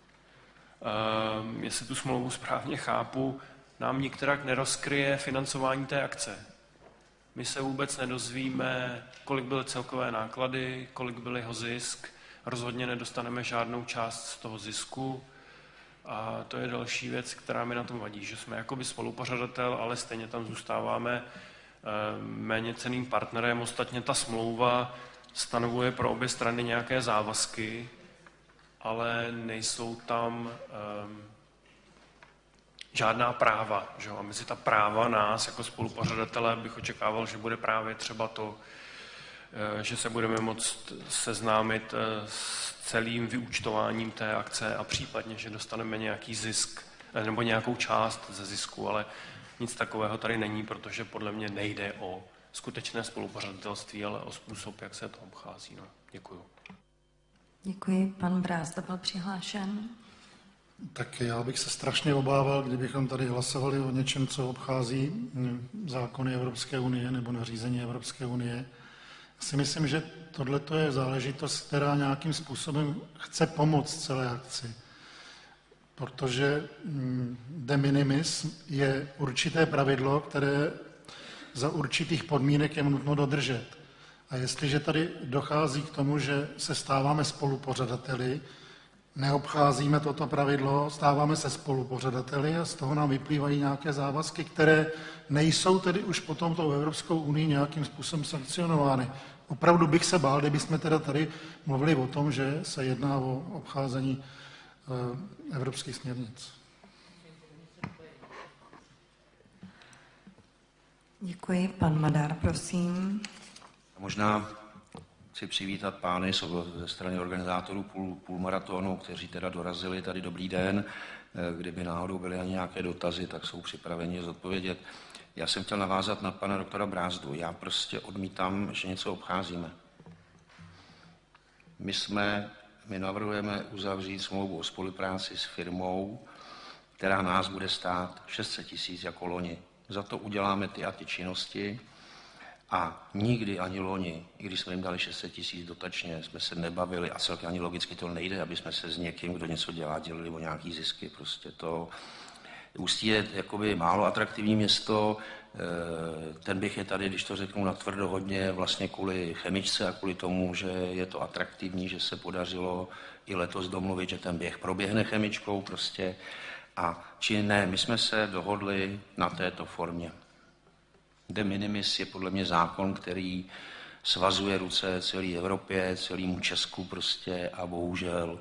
um, jestli tu smlouvu správně chápu, nám nikterak nerozkryje financování té akce. My se vůbec nedozvíme, kolik byly celkové náklady, kolik byl jeho zisk, rozhodně nedostaneme žádnou část z toho zisku. A to je další věc, která mi na tom vadí, že jsme jakoby spolupořadatel, ale stejně tam zůstáváme méně cenným partnerem. Ostatně ta smlouva stanovuje pro obě strany nějaké závazky, ale nejsou tam um, žádná práva. Že? A mezi ta práva nás jako spolupořadatele bych očekával, že bude právě třeba to, že se budeme moct seznámit s celým vyúčtováním té akce a případně, že dostaneme nějaký zisk nebo nějakou část ze zisku, ale nic takového tady není, protože podle mě nejde o skutečné spolupořadatelství, ale o způsob, jak se to obchází. No, děkuju. Děkuji. Pan Brázda byl přihlášen. Tak já bych se strašně obával, kdybychom tady hlasovali o něčem, co obchází zákony Evropské unie nebo nařízení Evropské unie. Já si myslím, že tohle je záležitost, která nějakým způsobem chce pomoct celé akci. Protože de minimis je určité pravidlo, které za určitých podmínek je nutno dodržet. A jestliže tady dochází k tomu, že se stáváme spolupořadateli, neobcházíme toto pravidlo, stáváme se spolupořadateli a z toho nám vyplývají nějaké závazky, které nejsou tedy už potom tou Evropskou unii nějakým způsobem sankcionovány. Opravdu bych se bál, kdybychom teda tady mluvili o tom, že se jedná o obcházení uh, evropských směrnic. Děkuji. Pan Madár, prosím. Možná chci přivítat pány ze strany organizátorů půl, půlmaratonu, kteří teda dorazili tady. Dobrý den. Kdyby náhodou byly ani nějaké dotazy, tak jsou připraveni je zodpovědět. Já jsem chtěl navázat na pana doktora Brázdu. Já prostě odmítám, že něco obcházíme. My jsme, my navrhujeme uzavřít smlouvu o spolupráci s firmou, která nás bude stát šest set tisíc jako loni. Za to uděláme ty a ty činnosti. A nikdy ani loni, i když jsme jim dali šest set tisíc dotačně, jsme se nebavili a celkem ani logicky to nejde, aby jsme se s někým, kdo něco dělá, dělali o nějaký zisky. Prostě to Ústí je jakoby málo atraktivní město, ten bych je tady, když to řeknu natvrdo, hodně vlastně kvůli chemičce a kvůli tomu, že je to atraktivní, že se podařilo i letos domluvit, že ten běh proběhne chemičkou prostě. A či ne, my jsme se dohodli na této formě. De minimis je podle mě zákon, který svazuje ruce celé Evropě, celému Česku prostě a bohužel.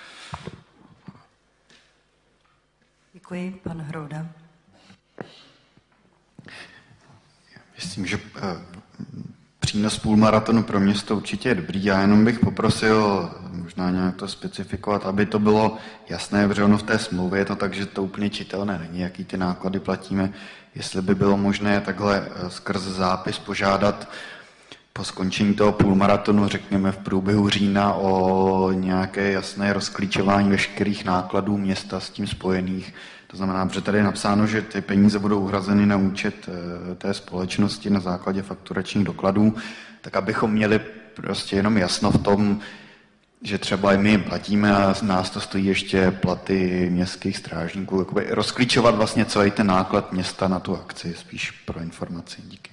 Děkuji, pan Hrouda. Myslím, že přínos půlmaratonu pro město určitě je dobrý. Já jenom bych poprosil možná nějak to specifikovat, aby to bylo jasné, protože ono v té smlouvě je to tak, že to úplně čitelné není, jaký ty náklady platíme. Jestli by bylo možné takhle skrz zápis požádat po skončení toho půlmaratonu, řekněme v průběhu října, o nějaké jasné rozklíčování veškerých nákladů města s tím spojených. To znamená, že tady je napsáno, že ty peníze budou uhrazeny na účet té společnosti na základě fakturačních dokladů, tak abychom měli prostě jenom jasno v tom, že třeba i my jim platíme a nás to stojí ještě platy městských strážníků. Jakoby rozklíčovat vlastně celý ten náklad města na tu akci, spíš pro informaci. Díky.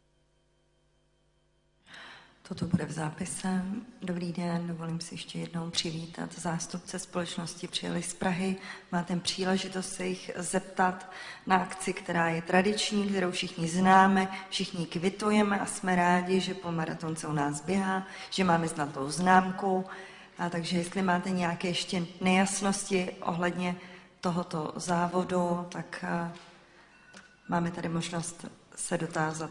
Toto bude v zápise. Dobrý den, dovolím si ještě jednou přivítat zástupce společnosti, přijeli z Prahy. Máte příležitost se jich zeptat na akci, která je tradiční, kterou všichni známe, všichni kvitujeme a jsme rádi, že po maratonce u nás běhá, že máme zlatou známku. A takže jestli máte nějaké ještě nejasnosti ohledně tohoto závodu, tak máme tady možnost se dotázat.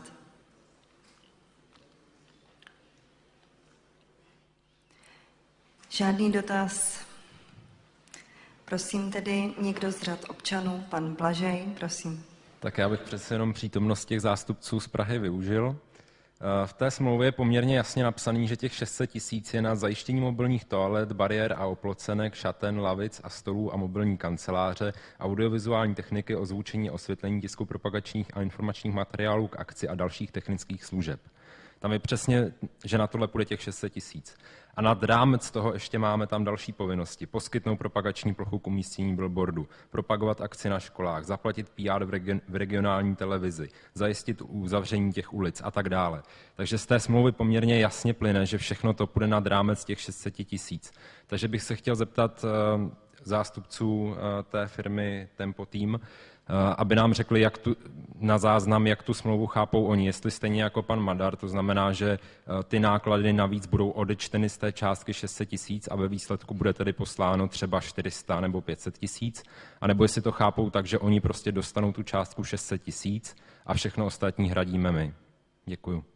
Žádný dotaz. Prosím tedy někdo z řad občanů, pan Blažej, prosím. Tak já bych přece jenom přítomnost těch zástupců z Prahy využil. V té smlouvě je poměrně jasně napsaný, že těch šest set tisíc je na zajištění mobilních toalet, bariér a oplocenek, šaten, lavic a stolů a mobilní kanceláře, audiovizuální techniky, ozvučení, osvětlení, tisku propagačních a informačních materiálů k akci a dalších technických služeb. Tam je přesně, že na tohle půjde těch šest set tisíc. A nad rámec toho ještě máme tam další povinnosti. Poskytnout propagační plochu k umístění billboardu, propagovat akci na školách, zaplatit P R v, region, v regionální televizi, zajistit uzavření těch ulic a tak dále. Takže z té smlouvy poměrně jasně plyne, že všechno to půjde nad rámec těch šest set tisíc. Takže bych se chtěl zeptat uh, zástupců uh, té firmy Tempo Team, aby nám řekli jak tu, na záznam, jak tu smlouvu chápou oni. Jestli stejně jako pan Madar, to znamená, že ty náklady navíc budou odečteny z té částky šest set tisíc a ve výsledku bude tedy posláno třeba čtyři sta nebo pět set tisíc, anebo jestli to chápou tak, že oni prostě dostanou tu částku šest set tisíc a všechno ostatní hradíme my. Děkuju.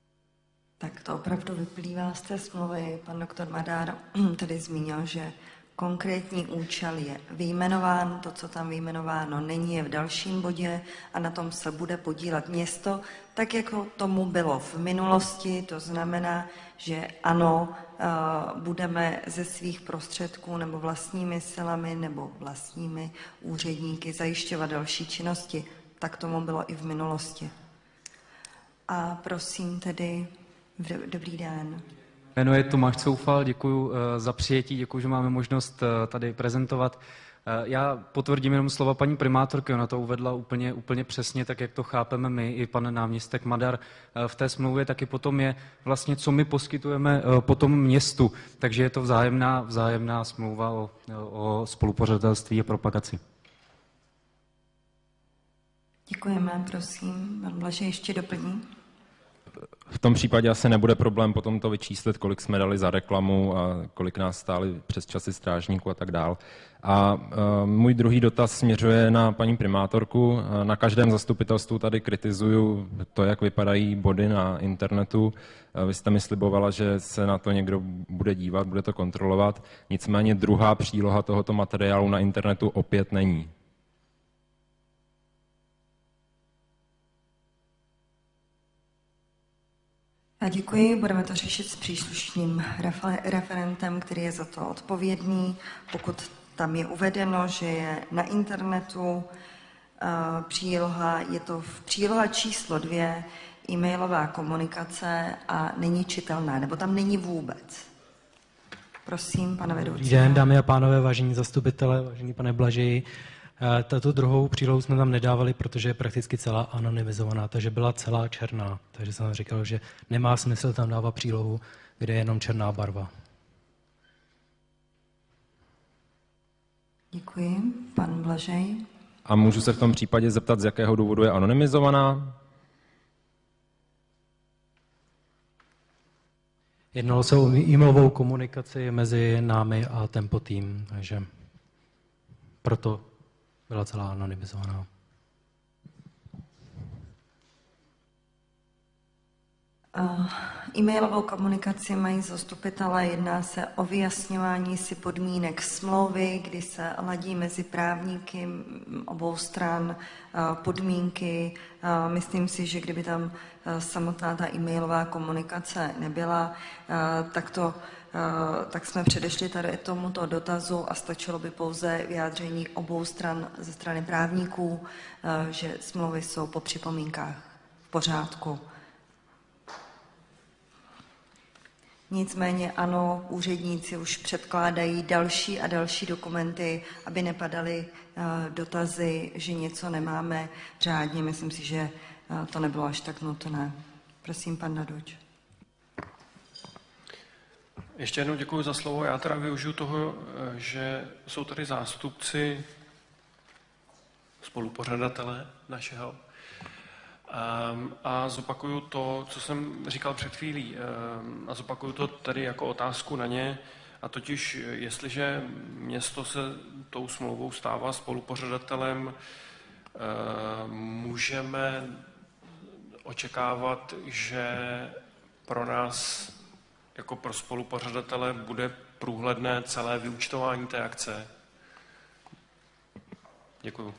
Tak to opravdu vyplývá z té smlouvy. Pan doktor Madár tady zmínil, že Konkrétní účel je vyjmenován, to, co tam vyjmenováno není, je v dalším bodě a na tom se bude podílet město, tak jako tomu bylo v minulosti, to znamená, že ano, budeme ze svých prostředků nebo vlastními silami nebo vlastními úředníky zajišťovat další činnosti. Tak tomu bylo i v minulosti. A prosím tedy, dobrý den. Jmenuji je Tomáš Coufal, děkuji za přijetí, děkuji, že máme možnost tady prezentovat. Já potvrdím jenom slova paní primátorky, ona to uvedla úplně, úplně přesně, tak jak to chápeme my, i pan náměstek Madar. V té smlouvě taky potom je vlastně, co my poskytujeme potom městu, takže je to vzájemná, vzájemná smlouva o, o spolupořadatelství a propagaci. Děkujeme, prosím. Pan Blažej ještě doplní. V tom případě asi nebude problém potom to vyčíslit, kolik jsme dali za reklamu a kolik nás stály přes časy strážníků a tak dál. A uh, můj druhý dotaz směřuje na paní primátorku. Na každém zastupitelstvu tady kritizuju to, jak vypadají body na internetu. Vy jste mi slibovala, že se na to někdo bude dívat, bude to kontrolovat. Nicméně druhá příloha tohoto materiálu na internetu opět není. A děkuji, budeme to řešit s příslušným referentem, který je za to odpovědný. Pokud tam je uvedeno, že je na internetu uh, příloha, je to v příloha číslo dvě, e-mailová komunikace a není čitelná, nebo tam není vůbec. Prosím, pane vedoucí. Dobrý den, dámy a pánové, vážení zastupitelé, vážený pane Blažeji. Tato druhou přílohu jsme tam nedávali, protože je prakticky celá anonymizovaná, takže byla celá černá. Takže jsem říkal, že nemá smysl tam dávat přílohu, kde je jenom černá barva. Děkuji. Pan Blažej. A můžu se v tom případě zeptat, z jakého důvodu je anonymizovaná? Jednalo se o e-mailovou komunikaci mezi námi a Tempo Team, takže proto byla celá anonymizovaná. Uh, e-mailovou komunikaci mají zastupitelé, jedná se o vyjasňování si podmínek smlouvy, kdy se ladí mezi právníky obou stran uh, podmínky. Uh, myslím si, že kdyby tam uh, samotná ta e-mailová komunikace nebyla, uh, tak to Uh, tak jsme předešli tady tomuto dotazu a stačilo by pouze vyjádření obou stran ze strany právníků, uh, že smlouvy jsou po připomínkách v pořádku. Nicméně ano, úředníci už předkládají další a další dokumenty, aby nepadaly uh, dotazy, že něco nemáme řádně. Myslím si, že uh, to nebylo až tak nutné. Prosím, pan Daduč. Ještě jednou děkuji za slovo. Já teda využiju toho, že jsou tady zástupci spolupořadatele našeho a zopakuju to, co jsem říkal před chvílí a zopakuju to tady jako otázku na ně, a totiž jestliže město se tou smlouvou stává spolupořadatelem, můžeme očekávat, že pro nás jako pro spolupořadatele bude průhledné celé vyúčtování té akce. Děkuju.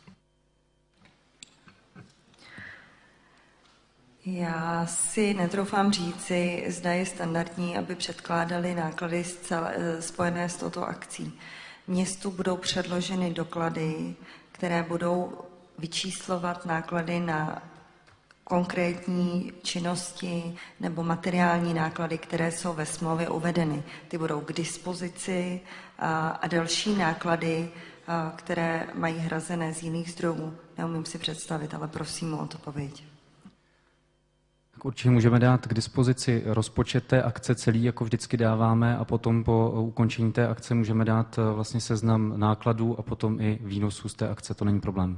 Já si netroufám říci, zda je standardní, aby předkládali náklady spojené s touto akcí. Městu budou předloženy doklady, které budou vyčíslovat náklady na konkrétní činnosti nebo materiální náklady, které jsou ve smlouvě uvedeny. Ty budou k dispozici a, a další náklady, a, které mají hrazené z jiných zdrojů, neumím si představit, ale prosím o odpověď. Určitě můžeme dát k dispozici rozpočet té akce celý, jako vždycky dáváme, a potom po ukončení té akce můžeme dát vlastně seznam nákladů a potom i výnosů z té akce, to není problém.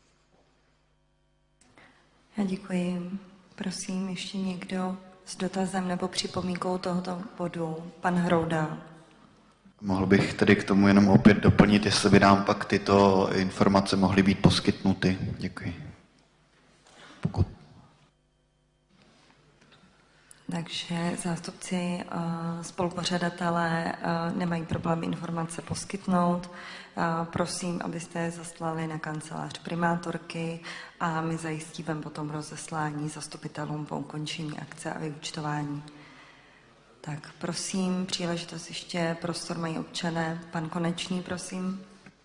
Já děkuji. Prosím, ještě někdo s dotazem nebo připomínkou tohoto bodu? Pan Hrouda. Mohl bych tedy k tomu jenom opět doplnit, jestli by nám pak tyto informace mohly být poskytnuty. Děkuji. Pokud. Takže zástupci spolupořadatelé nemají problém informace poskytnout. Prosím, abyste je zaslali na kancelář primátorky a my zajistíme potom rozeslání zastupitelům po ukončení akce a vyúčtování. Tak prosím, příležitost ještě, prostor mají občané. Pan Konečný, prosím.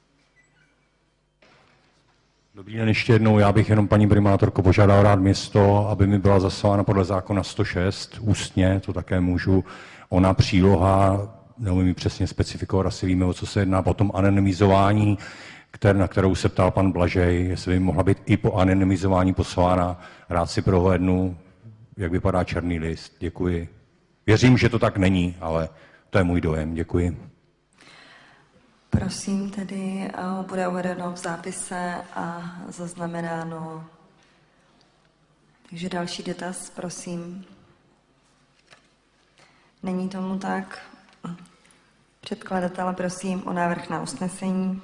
Dobrý den ještě jednou. Já bych jenom, paní primátorko, požádal rád město, aby mi byla zaslána podle zákona sto šest ústně, to také můžu. Ona příloha, neumím mi přesně specifikovat, asi víme, o co se jedná, potom anonymizování, které, na kterou se ptal pan Blažej, jestli by mohla být i po anonymizování poslána. Rád si prohlédnu, jak vypadá černý list. Děkuji. Věřím, že to tak není, ale to je můj dojem. Děkuji. Prosím, tedy bude uvedeno v zápise a zaznamenáno. Takže další dotaz, prosím. Není tomu tak? Předkladatele, prosím o návrh na usnesení.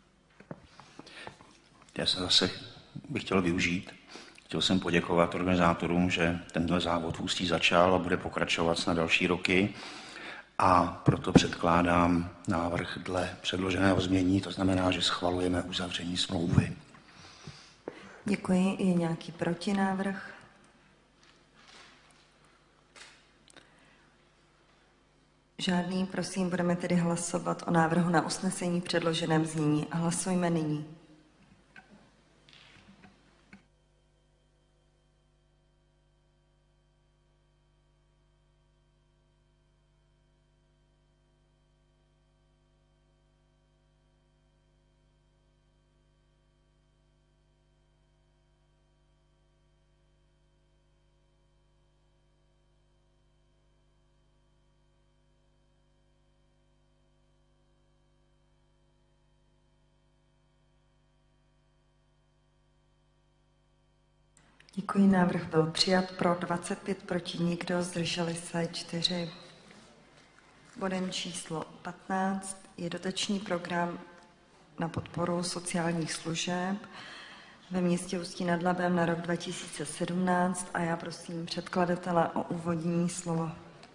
Já se zase bych chtěl využít. Chtěl jsem poděkovat organizátorům, že tenhle závod v Ústí začal a bude pokračovat na další roky. A proto předkládám návrh dle předloženého znění, to znamená, že schvalujeme uzavření smlouvy. Děkuji. Je nějaký protinávrh? Žádný, prosím, budeme tedy hlasovat o návrhu na usnesení v předloženém znění. Hlasujme nyní. Děkuji, návrh byl přijat pro dvacet pět, proti nikdo, zdrželi se čtyři. Bodem číslo patnáct je dotační program na podporu sociálních služeb ve městě Ústí nad Labem na rok dva tisíce sedmnáct a já prosím předkladatele o úvodní slovo.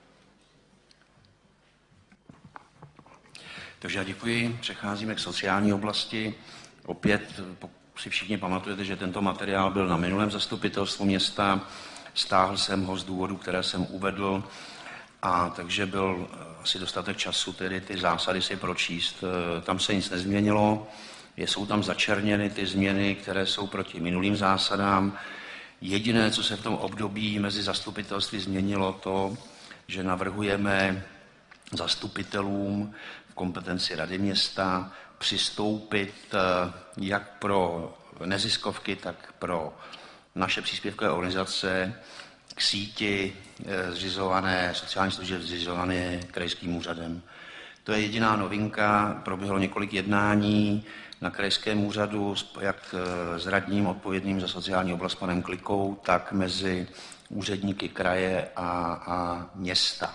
Takže já děkuji. Přecházíme k sociální oblasti. Opět si všichni pamatujete, že tento materiál byl na minulém zastupitelstvu města. Stáhl jsem ho z důvodu, které jsem uvedl, a takže byl asi dostatek času tedy ty zásady si pročíst. Tam se nic nezměnilo, jsou tam začerněny ty změny, které jsou proti minulým zásadám. Jediné, co se v tom období mezi zastupitelství změnilo, to, že navrhujeme zastupitelům v kompetenci Rady města přistoupit jak pro neziskovky, tak pro naše příspěvkové organizace k síti zřizované, sociální služby zřizované krajským úřadem. To je jediná novinka, proběhlo několik jednání na krajském úřadu, jak s radním odpovědným za sociální oblast panem Klikou, tak mezi úředníky kraje a, a města.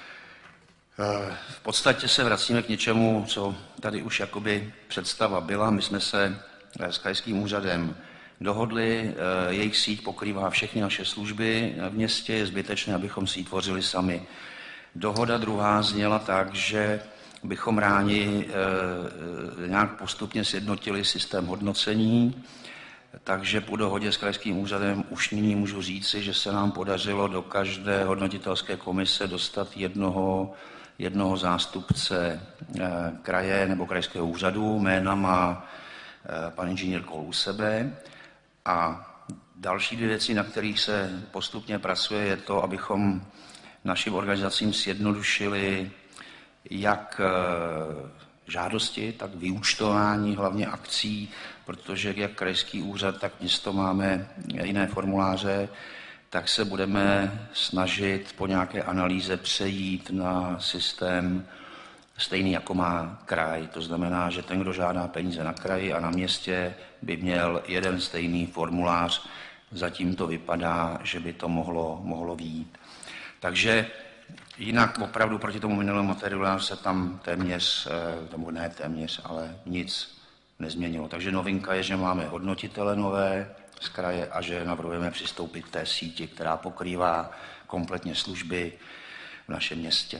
V podstatě se vracíme k něčemu, co tady už jakoby představa byla. My jsme se s krajským úřadem dohodli, jejich síť pokrývá všechny naše služby v městě, je zbytečné, abychom si ji tvořili sami. Dohoda druhá zněla tak, že bychom rádi nějak postupně sjednotili systém hodnocení, takže po dohodě s krajským úřadem už nyní můžu říci, že se nám podařilo do každé hodnotitelské komise dostat jednoho jednoho zástupce kraje nebo krajského úřadu. Jména má pan inženýr Kohl u sebe. A další dvě věci, na kterých se postupně pracuje, je to, abychom našim organizacím sjednodušili jak žádosti, tak vyúčtování, hlavně akcí, protože jak krajský úřad, tak město máme jiné formuláře, tak se budeme snažit po nějaké analýze přejít na systém stejný, jako má kraj. To znamená, že ten, kdo žádá peníze na kraji a na městě, by měl jeden stejný formulář. Zatím to vypadá, že by to mohlo, mohlo vyjít. Takže jinak opravdu proti tomu minulému materiálu se tam téměř, tomu ne téměř, ale nic nezměnilo. Takže novinka je, že máme hodnotitele nové, z kraje a že navrhujeme přistoupit k té síti, která pokrývá kompletně služby v našem městě.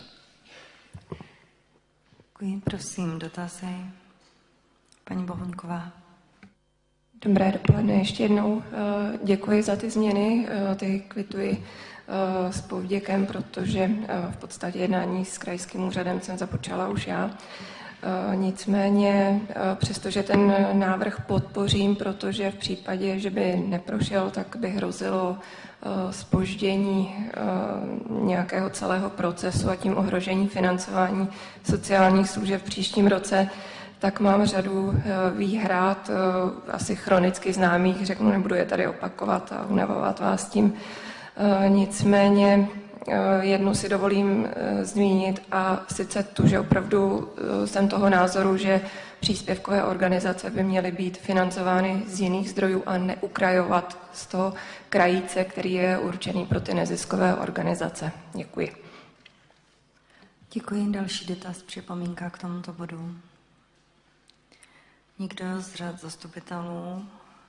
Děkuji, prosím, dotazy. Paní Bohoňková. Dobré dopoledne ještě jednou. Děkuji za ty změny, ty kvituji s povděkem, protože v podstatě jednání s krajským úřadem jsem započala už já. Nicméně, přestože ten návrh podpořím, protože v případě, že by neprošel, tak by hrozilo zpoždění nějakého celého procesu a tím ohrožení financování sociálních služeb v příštím roce, tak mám řadu výhrad, asi chronicky známých, řeknu, nebudu je tady opakovat a unavovat vás tím. Nicméně jednu si dovolím zmínit a sice tu, že opravdu jsem toho názoru, že příspěvkové organizace by měly být financovány z jiných zdrojů a neukrajovat z toho krajíce, který je určený pro ty neziskové organizace. Děkuji. Děkuji. Další dotaz, připomínka k tomuto bodu. Nikdo z řad zastupitelů?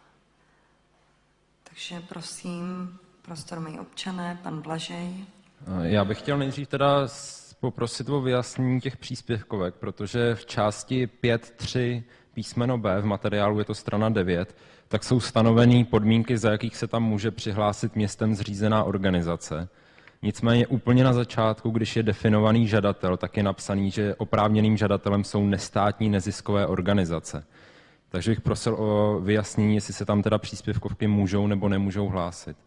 Takže prosím, prostor mají občané, pan Blažej. Já bych chtěl nejdřív teda poprosit o vyjasnění těch příspěvkovek, protože v části pět tečka tři písmeno B, v materiálu je to strana devět, tak jsou stanoveny podmínky, za jakých se tam může přihlásit městem zřízená organizace. Nicméně úplně na začátku, když je definovaný žadatel, tak je napsaný, že oprávněným žadatelem jsou nestátní neziskové organizace. Takže bych prosil o vyjasnění, jestli se tam teda příspěvkovky můžou nebo nemůžou hlásit.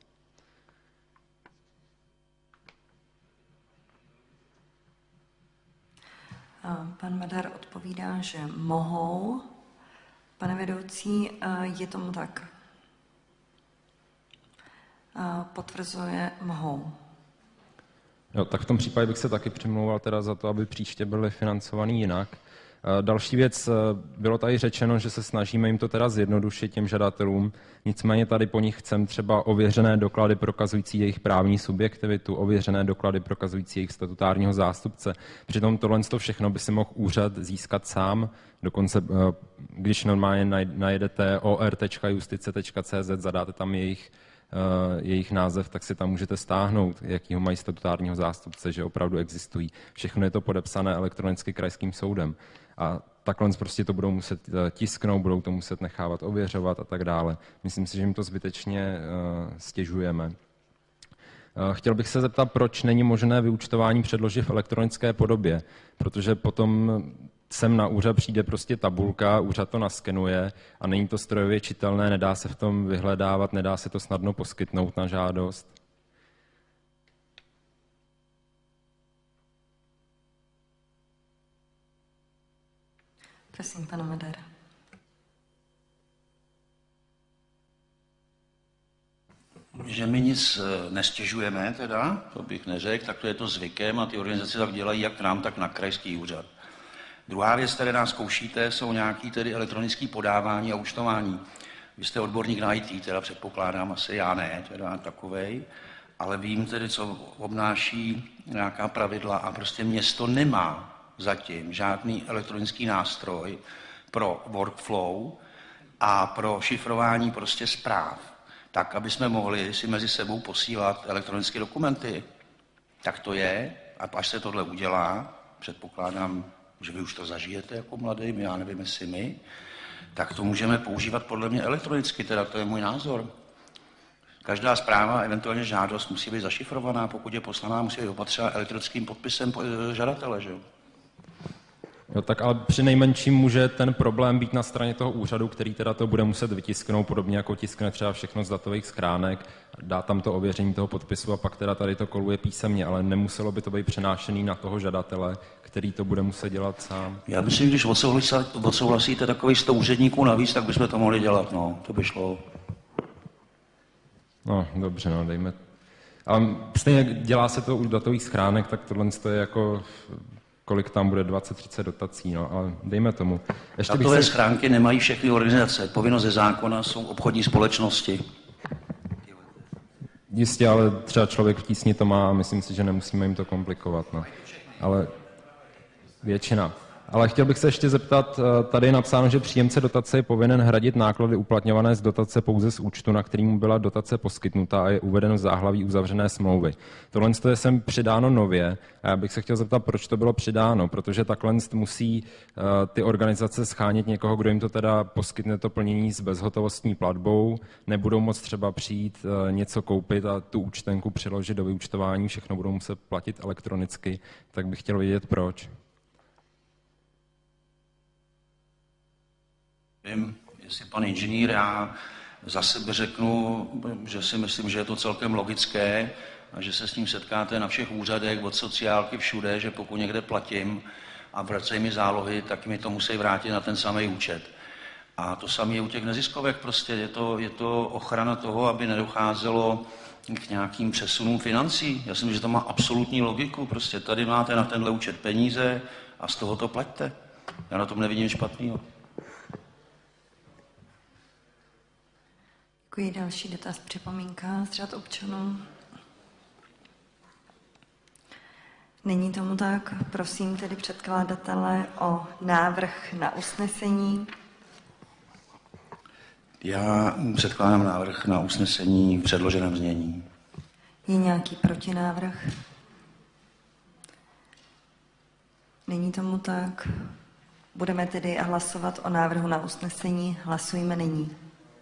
Pan Madar odpovídá, že mohou. Pane vedoucí, je tomu tak? Potvrzuje, mohou. Jo, tak v tom případě bych se taky přimlouval teda za to, aby příště byly financovaný jinak. Další věc, bylo tady řečeno, že se snažíme jim to teda zjednodušit těm žadatelům, nicméně tady po nich chcem třeba ověřené doklady prokazující jejich právní subjektivitu, ověřené doklady prokazující jejich statutárního zástupce. Přitom tohle všechno by si mohl úřad získat sám, dokonce když normálně najdete o r tečka justice tečka c z, zadáte tam jejich jejich název, tak si tam můžete stáhnout, jakýho mají statutárního zástupce, že opravdu existují. Všechno je to podepsané elektronicky krajským soudem. A takhle prostě to budou muset tisknout, budou to muset nechávat ověřovat a tak dále. Myslím si, že jim to zbytečně uh, stěžujeme. Uh, chtěl bych se zeptat, proč není možné vyúčtování předložit v elektronické podobě, protože potom sem na úřad přijde prostě tabulka, úřad to naskenuje a není to strojově čitelné, nedá se v tom vyhledávat, nedá se to snadno poskytnout na žádost. Prosím, pane Madar. Že my nic nestěžujeme teda, to bych neřekl, tak to je to zvykem a ty organizace tak dělají jak nám, tak na krajský úřad. Druhá věc, které nás zkoušíte, jsou nějaké tedy elektronické podávání a účtování. Vy jste odborník na í té, teda předpokládám, asi já ne, teda takovej, ale vím tedy, co obnáší nějaká pravidla a prostě město nemá zatím žádný elektronický nástroj pro workflow a pro šifrování prostě zpráv, tak, aby jsme mohli si mezi sebou posílat elektronické dokumenty. Tak to je, a až se tohle udělá, předpokládám, že vy už to zažijete jako mladý, já nevím, jestli my, tak to můžeme používat podle mě elektronicky, teda to je můj názor. Každá zpráva, eventuálně žádost, musí být zašifrovaná, pokud je poslaná, musí být opatřena elektronickým podpisem žadatele, že jo? Jo, tak ale při nejmenším může ten problém být na straně toho úřadu, který teda to bude muset vytisknout, podobně jako tiskne třeba všechno z datových schránek, dá tam to ověření toho podpisu a pak teda tady to koluje písemně, ale nemuselo by to být přenášený na toho žadatele, který to bude muset dělat sám. Já myslím, když odsouhlasíte takových sto úředníků navíc, tak bychom to mohli dělat, no, to by šlo. No, dobře, no, dejme. Ale stejně dělá se to u datových schránek, tak tohle je jako... kolik tam bude, dvacet třicet dotací, no, ale dejme tomu. Ještě Datové se... schránky nemají všechny organizace. Povinnost ze zákona jsou obchodní společnosti. Jistě, ale třeba člověk v tísni to má a myslím si, že nemusíme jim to komplikovat, no. Ale většina. Ale chtěl bych se ještě zeptat, tady je napsáno, že příjemce dotace je povinen hradit náklady uplatňované z dotace pouze z účtu, na který mu byla dotace poskytnuta a je uvedeno v záhlaví uzavřené smlouvy. Tohle je sem přidáno nově a já bych se chtěl zeptat, proč to bylo přidáno, protože takhle musí ty organizace schánět někoho, kdo jim to teda poskytne to plnění s bezhotovostní platbou, nebudou moct třeba přijít něco koupit a tu účtenku přiložit do vyúčtování, všechno budou muset platit elektronicky, tak bych chtěl vědět proč. Vím, jestli pan inženýr, já za sebe řeknu, že si myslím, že je to celkem logické a že se s tím setkáte na všech úřadech, od sociálky všude, že pokud někde platím a vracejí mi zálohy, tak mi to musí vrátit na ten samý účet. A to samé je u těch neziskovek, prostě je to, je to ochrana toho, aby nedocházelo k nějakým přesunům financí. Já si myslím, že to má absolutní logiku, prostě tady máte na tenhle účet peníze a z toho to plaťte. Já na tom nevidím špatného. Děkuji. Další dotaz, připomínka z řad občanů. Není tomu tak. Prosím tedy předkladatele o návrh na usnesení. Já předkládám návrh na usnesení v předloženém znění. Je nějaký protinávrh? Není tomu tak. Budeme tedy hlasovat o návrhu na usnesení. Hlasujeme nyní.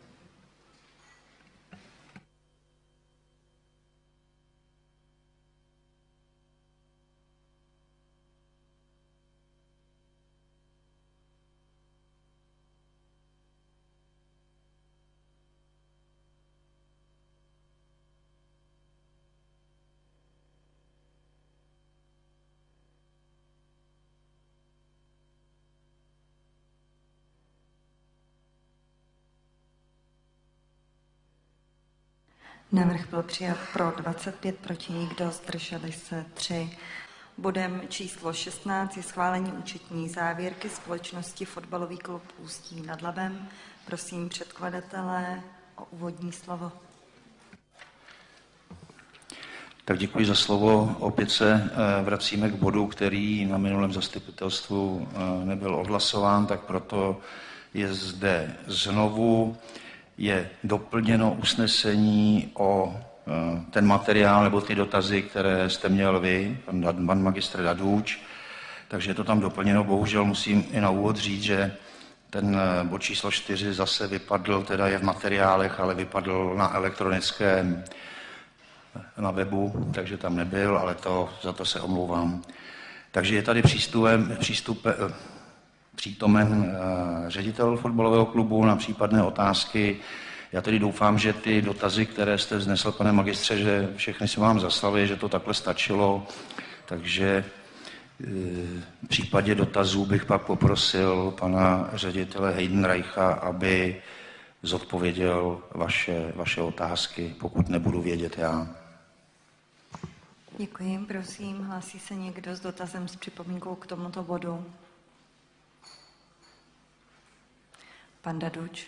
Návrh byl přijat pro dvacet pět, proti nikdo, zdrželi se tři. Bodem číslo šestnáct je schválení účetní závěrky společnosti Fotbalový klub Ústí nad Labem. Prosím předkladatele o úvodní slovo. Tak děkuji za slovo. Opět se vracíme k bodu, který na minulém zastupitelstvu nebyl odhlasován, tak proto je zde znovu. Je doplněno usnesení o ten materiál nebo ty dotazy, které jste měl vy, pan, pan magistr Dadůč, takže je to tam doplněno. Bohužel musím i na úvod říct, že ten bod číslo čtyři zase vypadl, teda je v materiálech, ale vypadl na elektronickém, na webu, takže tam nebyl, ale to, za to se omlouvám. Takže je tady přístupem, přístupe, přítomen ředitel fotbalového klubu na případné otázky. Já tedy doufám, že ty dotazy, které jste vznesl, pane magistře, že všechny se vám zaslali, že to takhle stačilo, takže v případě dotazů bych pak poprosil pana ředitele Heidenreicha, aby zodpověděl vaše, vaše otázky, pokud nebudu vědět já. Děkuji, prosím. Hlásí se někdo s dotazem, s připomínkou k tomuto bodu? Pan Daduč.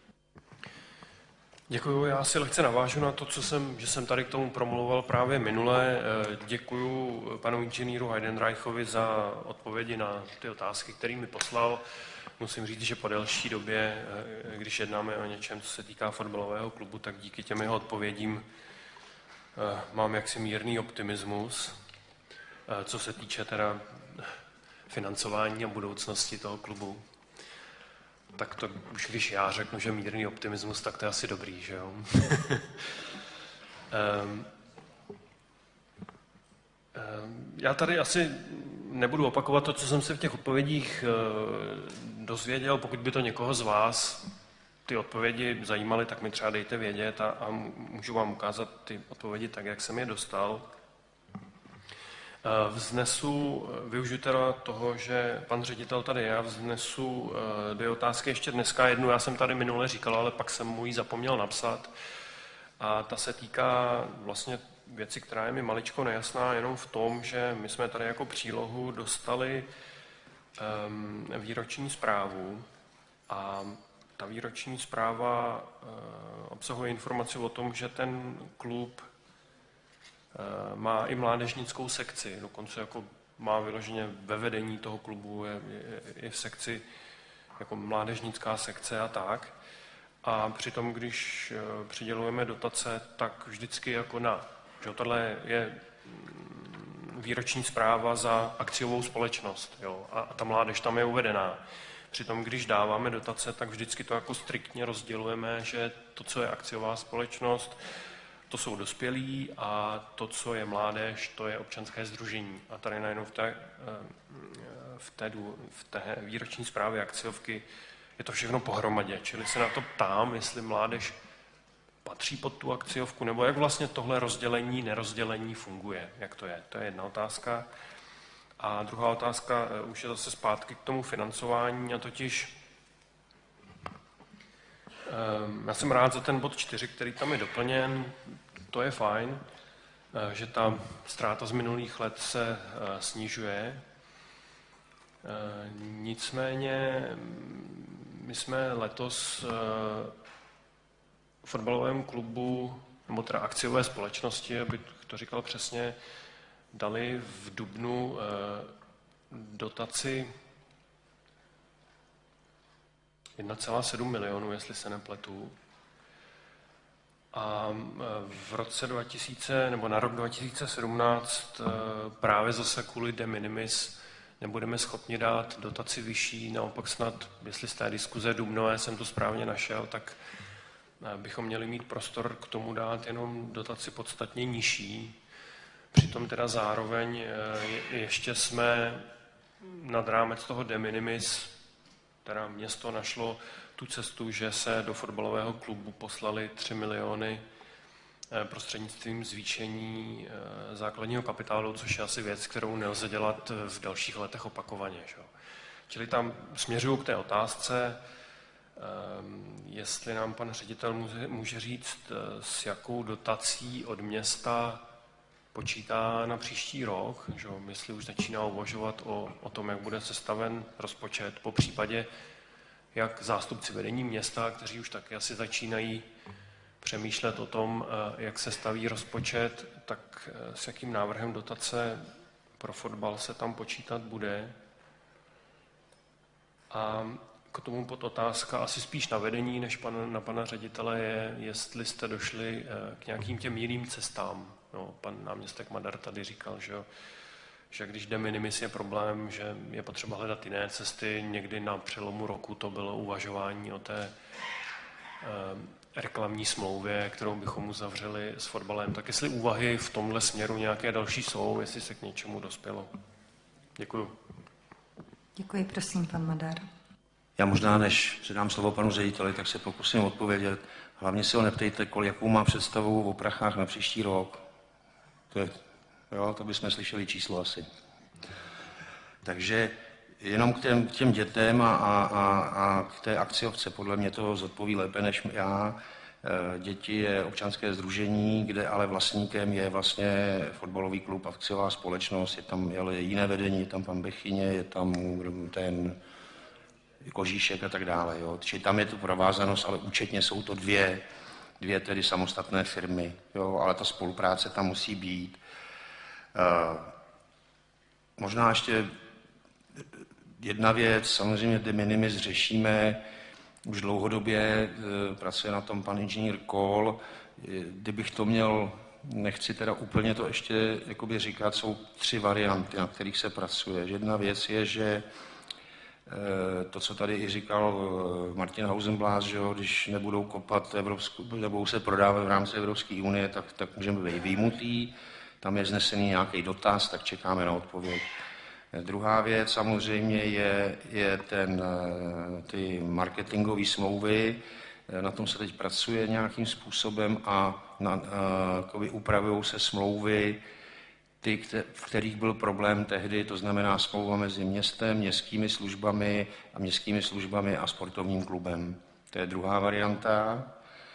Děkuju, já si lehce navážu na to, co jsem, že jsem tady k tomu promluval právě minule. Děkuju panu inženýru Heidenreichovi za odpovědi na ty otázky, které mi poslal. Musím říct, že po delší době, když jednáme o něčem, co se týká fotbalového klubu, tak díky těm jeho odpovědím mám jaksi mírný optimismus, co se týče teda financování a budoucnosti toho klubu. Tak to už když já řeknu, že mírný optimismus, tak to je asi dobrý, že jo? um, um, já tady asi nebudu opakovat to, co jsem se v těch odpovědích uh, dozvěděl. Pokud by to někoho z vás ty odpovědi zajímaly, tak mi třeba dejte vědět a, a můžu vám ukázat ty odpovědi tak, jak jsem je dostal. Vznesu, využiju teda toho, že pan ředitel tady je, já vznesu dvě otázky ještě dneska. Jednu já jsem tady minule říkal, ale pak jsem mu ji zapomněl napsat. A ta se týká vlastně věci, která je mi maličko nejasná, jenom v tom, že my jsme tady jako přílohu dostali um, výroční zprávu a ta výroční zpráva uh, obsahuje informaci o tom, že ten klub má i mládežnickou sekci, dokonce jako má vyloženě ve vedení toho klubu, je, je, je v sekci jako mládežnická sekce a tak. A přitom, když přidělujeme dotace, tak vždycky jako na, že tohle je výroční zpráva za akciovou společnost, jo, a ta mládež tam je uvedená. Přitom, když dáváme dotace, tak vždycky to jako striktně rozdělujeme, že to, co je akciová společnost, to jsou dospělí a to, co je mládež, to je občanské sdružení. A tady najednou v té, v té, v té výroční zprávě akciovky je to všechno pohromadě. Čili se na to ptám, jestli mládež patří pod tu akciovku, nebo jak vlastně tohle rozdělení, nerozdělení funguje, jak to je. To je jedna otázka. A druhá otázka už je zase zpátky k tomu financování, a totiž já jsem rád za ten bod čtyři, který tam je doplněn, to je fajn, že ta ztráta z minulých let se snižuje. Nicméně my jsme letos fotbalovém klubu, nebo teda akciové společnosti, abych to říkal přesně, dali v dubnu dotaci jedna celá sedm milionů, jestli se nepletu. A v roce dva tisíce, nebo na rok dva tisíce sedmnáct právě zase kvůli de minimis nebudeme schopni dát dotaci vyšší, naopak snad, jestli z té diskuze dubnové jsem to správně našel, tak bychom měli mít prostor k tomu dát jenom dotaci podstatně nižší. Přitom teda zároveň ještě jsme nad rámec toho de minimis, teda město našlo tu cestu, že se do fotbalového klubu poslali tři miliony prostřednictvím zvýšení základního kapitálu, což je asi věc, kterou nelze dělat v dalších letech opakovaně. Že? Čili tam směřuju k té otázce, jestli nám pan ředitel může říct, s jakou dotací od města počítá na příští rok, že jestli už začíná uvažovat o, o tom, jak bude sestaven rozpočet, po případě jak zástupci vedení města, kteří už taky asi začínají přemýšlet o tom, jak se staví rozpočet, tak s jakým návrhem dotace pro fotbal se tam počítat bude. A k tomu podotázka asi spíš na vedení, než pan, na pana ředitele je, jestli jste došli k nějakým těm jiným cestám. No, pan náměstek Madar tady říkal, že, že když de minimis je problém, že je potřeba hledat jiné cesty. Někdy na přelomu roku to bylo uvažování o té eh, reklamní smlouvě, kterou bychom uzavřeli s fotbalem. Tak jestli úvahy v tomhle směru nějaké další jsou, jestli se k něčemu dospělo. Děkuju. Děkuji, prosím, pan Madar. Já možná, než předám slovo panu řediteli, tak se pokusím odpovědět. Hlavně si ho neptejte, kolik, jakou má představu o prachách na příští rok. To, je, jo, to bychom slyšeli číslo asi. Takže jenom k těm, k těm dětem a, a, a, a k té akciovce, podle mě to zodpoví lépe než já. Děti je občanské sdružení, kde ale vlastníkem je vlastně fotbalový klub, akciová společnost, je tam ale jiné vedení, je tam pan Bechyně, je tam ten Kožíšek a tak dále. Jo. Čili tam je tu provázanost, ale účetně jsou to dvě, dvě tedy samostatné firmy, jo, ale ta spolupráce tam musí být. Uh, možná ještě jedna věc, samozřejmě de minimis řešíme už dlouhodobě, uh, pracuje na tom pan inženýr Kohl. Kdybych to měl, nechci teda úplně to ještě jakoby říkat, jsou tři varianty, na kterých se pracuje. Jedna věc je, že to, co tady i říkal Martin Hausenblas, že jo, když nebudou kopat evropskou, nebudou se prodávat v rámci Evropské unie, tak, tak můžeme být výjimutý. Tam je znesený nějaký dotaz, tak čekáme na odpověď. Druhá věc samozřejmě je, je ten, ty marketingové smlouvy. Na tom se teď pracuje nějakým způsobem a upravují se smlouvy, ty, v kterých byl problém tehdy, to znamená smlouva mezi městem, městskými službami a městskými službami a sportovním klubem. To je druhá varianta.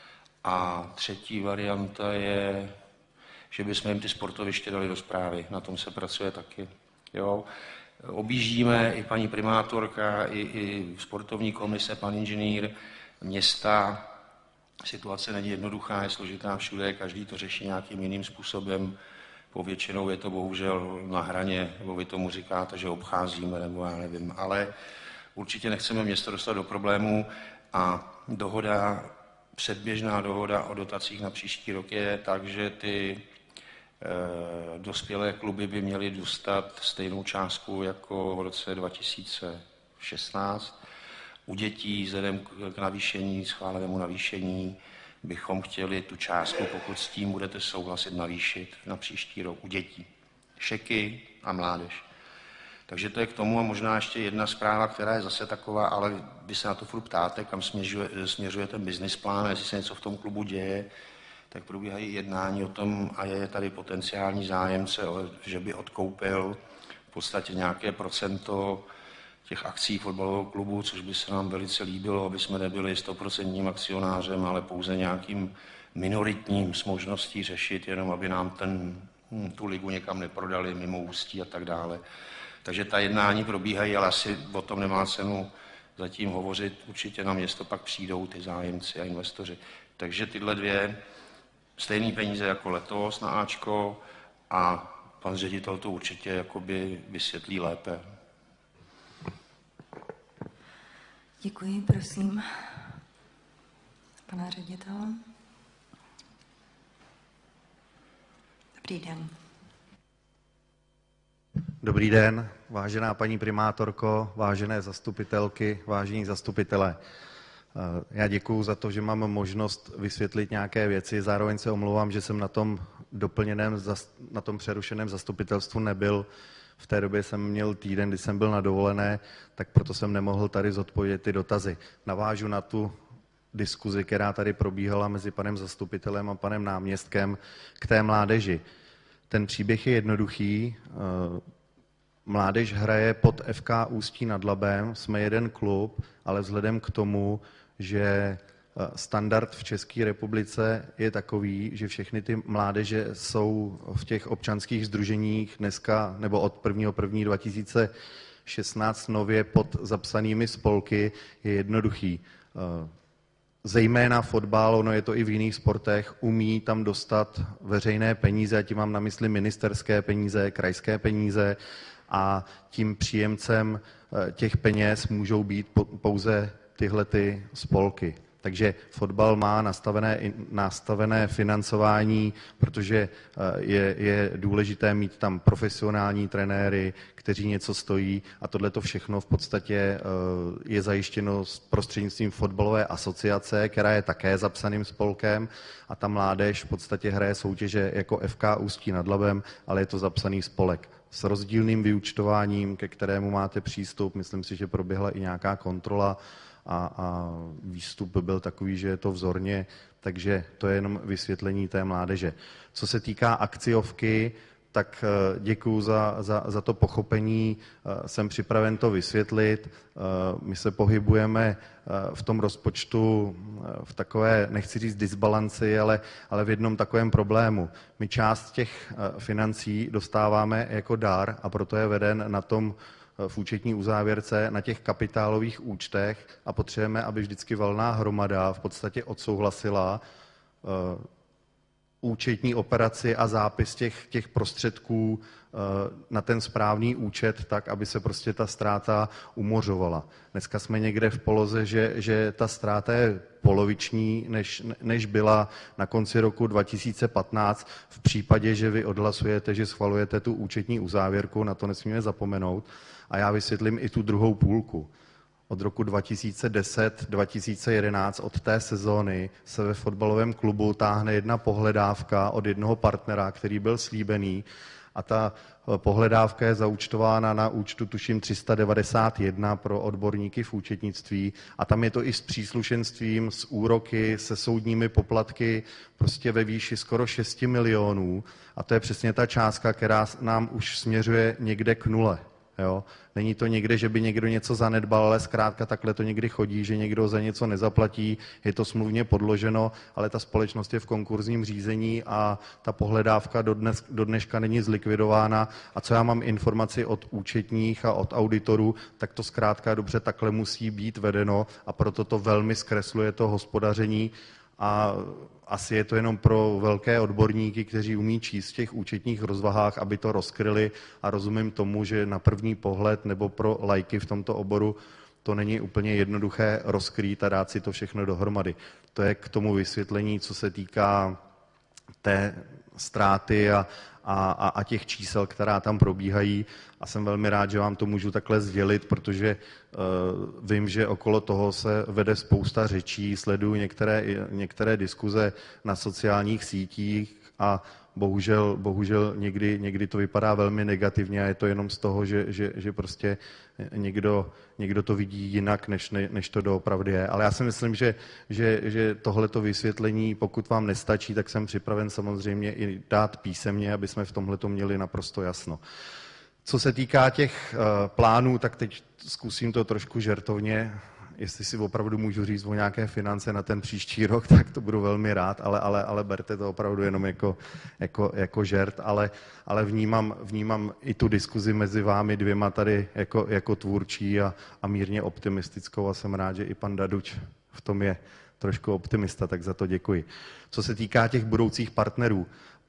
A třetí varianta je, že bychom jim ty sportoviště dali do správy. Na tom se pracuje taky. Jo. Objíždíme i paní primátorka, i, i sportovní komise, pan inženýr, města. Situace není jednoduchá, je složitá všude, každý to řeší nějakým jiným způsobem. Povětšinou je to bohužel na hraně, nebo vy tomu říkáte, že obcházíme, nebo já nevím, ale určitě nechceme město dostat do problémů a dohoda, předběžná dohoda o dotacích na příští rok je tak, že ty e, dospělé kluby by měly dostat stejnou částku jako v roce dva tisíce šestnáct. U dětí vzhledem k navýšení, schválenému navýšení, bychom chtěli tu částku, pokud s tím budete souhlasit, navýšit na příští rok u dětí. Šeky a mládež. Takže to je k tomu a možná ještě jedna zpráva, která je zase taková, ale vy se na to furt ptáte, kam směřuje, směřuje ten business plán, jestli se něco v tom klubu děje, tak probíhají jednání o tom a je tady potenciální zájemce, že by odkoupil v podstatě nějaké procento těch akcí fotbalového klubu, což by se nám velice líbilo, aby jsme nebyli stoprocentním akcionářem, ale pouze nějakým minoritním s možností řešit, jenom aby nám ten, tu ligu někam neprodali mimo Ústí a tak dále. Takže ta jednání probíhají, ale asi o tom nemá cenu zatím hovořit. Určitě na město pak přijdou ty zájemci a investoři. Takže tyhle dvě stejné peníze jako letos na Ačko a pan ředitel to určitě jakoby vysvětlí lépe. Děkuji, prosím. Pana ředitele. Dobrý den. Dobrý den, vážená paní primátorko, vážené zastupitelky, vážení zastupitelé. Já děkuju za to, že mám možnost vysvětlit nějaké věci. Zároveň se omlouvám, že jsem na tom doplněném, na tom přerušeném zastupitelstvu nebyl. V té době jsem měl týden, kdy jsem byl na dovolené, tak proto jsem nemohl tady zodpovědět ty dotazy. Navážu na tu diskuzi, která tady probíhala mezi panem zastupitelem a panem náměstkem k té mládeži. Ten příběh je jednoduchý. Mládež hraje pod F K Ústí nad Labem, jsme jeden klub, ale vzhledem k tomu, že standard v České republice je takový, že všechny ty mládeže jsou v těch občanských sdruženích dneska nebo od prvního prvního dva tisíce šestnáct nově pod zapsanými spolky, je jednoduchý. Zejména fotbal, ono je to i v jiných sportech, umí tam dostat veřejné peníze, a tím mám na mysli ministerské peníze, krajské peníze, a tím příjemcem těch peněz můžou být pouze tyhle ty spolky. Takže fotbal má nastavené, nastavené financování, protože je, je důležité mít tam profesionální trenéry, kteří něco stojí, a tohle to všechno v podstatě je zajištěno prostřednictvím fotbalové asociace, která je také zapsaným spolkem, a ta mládež v podstatě hraje soutěže jako F K Ústí nad Labem, ale je to zapsaný spolek s rozdílným vyúčtováním, ke kterému máte přístup. Myslím si, že proběhla i nějaká kontrola a, a výstup byl takový, že je to vzorně, takže to je jenom vysvětlení té mládeže. Co se týká akciovky, tak děkuju za, za, za to pochopení, jsem připraven to vysvětlit. My se pohybujeme v tom rozpočtu v takové, nechci říct disbalanci, ale, ale v jednom takovém problému. My část těch financí dostáváme jako dar, a proto je veden na tom v účetní uzávěrce na těch kapitálových účtech, a potřebujeme, aby vždycky valná hromada v podstatě odsouhlasila uh, účetní operaci a zápis těch, těch prostředků uh, na ten správný účet tak, aby se prostě ta ztráta umořovala. Dneska jsme někde v poloze, že, že ta ztráta je poloviční, než, než byla na konci roku dva tisíce patnáct. V případě, že vy odhlasujete, že schvalujete tu účetní uzávěrku, na to nesmíme zapomenout. A já vysvětlím i tu druhou půlku. Od roku dva tisíce deset dva tisíce jedenáct, od té sezóny, se ve fotbalovém klubu táhne jedna pohledávka od jednoho partnera, který byl slíbený, a ta pohledávka je zaúčtována na účtu tuším tři sta devadesát jedna pro odborníky v účetnictví, a tam je to i s příslušenstvím, s úroky, se soudními poplatky, prostě ve výši skoro šest milionů, a to je přesně ta částka, která nám už směřuje někde k nule. Jo? Není to někde, že by někdo něco zanedbal, ale zkrátka takhle to někdy chodí, že někdo za něco nezaplatí, je to smluvně podloženo, ale ta společnost je v konkurzním řízení a ta pohledávka do, dnes, do dneška není zlikvidována. A co já mám informaci od účetních a od auditorů, tak to zkrátka dobře takhle musí být vedeno, a proto to velmi zkresluje to hospodaření. a asi je to jenom pro velké odborníky, kteří umí číst v těch účetních rozvahách, aby to rozkryli, a rozumím tomu, že na první pohled nebo pro lajky v tomto oboru to není úplně jednoduché rozkrýt a dát si to všechno dohromady. To je k tomu vysvětlení, co se týká té ztráty a, a, a těch čísel, která tam probíhají. A jsem velmi rád, že vám to můžu takhle sdělit, protože uh, vím, že okolo toho se vede spousta řečí, sleduju některé, některé diskuze na sociálních sítích a bohužel, bohužel někdy, někdy to vypadá velmi negativně a je to jenom z toho, že, že, že prostě někdo, někdo to vidí jinak, než, ne, než to doopravdy je. Ale já si myslím, že, že, že tohleto vysvětlení, pokud vám nestačí, tak jsem připraven samozřejmě i dát písemně, aby jsme v tomhleto měli naprosto jasno. Co se týká těch uh, plánů, tak teď zkusím to trošku žertovně. Jestli si opravdu můžu říct o nějaké finance na ten příští rok, tak to budu velmi rád, ale, ale, ale berte to opravdu jenom jako, jako, jako žert, ale, ale vnímám, vnímám i tu diskuzi mezi vámi dvěma tady jako, jako tvůrčí a, a mírně optimistickou a jsem rád, že i pan Daduč v tom je trošku optimista, tak za to děkuji. Co se týká těch budoucích partnerů,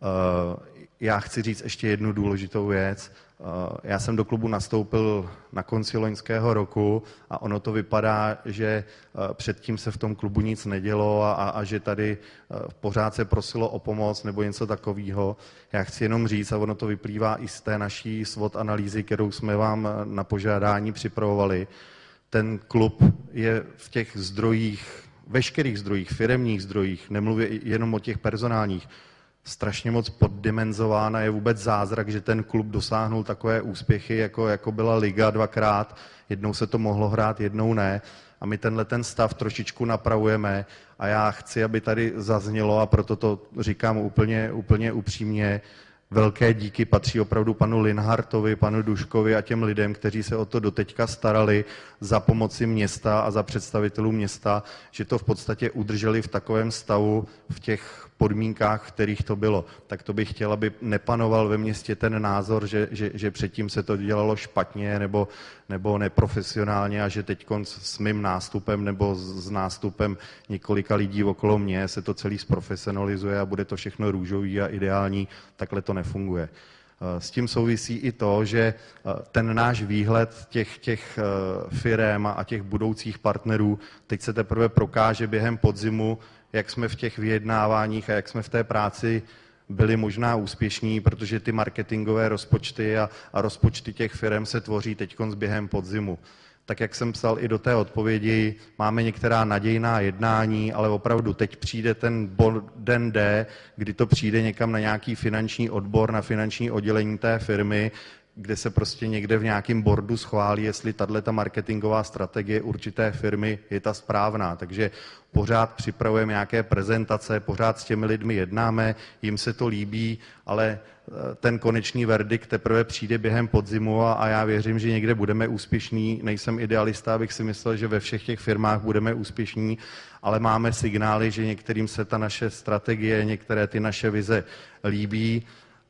uh, já chci říct ještě jednu důležitou věc. Já jsem do klubu nastoupil na konci loňského roku a ono to vypadá, že předtím se v tom klubu nic nedělo a, a, a že tady pořád se prosilo o pomoc nebo něco takového. Já chci jenom říct, a ono to vyplývá i z té naší SWOT analýzy, kterou jsme vám na požádání připravovali. Ten klub je v těch zdrojích, veškerých zdrojích, firemních zdrojích, nemluvím jenom o těch personálních, strašně moc poddimenzován a je vůbec zázrak, že ten klub dosáhnul takové úspěchy, jako, jako byla liga dvakrát. Jednou se to mohlo hrát, jednou ne. A my tenhle ten stav trošičku napravujeme a já chci, aby tady zaznělo, a proto to říkám úplně, úplně upřímně, velké díky patří opravdu panu Linhartovi, panu Duškovi a těm lidem, kteří se o to doteďka starali za pomoci města a za představitelů města, že to v podstatě udrželi v takovém stavu, v těch podmínkách, v kterých to bylo. Tak to bych chtěl, aby nepanoval ve městě ten názor, že, že, že předtím se to dělalo špatně nebo, nebo neprofesionálně a že teď s mým nástupem nebo s nástupem několika lidí okolo mě se to celý zprofesionalizuje a bude to všechno růžový a ideální. Takhle to nefunguje. S tím souvisí i to, že ten náš výhled těch, těch firem a těch budoucích partnerů teď se teprve prokáže během podzimu, jak jsme v těch vyjednáváních a jak jsme v té práci byli možná úspěšní, protože ty marketingové rozpočty a, a rozpočty těch firm se tvoří teď během podzimu. Tak jak jsem psal i do té odpovědi, máme některá nadějná jednání, ale opravdu teď přijde ten den D, kdy to přijde někam na nějaký finanční odbor, na finanční oddělení té firmy, kde se prostě někde v nějakém boardu schválí, jestli tato marketingová strategie určité firmy je ta správná. Takže pořád připravujeme nějaké prezentace, pořád s těmi lidmi jednáme, jim se to líbí, ale ten konečný verdikt teprve přijde během podzimu a, a já věřím, že někde budeme úspěšní. Nejsem idealista, abych si myslel, že ve všech těch firmách budeme úspěšní, ale máme signály, že některým se ta naše strategie, některé ty naše vize líbí.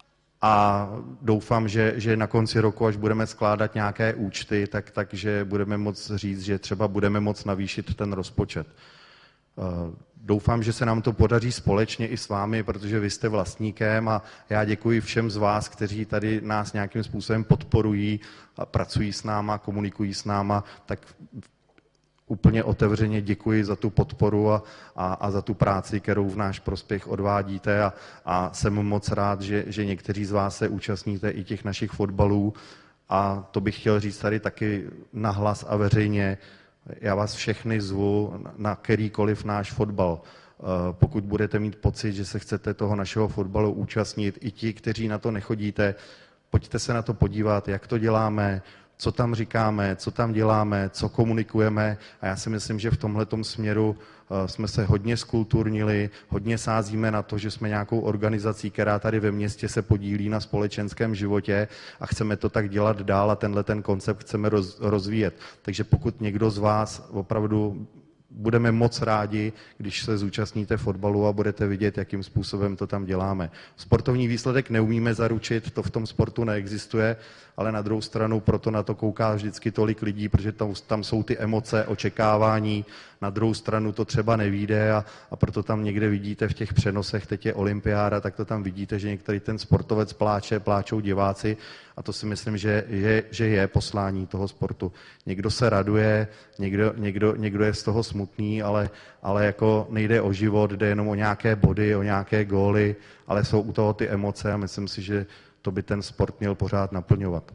A doufám, že, že na konci roku, až budeme skládat nějaké účty, tak, takže budeme moct říct, že třeba budeme moct navýšit ten rozpočet. Doufám, že se nám to podaří společně i s vámi, protože vy jste vlastníkem a já děkuji všem z vás, kteří tady nás nějakým způsobem podporují, a pracují s náma, komunikují s náma, tak úplně otevřeně děkuji za tu podporu a, a, a za tu práci, kterou v náš prospěch odvádíte a, a jsem moc rád, že, že někteří z vás se účastníte i těch našich fotbalů a to bych chtěl říct tady taky nahlas a veřejně. Já vás všechny zvu na kterýkoliv náš fotbal. Pokud budete mít pocit, že se chcete toho našeho fotbalu účastnit, i ti, kteří na to nechodíte, pojďte se na to podívat, jak to děláme, co tam říkáme, co tam děláme, co komunikujeme a já si myslím, že v tomhletom směru jsme se hodně zkulturnili, hodně sázíme na to, že jsme nějakou organizací, která tady ve městě se podílí na společenském životě a chceme to tak dělat dál a tenhle ten koncept chceme roz, rozvíjet. Takže pokud někdo z vás opravdu budeme moc rádi, když se zúčastníte fotbalu a budete vidět, jakým způsobem to tam děláme. Sportovní výsledek neumíme zaručit, to v tom sportu neexistuje, ale na druhou stranu proto na to kouká vždycky tolik lidí, protože tam, tam jsou ty emoce, očekávání, Na druhou stranu to třeba nevíde a, a proto tam někde vidíte v těch přenosech, teď je olympiáda, tak to tam vidíte, že některý ten sportovec pláče, pláčou diváci a to si myslím, že je, že je poslání toho sportu. Někdo se raduje, někdo, někdo, někdo je z toho smutný, ale, ale jako nejde o život, jde jenom o nějaké body, o nějaké góly, ale jsou u toho ty emoce a myslím si, že to by ten sport měl pořád naplňovat.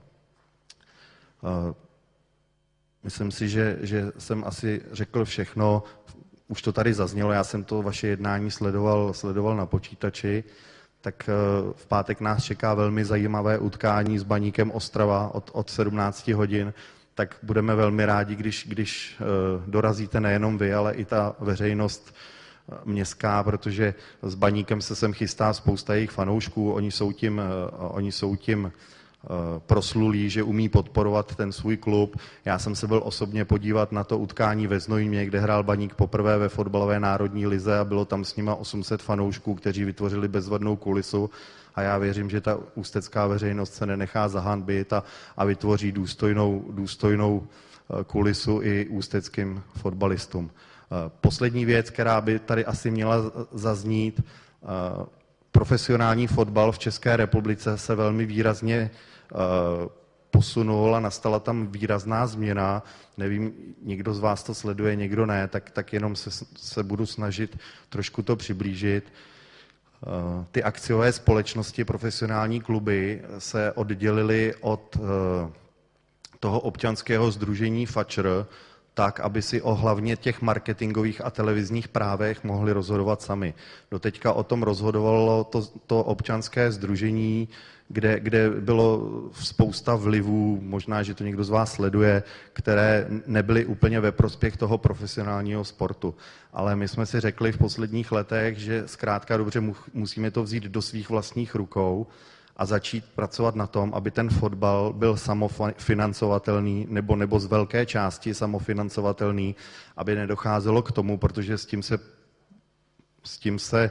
Myslím si, že, že jsem asi řekl všechno. Už to tady zaznělo, já jsem to vaše jednání sledoval, sledoval na počítači. Tak v pátek nás čeká velmi zajímavé utkání s Baníkem Ostrava od, od sedmnácti hodin. Tak budeme velmi rádi, když, když dorazíte nejenom vy, ale i ta veřejnost městská, protože s Baníkem se sem chystá spousta jejich fanoušků. Oni jsou tím, oni jsou tím proslulí, že umí podporovat ten svůj klub. Já jsem se byl osobně podívat na to utkání ve Znojmě, kde hrál Baník poprvé ve fotbalové národní lize a bylo tam s nima osm set fanoušků, kteří vytvořili bezvadnou kulisu a já věřím, že ta ústecká veřejnost se nenechá zahanbit a, a vytvoří důstojnou, důstojnou kulisu i ústeckým fotbalistům. Poslední věc, která by tady asi měla zaznít, profesionální fotbal v České republice se velmi výrazně posunul a nastala tam výrazná změna. Nevím, někdo z vás to sleduje, někdo ne, tak, tak jenom se, se budu snažit trošku to přiblížit. Ty akciové společnosti, profesionální kluby se oddělily od toho občanského sdružení FAČR, tak, aby si o hlavně těch marketingových a televizních právech mohli rozhodovat sami. Doteďka o tom rozhodovalo to, to občanské sdružení, kde, kde bylo spousta vlivů, možná, že to někdo z vás sleduje, které nebyly úplně ve prospěch toho profesionálního sportu. Ale my jsme si řekli v posledních letech, že zkrátka dobře musíme to vzít do svých vlastních rukou a začít pracovat na tom, aby ten fotbal byl samofinancovatelný nebo, nebo z velké části samofinancovatelný, aby nedocházelo k tomu, protože s tím se, s tím se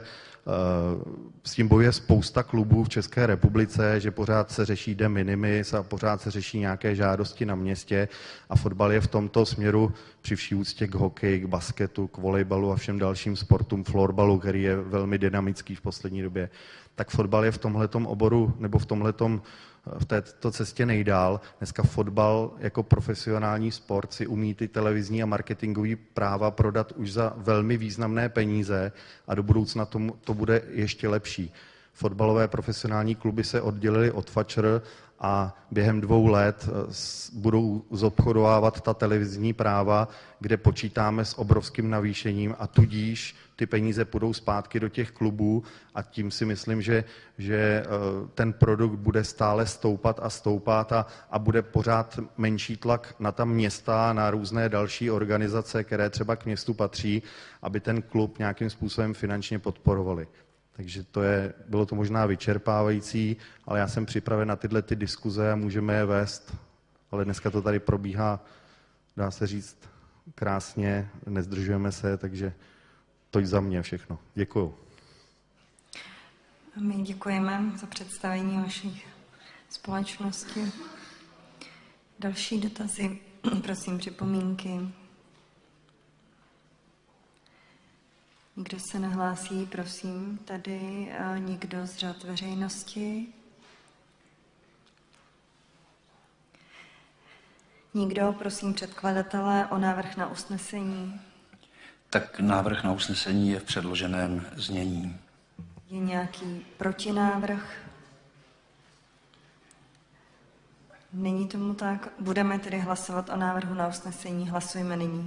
s tím bojuje spousta klubů v České republice, že pořád se řeší de minimis a pořád se řeší nějaké žádosti na městě a fotbal je v tomto směru při vší úctě k hokeji, k basketu, k volejbalu a všem dalším sportům, florbalu, který je velmi dynamický v poslední době, tak fotbal je v tomhletom oboru nebo v tomhletom v této cestě nejdál. Dneska fotbal jako profesionální sport si umí ty televizní a marketingové práva prodat už za velmi významné peníze a do budoucna to, to bude ještě lepší. Fotbalové profesionální kluby se oddělily od FAČR a během dvou let budou zobchodovávat ta televizní práva, kde počítáme s obrovským navýšením a tudíž ty peníze půjdou zpátky do těch klubů a tím si myslím, že, že ten produkt bude stále stoupat a stoupat a, a bude pořád menší tlak na ta města, na různé další organizace, které třeba k městu patří, aby ten klub nějakým způsobem finančně podporovali. Takže to je, bylo to možná vyčerpávající, ale já jsem připraven na tyhle ty diskuze a můžeme je vést. Ale dneska to tady probíhá, dá se říct, krásně, nezdržujeme se, takže toť za mě všechno. Děkuju. My děkujeme za představení vaší společnosti. Další dotazy, prosím, připomínky. Nikdo se nehlásí, prosím, tady nikdo z řad veřejnosti. Nikdo, prosím předkladatele o návrh na usnesení. Tak návrh na usnesení je v předloženém znění. Je nějaký protinávrh? Není tomu tak. Budeme tedy hlasovat o návrhu na usnesení. Hlasujeme nyní.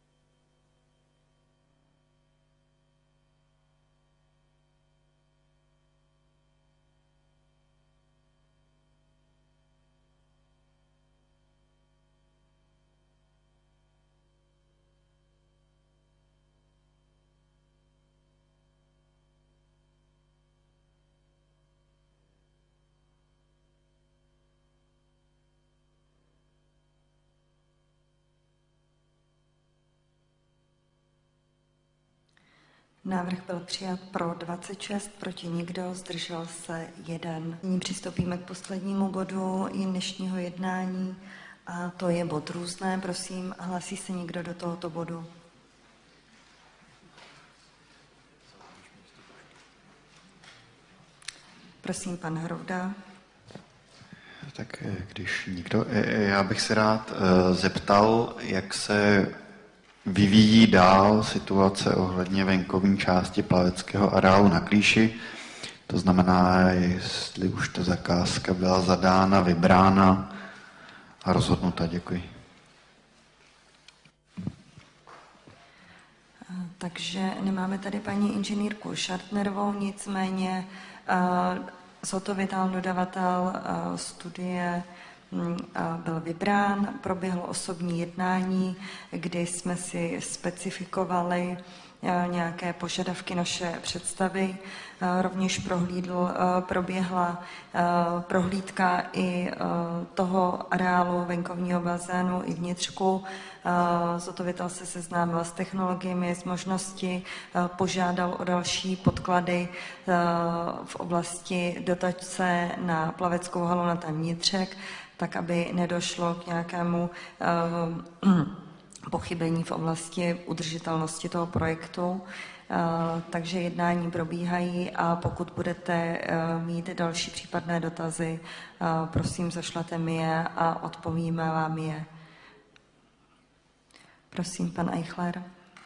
Návrh byl přijat pro dvacet šest, proti nikdo, zdržel se jeden. Nyní přistoupíme k poslednímu bodu dnešního jednání a to je bod různé. Prosím, hlásí se někdo do tohoto bodu? Prosím, pan Hrouda. Tak když nikdo, já bych se rád zeptal, jak se vyvíjí dál situace ohledně venkovní části plaveckého areálu na Klíši. To znamená, jestli už ta zakázka byla zadána, vybrána a rozhodnuta. Děkuji. Takže nemáme tady paní inženýrku Šartnerovou, nicméně zhotovitel, dodavatel studie byl vybrán, proběhlo osobní jednání, kdy jsme si specifikovali nějaké požadavky, naše představy. Rovněž prohlídl, proběhla prohlídka i toho areálu venkovního bazénu i vnitřku. Zhotovitel se seznámil s technologiemi, s možnosti, požádal o další podklady v oblasti dotace na plaveckou halu na ten vnitřek, tak aby nedošlo k nějakému pochybení v oblasti udržitelnosti toho projektu. Takže jednání probíhají a pokud budete mít další případné dotazy, prosím, zašlete mi je a odpovíme vám je. Prosím, pan Eichler.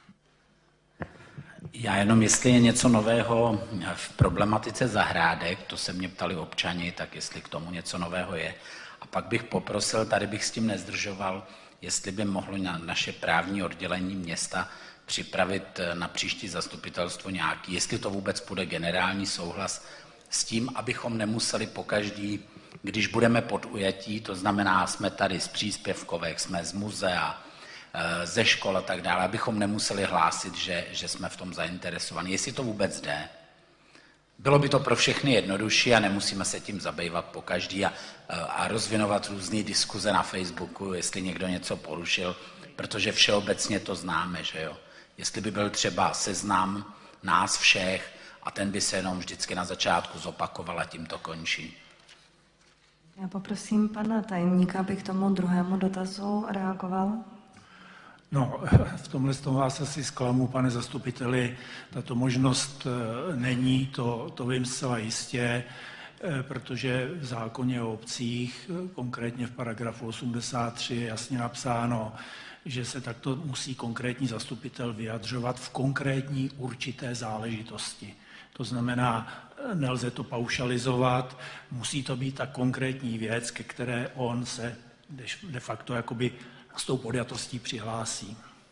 Já jenom, jestli je něco nového v problematice zahrádek, to se mě ptali občani, tak jestli k tomu něco nového je. A pak bych poprosil, tady bych s tím nezdržoval, jestli by mohlo na naše právní oddělení města připravit na příští zastupitelstvo nějaký, jestli to vůbec bude generální souhlas s tím, abychom nemuseli pokaždý, když budeme pod ujatí, to znamená, jsme tady z příspěvkovek, jsme z muzea, ze škol a tak dále, abychom nemuseli hlásit, že, že jsme v tom zainteresovaní, jestli to vůbec jde. Bylo by to pro všechny jednodušší a nemusíme se tím zabývat pokaždý a, a rozvinovat různé diskuze na Facebooku, jestli někdo něco porušil, protože všeobecně to známe, že jo. Jestli by byl třeba seznam nás všech a ten by se jenom vždycky na začátku zopakoval a tím to končí. Já poprosím pana tajemníka, aby k tomu druhému dotazu reagoval. No, v tomhle z toho vás asi zklamu, pane zastupiteli, tato možnost není, to, to vím zcela jistě, protože v zákoně o obcích, konkrétně v paragrafu osmdesát tři je jasně napsáno, že se takto musí konkrétní zastupitel vyjadřovat v konkrétní určité záležitosti. To znamená, nelze to paušalizovat, musí to být ta konkrétní věc, ke které on se de facto jakoby s tou podjatostí přihlásí.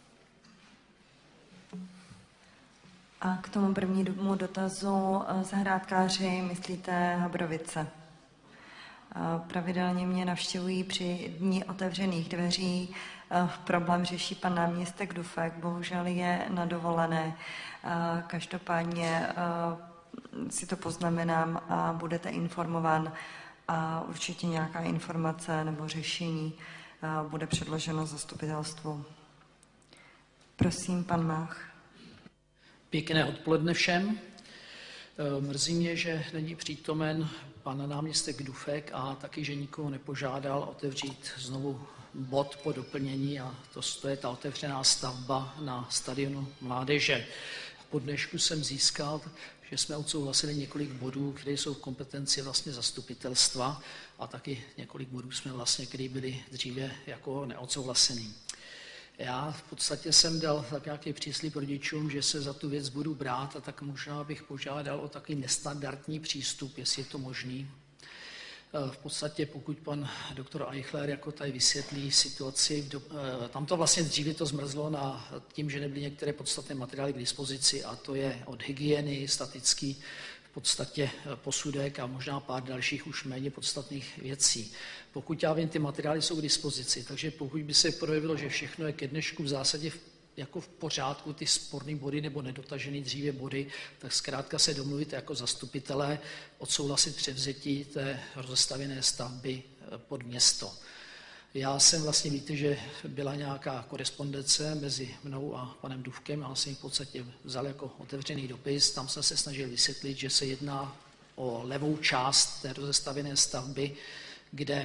A k tomu prvnímu dotazu, zahrádkáři, myslíte Habrovice? Pravidelně mě navštěvují při dní otevřených dveří. Problém řeší pan náměstek Dufek, bohužel je na dovolené. Každopádně si to poznamenám a budete informován a určitě nějaká informace nebo řešení bude předloženo zastupitelstvu. Prosím, pan Mách. Pěkné odpoledne všem. Mrzí mě, že není přítomen pan náměstek Dufek a taky, že nikoho nepožádal otevřít znovu bod po doplnění a to, to je ta otevřená stavba na stadionu mládeže. Po dnešku jsem získal, že jsme odsouhlasili několik bodů, které jsou v kompetenci vlastně zastupitelstva a taky několik bodů jsme vlastně, které byly dříve jako neodsouhlasený. Já v podstatě jsem dal tak nějaký příslib rodičům, že se za tu věc budu brát a tak možná bych požádal o takový nestandardní přístup, jestli je to možný. V podstatě pokud pan doktor Eichler jako tady vysvětlí situaci, tam to vlastně dříve to zmrzlo na tím, že nebyly některé podstatné materiály k dispozici a to je od hygieny, statický v podstatě posudek a možná pár dalších už méně podstatných věcí. Pokud já vím, ty materiály jsou k dispozici, takže pokud by se projevilo, že všechno je ke dnešku v zásadě v jako v pořádku, ty sporné body nebo nedotažené dříve body, tak zkrátka se domluvit jako zastupitelé, odsouhlasit převzetí té rozestavěné stavby pod město. Já jsem vlastně, víte, že byla nějaká korespondence mezi mnou a panem Dufkem, já jsem ji v podstatě vzal jako otevřený dopis, tam jsem se snažil vysvětlit, že se jedná o levou část té rozestavěné stavby, kde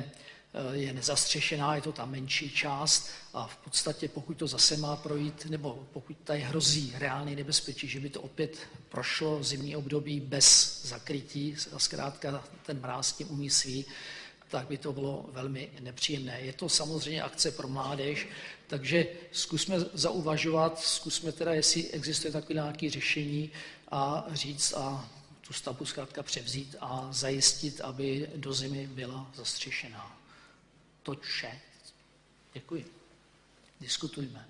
je nezastřešená, je to ta menší část a v podstatě pokud to zase má projít, nebo pokud tady hrozí reálný nebezpečí, že by to opět prošlo zimní období bez zakrytí a zkrátka ten mráz tím umí svý, tak by to bylo velmi nepříjemné. Je to samozřejmě akce pro mládež, takže zkusme zauvažovat, zkusme teda, jestli existuje takové nějaké řešení a říct a tu stavbu zkrátka převzít a zajistit, aby do zimy byla zastřešená. To vše. Děkuji. Diskutujme.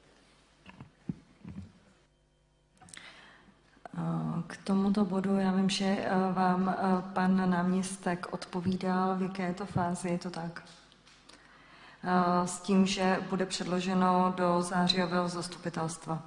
K tomuto bodu já vím, že vám pan náměstek odpovídal, v jaké je to fázi, je to tak? S tím, že bude předloženo do zářijového zastupitelstva.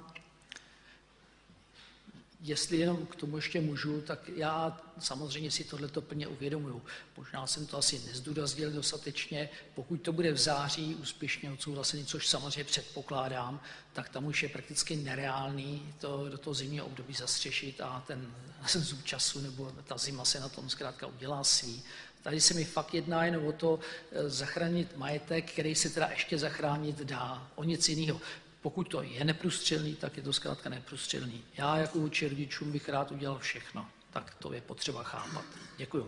Jestli jenom k tomu ještě můžu, tak já samozřejmě si tohleto plně uvědomuju. Možná jsem to asi nezdůraznil dostatečně. Pokud to bude v září úspěšně odsouhlasený, což samozřejmě předpokládám, tak tam už je prakticky nereálný to do toho zimního období zastřešit a ten zub času nebo ta zima se na tom zkrátka udělá svý. Tady se mi fakt jedná jen o to zachránit majetek, který se teda ještě zachránit dá, o nic jiného. Pokud to je neprůstřelný, tak je to zkrátka neprůstřelný. Já jako vůči rodičům bych rád udělal všechno. Tak to je potřeba chápat. Děkuju.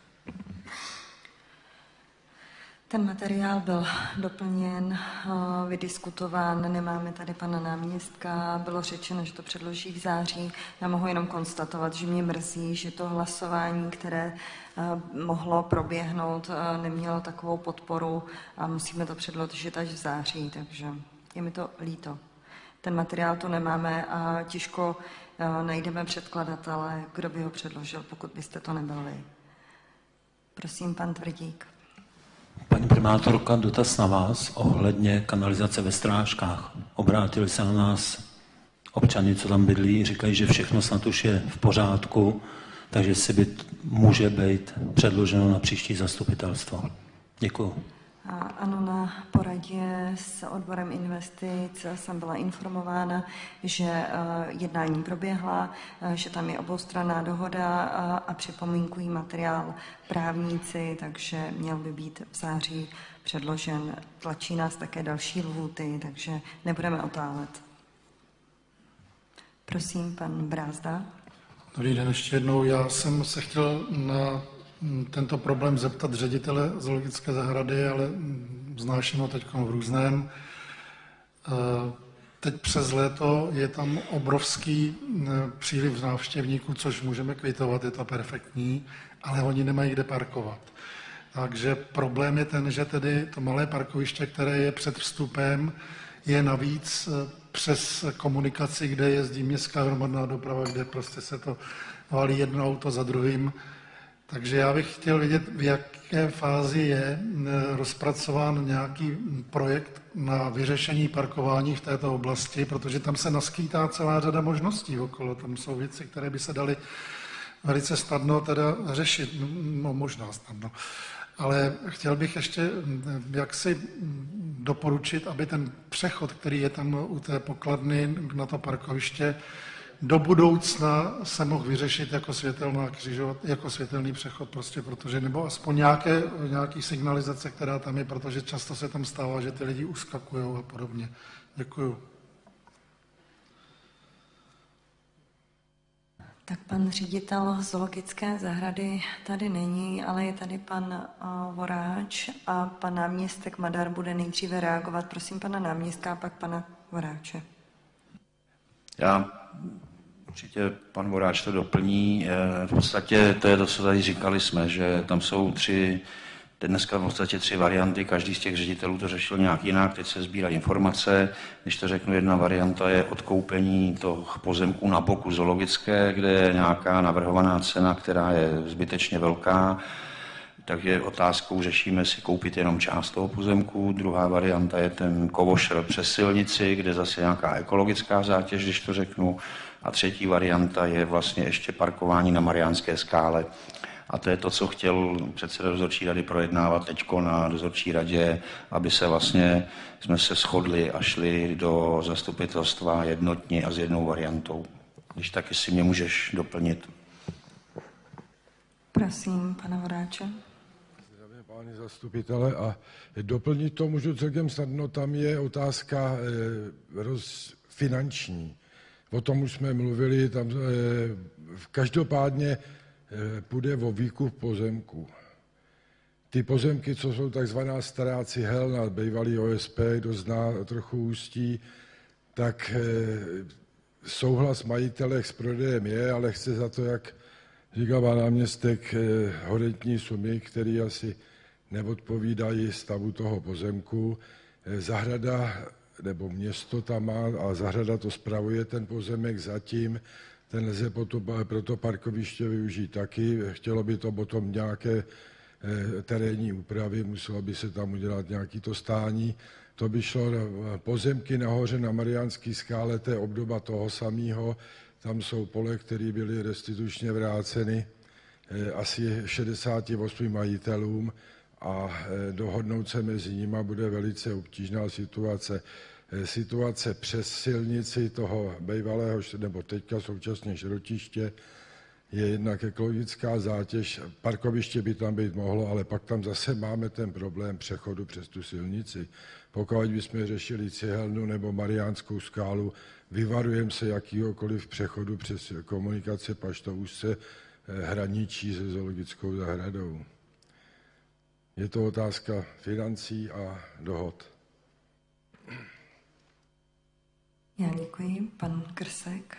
Ten materiál byl doplněn, vydiskutován, nemáme tady pana náměstka, bylo řečeno, že to předloží v září. Já mohu jenom konstatovat, že mě mrzí, že to hlasování, které mohlo proběhnout, nemělo takovou podporu a musíme to předložit až v září, takže je mi to líto. Ten materiál tu nemáme a těžko najdeme předkladatele, kdo by ho předložil, pokud byste to nebyl vy. Prosím, pan Tvrdík. Paní primátorka, dotaz na vás ohledně kanalizace ve Strážkách. Obrátili se na nás občany, co tam bydlí, říkají, že všechno snad už je v pořádku, takže si byt může být předloženo na příští zastupitelstvo. Děkuju. A ano, na poradě s odborem investic jsem byla informována, že jednání proběhla, že tam je oboustranná dohoda a připomínkují materiál právníci, takže měl by být v září předložen. Tlačí nás také další lhůty, takže nebudeme otálet. Prosím, pan Brázda. Dobrý den ještě jednou. Já jsem se chtěl na tento problém zeptat ředitele zoologické zahrady, ale vznáším ho teď v různém. Teď přes léto je tam obrovský příliv návštěvníků, což můžeme kvitovat, je to perfektní, ale oni nemají kde parkovat. Takže problém je ten, že tedy to malé parkoviště, které je před vstupem, je navíc přes komunikaci, kde jezdí městská hromadná doprava, kde prostě se to valí jedno auto za druhým. Takže já bych chtěl vědět, v jaké fázi je rozpracován nějaký projekt na vyřešení parkování v této oblasti, protože tam se naskýtá celá řada možností okolo. Tam jsou věci, které by se daly velice snadno teda řešit, no možná snadno. Ale chtěl bych ještě jaksi doporučit, aby ten přechod, který je tam u té pokladny na to parkoviště, do budoucna se mohl vyřešit jako světelná křižovat, jako světelný přechod prostě, protože, nebo aspoň nějaké, nějaký signalizace, která tam je, protože často se tam stává, že ty lidi uskakují a podobně. Děkuju. Tak pan ředitel zoologické zahrady tady není, ale je tady pan uh, Voráč a pan náměstek Madar bude nejdříve reagovat. Prosím pana náměstka a pak pana Voráče. Já určitě pan Voráč to doplní. V podstatě to je to, co tady říkali jsme, že tam jsou tři, dneska v podstatě tři varianty, každý z těch ředitelů to řešil nějak jinak, teď se sbírají informace. Když to řeknu, jedna varianta je odkoupení toho pozemku na boku zoologické, kde je nějaká navrhovaná cena, která je zbytečně velká. Takže otázkou řešíme si koupit jenom část toho pozemku. Druhá varianta je ten kovošr přes silnici, kde zase nějaká ekologická zátěž, když to řeknu. A třetí varianta je vlastně ještě parkování na Mariánské skále. A to je to, co chtěl předseda dozorčí rady projednávat teďko na dozorčí radě, aby se vlastně jsme se shodli a šli do zastupitelstva jednotně a s jednou variantou. Když tak, jestli mě můžeš doplnit. Prosím, pana Voráče. Zdravím Páni zastupitele, a doplnit to můžu celkem snadno, tam je otázka eh, roz, finanční. O tom už jsme mluvili, tam eh, každopádně eh, půjde o výkup pozemku. Ty pozemky, co jsou takzvaná stará cihelna, bývalý O S P, kdo zná trochu Ústí, tak eh, souhlas majitelek s prodejem je, ale chce za to, jak říkal pan náměstek, eh, hodnotní sumy, které asi neodpovídají stavu toho pozemku. Eh, zahrada nebo město tam má a zahrada to spravuje ten pozemek zatím, ten lze pro to parkoviště využít taky. Chtělo by to potom nějaké terénní úpravy, muselo by se tam udělat nějaký to stání. To by šlo pozemky nahoře na Mariánské skále, to je obdoba toho samého. Tam jsou pole, které byly restitučně vráceny asi šedesáti osmi majitelům a dohodnout se mezi nimi bude velice obtížná situace. Situace přes silnici toho bývalého, nebo teďka současně šrotiště, je jednak ekologická zátěž, parkoviště by tam být mohlo, ale pak tam zase máme ten problém přechodu přes tu silnici. Pokud bychom řešili Cihelnu nebo Mariánskou skálu, vyvarujeme se jakýhokoliv přechodu přes komunikace, paž to už se hraničí se zoologickou zahradou. Je to otázka financí a dohod. Já děkuji. Pan Krsek.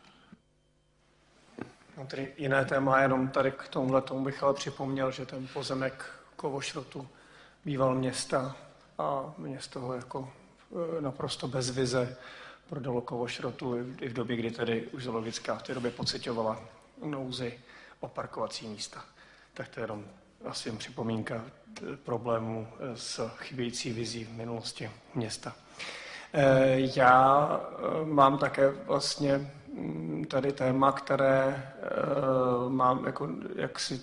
No, tedy jiné téma, jenom tady k tomuhle tomu bych ale připomněl, že ten pozemek Kovošrotu býval města a město ho jako naprosto bez vize prodalo Kovošrotu i v době, kdy tedy už zoologická v té době pocitovala nouzi o parkovací místa. Tak to je jenom asi jen připomínka problémů s chybějící vizí v minulosti města. Já mám také vlastně tady téma, které mám jako jaksi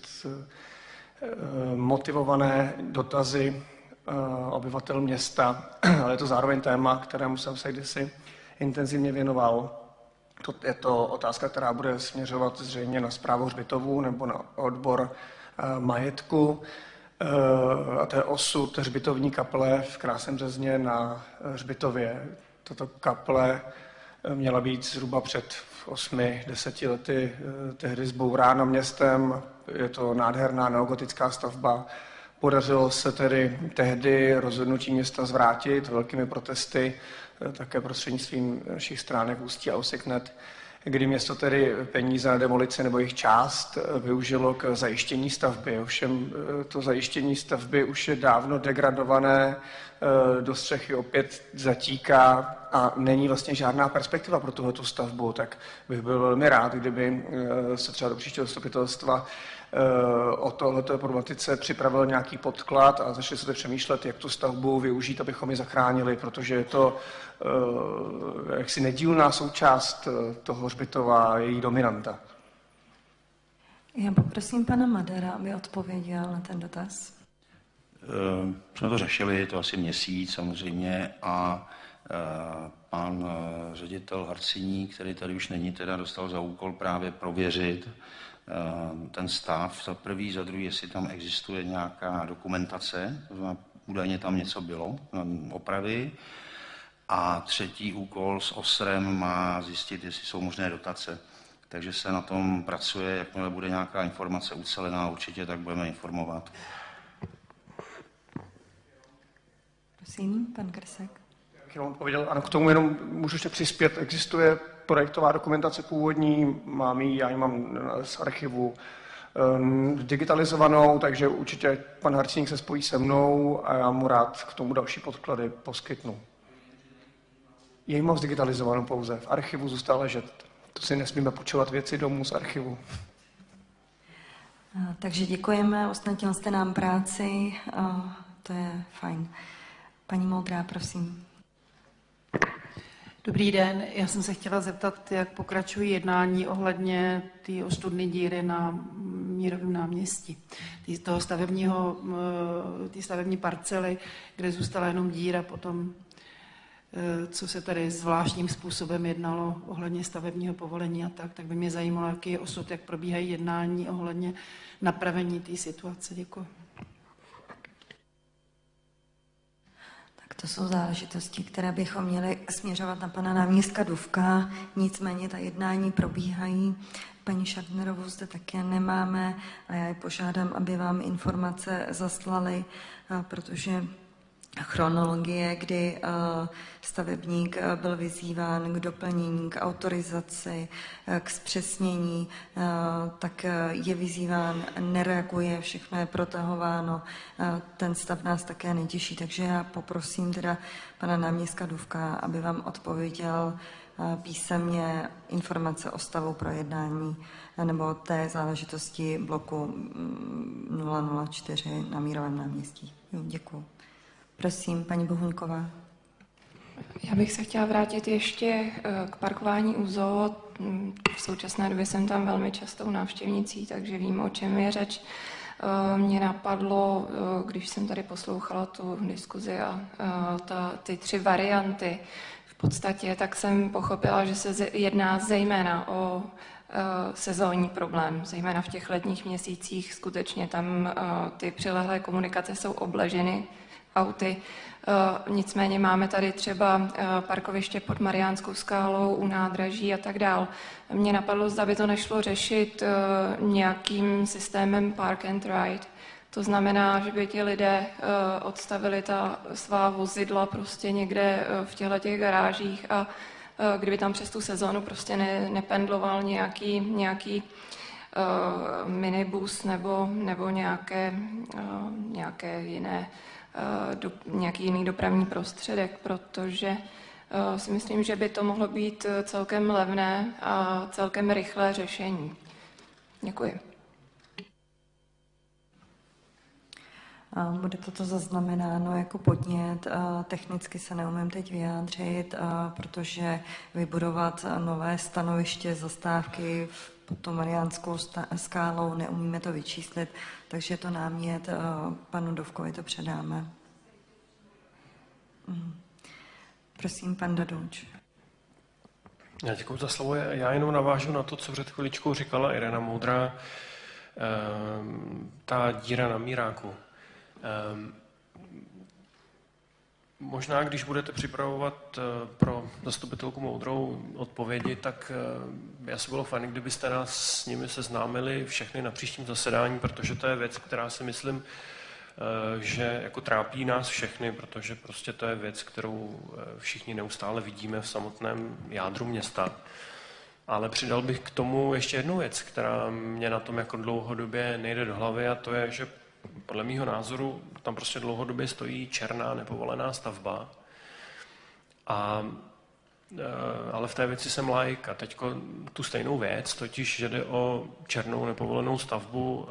motivované dotazy obyvatel města, ale je to zároveň téma, kterému jsem se kdysi intenzivně věnoval. To je to otázka, která bude směřovat zřejmě na správu hřbitovů nebo na odbor majetku. A to je osud hřbitovní kaple v Krásném Březně na hřbitově. Tato kaple měla být zhruba před osmi, deseti lety tehdy zbourána městem. Je to nádherná neogotická stavba. Podařilo se tedy tehdy rozhodnutí města zvrátit velkými protesty, také prostřednictvím našich stránek Ústí a Oseknet, kdy město tedy peníze na demolici nebo jejich část využilo k zajištění stavby. Ovšem to zajištění stavby už je dávno degradované, do střechy opět zatíká a není vlastně žádná perspektiva pro tuhletu stavbu, tak bych byl velmi rád, kdyby se třeba do příštího zastupitelstva o tohleto problematice připravil nějaký podklad a začali se to přemýšlet, jak tu stavbu využít, abychom ji zachránili, protože je to jaksi nedílná součást toho hřbitova, její dominanta. Já poprosím pana Madera, aby odpověděl na ten dotaz. Uh, jsme to řešili, je to asi měsíc samozřejmě, a uh, pan uh, ředitel Harciník, který tady už není, teda dostal za úkol právě prověřit uh, ten stav, za prvý, za druhý, jestli tam existuje nějaká dokumentace, to znamená, údajně tam něco bylo, opravy, a třetí úkol s OSRem má zjistit, jestli jsou možné dotace. Takže se na tom pracuje, jakmile bude nějaká informace ucelená, určitě tak budeme informovat. Prosím, pan Krsek. Jenom pověděl, ano, k tomu jenom můžu ještě přispět. Existuje projektová dokumentace původní, mám ji, já ji mám z archivu um, digitalizovanou, takže určitě pan Harcíník se spojí se mnou a já mu rád k tomu další podklady poskytnu. Je ji mám zdigitalizovanou pouze, v archivu zůstala ležet. To si nesmíme půjčovat věci domů z archivu. Takže děkujeme, usnadnil jste nám práci, to je fajn. Paní Moudrá, prosím. Dobrý den, já jsem se chtěla zeptat, jak pokračují jednání ohledně té ostudné díry na Mírovém náměstí. Tý, toho stavebního, tý stavební parcely, kde zůstala jenom díra potom, co se tady zvláštním způsobem jednalo ohledně stavebního povolení a tak, tak by mě zajímalo, jaký je osud, jak probíhají jednání ohledně napravení té situace. Děkuji. To jsou záležitosti, které bychom měli směřovat na pana náměstka Dufka, nicméně ta jednání probíhají. Paní Šardnerovou zde také nemáme a já je požádám, aby vám informace zaslali, protože chronologie, kdy stavebník byl vyzýván k doplnění, k autorizaci, k zpřesnění, tak je vyzýván, nereaguje, všechno je protahováno. Ten stav nás také netěší, takže já poprosím teda pana náměstka Dufka, aby vám odpověděl písemně informace o stavu projednání nebo té záležitosti bloku nula nula čtyři na Mírovém náměstí. Jo, děkuji. Prosím, paní Bohuňková. Já bych se chtěla vrátit ještě k parkování u zoo. V současné době jsem tam velmi častou návštěvnicí, takže vím, o čem je řeč. Mě napadlo, když jsem tady poslouchala tu diskuzi a ta, ty tři varianty v podstatě, tak jsem pochopila, že se jedná zejména o sezónní problém, zejména v těch letních měsících. Skutečně tam ty přilehlé komunikace jsou obleženy auty. Nicméně máme tady třeba parkoviště pod Mariánskou skálou, u nádraží a tak dál. Mně napadlo, zda by to nešlo řešit nějakým systémem park and ride. To znamená, že by ti lidé odstavili ta svá vozidla prostě někde v těchto těch garážích a kdyby tam přes tu sezónu prostě ne, nependloval nějaký, nějaký uh, minibus nebo, nebo nějaké, uh, nějaké jiné, uh, do, nějaký jiný dopravní prostředek, protože uh, si myslím, že by to mohlo být celkem levné a celkem rychlé řešení. Děkuji. Bude toto zaznamenáno jako podnět. Technicky se neumím teď vyjádřit, protože vybudovat nové stanoviště zastávky pod tou Mariánskou skálou neumíme to vyčíslit, takže to námět panu Dufkovi to předáme. Prosím, pan Dadouč. Já děkuji za slovo. Já jenom navážu na to, co před chviličkou říkala Irena Moudrá, ta díra na Míráku. Um, možná, když budete připravovat uh, pro zastupitelku Moudrou odpovědi, tak uh, by asi bylo fajn, kdybyste nás s nimi seznámili všechny na příštím zasedání, protože to je věc, která si myslím, uh, že jako trápí nás všechny, protože prostě to je věc, kterou uh, všichni neustále vidíme v samotném jádru města. Ale přidal bych k tomu ještě jednu věc, která mě na tom jako dlouhodobě nejde do hlavy, a to je, že podle mýho názoru tam prostě dlouhodobě stojí černá nepovolená stavba. A, ale v té věci jsem laik a teď tu stejnou věc, totiž, že jde o černou nepovolenou stavbu,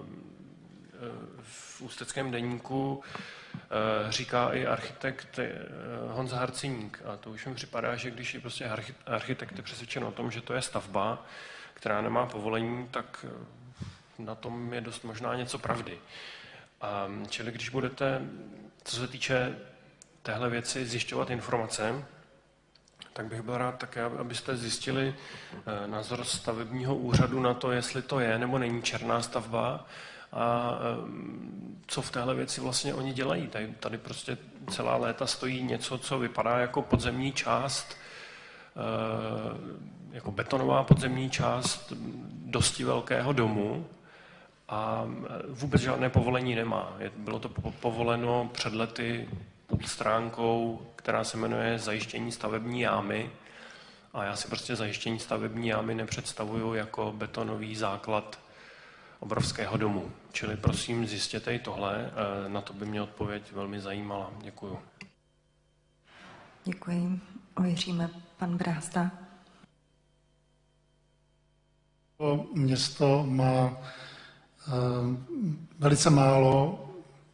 v Ústeckém deníku říká i architekt Honza Harciník. A to už mi připadá, že když je prostě architekt je přesvědčen o tom, že to je stavba, která nemá povolení, tak na tom je dost možná něco pravdy. A, čili když budete, co se týče téhle věci, zjišťovat informace, tak bych byl rád také, abyste zjistili názor stavebního úřadu na to, jestli to je nebo není černá stavba a co v téhle věci vlastně oni dělají. Tady, tady prostě celá léta stojí něco, co vypadá jako podzemní část, jako betonová podzemní část dosti velkého domu, a vůbec žádné povolení nemá. Bylo to povoleno před lety pod stránkou, která se jmenuje zajištění stavební jámy. A já si prostě zajištění stavební jámy nepředstavuju jako betonový základ obrovského domu. Čili prosím, zjistěte i tohle. Na to by mě odpověď velmi zajímala. Děkuju. Děkuji. Ověříme. Pan Brázda. Město má velice málo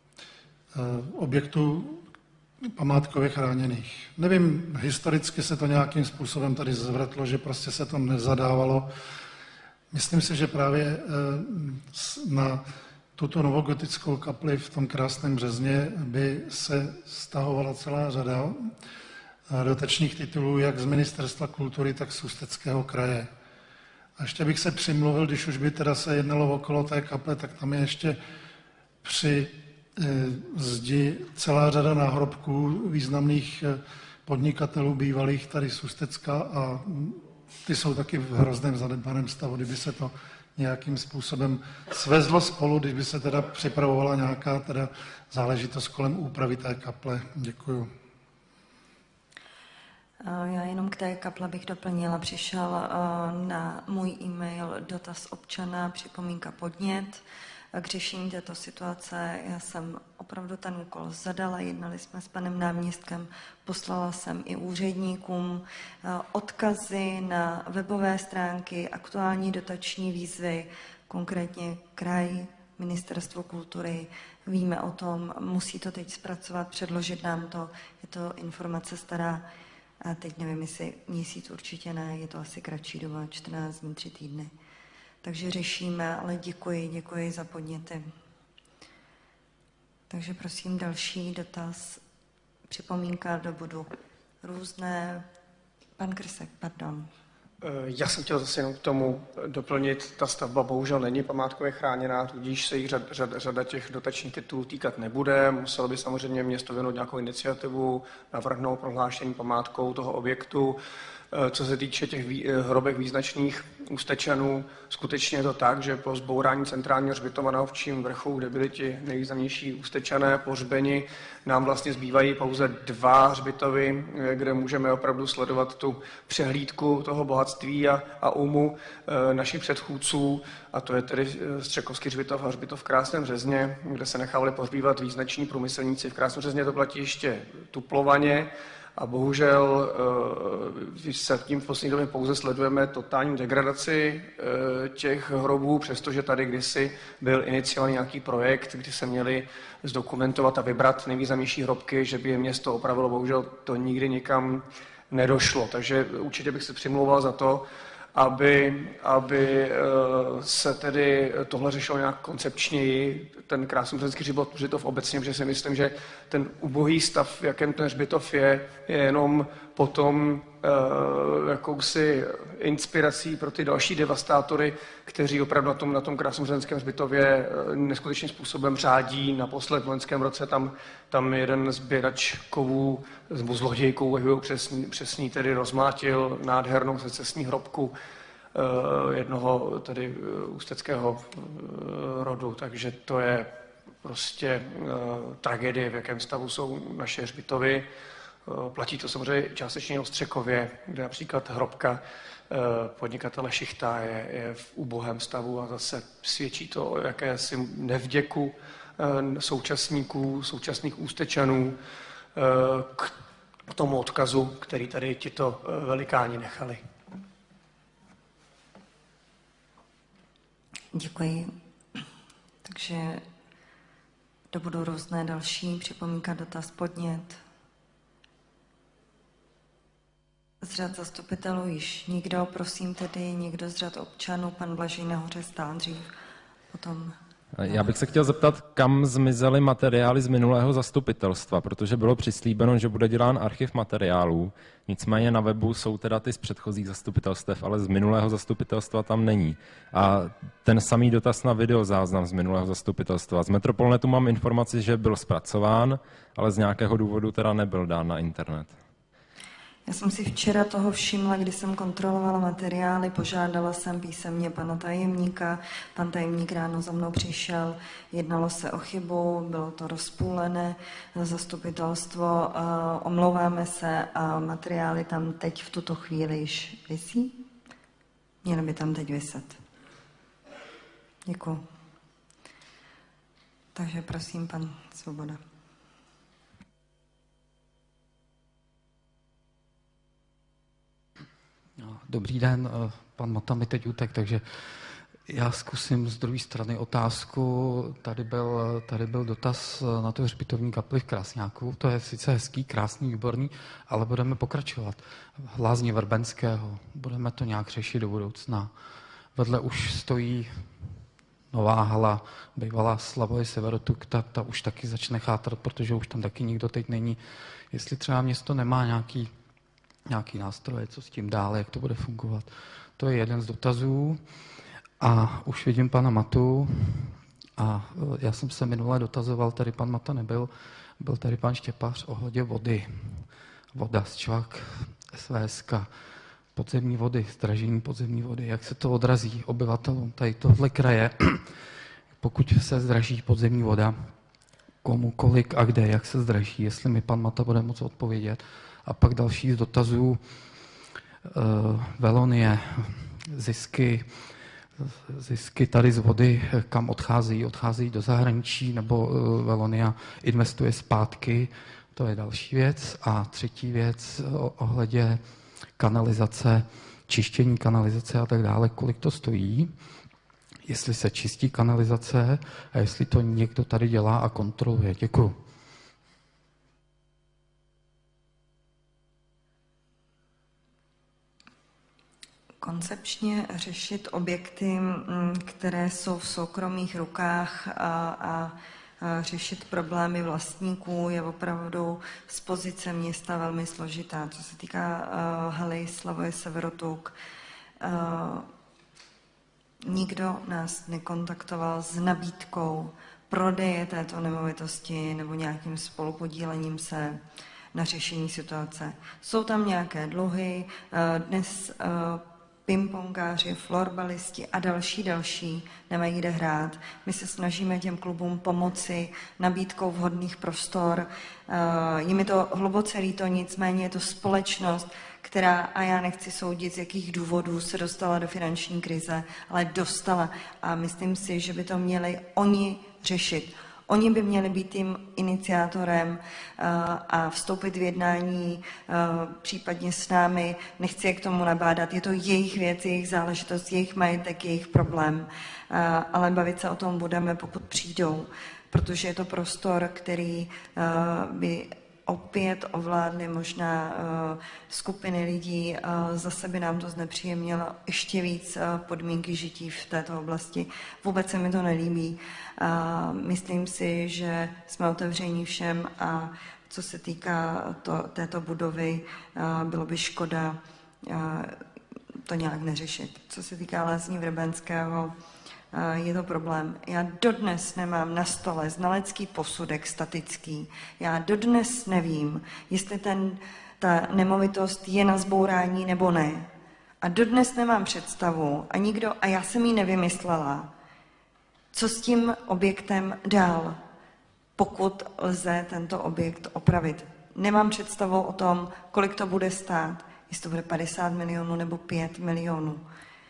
objektů památkově chráněných. Nevím, historicky se to nějakým způsobem tady zvrtlo, že prostě se to nezadávalo. Myslím si, že právě na tuto novogotickou kapli v tom krásném Březně by se stahovala celá řada dotačních titulů, jak z Ministerstva kultury, tak z Ústeckého kraje. A ještě bych se přimluvil, když už by teda se jednalo okolo té kaple, tak tam je ještě při zdi celá řada náhrobků významných podnikatelů bývalých tady z Ústecka a ty jsou taky v hrozném zanedbaném stavu, kdyby se to nějakým způsobem svezlo spolu, když by se teda připravovala nějaká teda záležitost kolem úpravy té kaple. Děkuju. Já jenom k té kaple bych doplnila. Přišel na můj e-mail dotaz občana, připomínka, podnět k řešení této situace. Já jsem opravdu ten úkol zadala, jednali jsme s panem náměstkem, poslala jsem i úředníkům odkazy na webové stránky, aktuální dotační výzvy, konkrétně kraj, Ministerstvo kultury, víme o tom, musí to teď zpracovat, předložit nám to, je to informace stará, a teď nevím, jestli měsíc určitě ne, je to asi kratší doba, čtrnáct dní, tři týdny. Takže řešíme, ale děkuji, děkuji za podněty. Takže prosím další dotaz, připomínka do bodu různé. Pan Krsek, pardon. Já jsem chtěl zase jenom k tomu doplnit, ta stavba bohužel není památkově chráněná, tudíž se jich řad, řad, řada těch dotačních titulů týkat nebude. Muselo by samozřejmě město vyvinout nějakou iniciativu, navrhnout prohlášení památkou toho objektu. Co se týče těch hrobek význačných Ústečanů, skutečně je to tak, že po zbourání centrálního hřbitova na Ovčím vrchu, kde byli ti nejvýznamnější Ústečané pohřbeni, nám vlastně zbývají pouze dva hřbitovy, kde můžeme opravdu sledovat tu přehlídku toho bohatství a, a umu e, našich předchůdců, a to je tedy Střekovský hřbitov a hřbitov v Krásném Řezně, kde se nechávali pohřbívat význační průmyslníci. V Krásném Řezně to platí ještě tuplovaně, a bohužel se tím v poslední době pouze sledujeme totální degradaci těch hrobů, přestože tady kdysi byl iniciovaný nějaký projekt, kdy se měli zdokumentovat a vybrat nejvýznamnější hrobky, že by je město opravilo, bohužel to nikdy nikam nedošlo. Takže určitě bych se přimlouval za to, aby, aby se tedy tohle řešilo nějak koncepčněji, ten krásnořecký hřbitov obecně, protože si myslím, že ten ubohý stav, v jakém ten hřbitov je, je jenom potom e, jakousi inspirací pro ty další devastátory, kteří opravdu na tom, na tom krásnořeckém hřbitově neskutečným způsobem řádí. Naposled v loňském roce tam, tam jeden sběrač kovů, nebo zloděj kovů přesný, přesný tedy rozmlátil nádhernou secesní hrobku jednoho tedy ústeckého rodu, takže to je prostě tragédie, v jakém stavu jsou naše hřbitovy. Platí to samozřejmě částečně o Střekově, kde například hrobka podnikatele Šichta je, je v ubohém stavu a zase svědčí to o jakési nevděku současníků, současných Ústečanů k tomu odkazu, který tady tito velikáni nechali. Děkuji. Takže to budou různé další připomínka, dotaz, podnět. Z řad zastupitelů již nikdo, prosím tedy někdo z řad občanů, pan Blažej nahoře stál dřív, potom... Já bych se chtěl zeptat, kam zmizely materiály z minulého zastupitelstva, protože bylo přislíbeno, že bude dělán archiv materiálů, nicméně na webu jsou teda ty z předchozích zastupitelstev, ale z minulého zastupitelstva tam není. A ten samý dotaz na videozáznam z minulého zastupitelstva. Z Metropolnetu mám informaci, že byl zpracován, ale z nějakého důvodu teda nebyl dán na internet. Já jsem si včera toho všimla, když jsem kontrolovala materiály, požádala jsem písemně pana tajemníka, pan tajemník ráno za mnou přišel, jednalo se o chybu, bylo to rozpůlené zastupitelstvo, omlouváme se a materiály tam teď v tuto chvíli již visí? Měly by tam teď viset. Děkuji. Takže prosím, pan Svoboda. Dobrý den, pan Mota mi teď utek, takže já zkusím z druhé strany otázku. Tady byl, tady byl dotaz na tu hřbitovní kapli v Krásňáku. To je sice hezký, krásný, výborný, ale budeme pokračovat. Lázně Vrbenského, budeme to nějak řešit do budoucna. Vedle už stojí nová hala, bývalá Slavoj Severotuk, ta, ta už taky začne chátrat, protože už tam taky nikdo teď není. Jestli třeba město nemá nějaký nějaký nástroje, co s tím dále, jak to bude fungovat. To je jeden z dotazů. A už vidím pana Matu. A já jsem se minule dotazoval, tady pan Mata nebyl, byl tady pan Štěpář ohledně vody. Voda z Čvak, S V S K, podzemní vody, zdražení podzemní vody, jak se to odrazí obyvatelům tady tohle kraje, pokud se zdraží podzemní voda, komu, kolik a kde, jak se zdraží, jestli mi pan Mata bude moct odpovědět. A pak další z dotazů, uh, Velonie, zisky, zisky tady z vody, kam odchází, odchází do zahraničí, nebo uh, Velonia investuje zpátky, to je další věc. A třetí věc ohledně kanalizace, čištění kanalizace a tak dále, kolik to stojí, jestli se čistí kanalizace a jestli to někdo tady dělá a kontroluje. Děkuju. Koncepčně řešit objekty, které jsou v soukromých rukách a, a řešit problémy vlastníků je opravdu z pozice města velmi složitá. Co se týká uh, haly Slavoj Severotuk, uh, nikdo nás nekontaktoval s nabídkou prodeje této nemovitosti nebo nějakým spolupodílením se na řešení situace. Jsou tam nějaké dluhy, uh, dnes uh, pingpongáři, florbalisti a další, další nemají kde hrát. My se snažíme těm klubům pomoci nabídkou vhodných prostor. Je mi to hluboce líto, nicméně je to společnost, která, a já nechci soudit, z jakých důvodů se dostala do finanční krize, ale dostala. A myslím si, že by to měli oni řešit. Oni by měli být tím iniciátorem a vstoupit v jednání případně s námi. Nechci je k tomu nabádat, je to jejich věc, jejich záležitost, jejich majetek, jejich problém. Ale bavit se o tom budeme, pokud přijdou, protože je to prostor, který by opět ovládly možná uh, skupiny lidí, uh, zase by nám to znepříjemnilo ještě víc uh, podmínky žití v této oblasti. Vůbec se mi to nelíbí. Uh, myslím si, že jsme otevření všem a co se týká to, této budovy, uh, bylo by škoda uh, to nějak neřešit. Co se týká Lázní Vrbenského, je to problém. Já dodnes nemám na stole znalecký posudek statický. Já dodnes nevím, jestli ten, ta nemovitost je na zbourání nebo ne. A dodnes nemám představu a nikdo, a já jsem ji nevymyslela, co s tím objektem dál, pokud lze tento objekt opravit. Nemám představu o tom, kolik to bude stát, jestli to bude padesát milionů nebo pět milionů.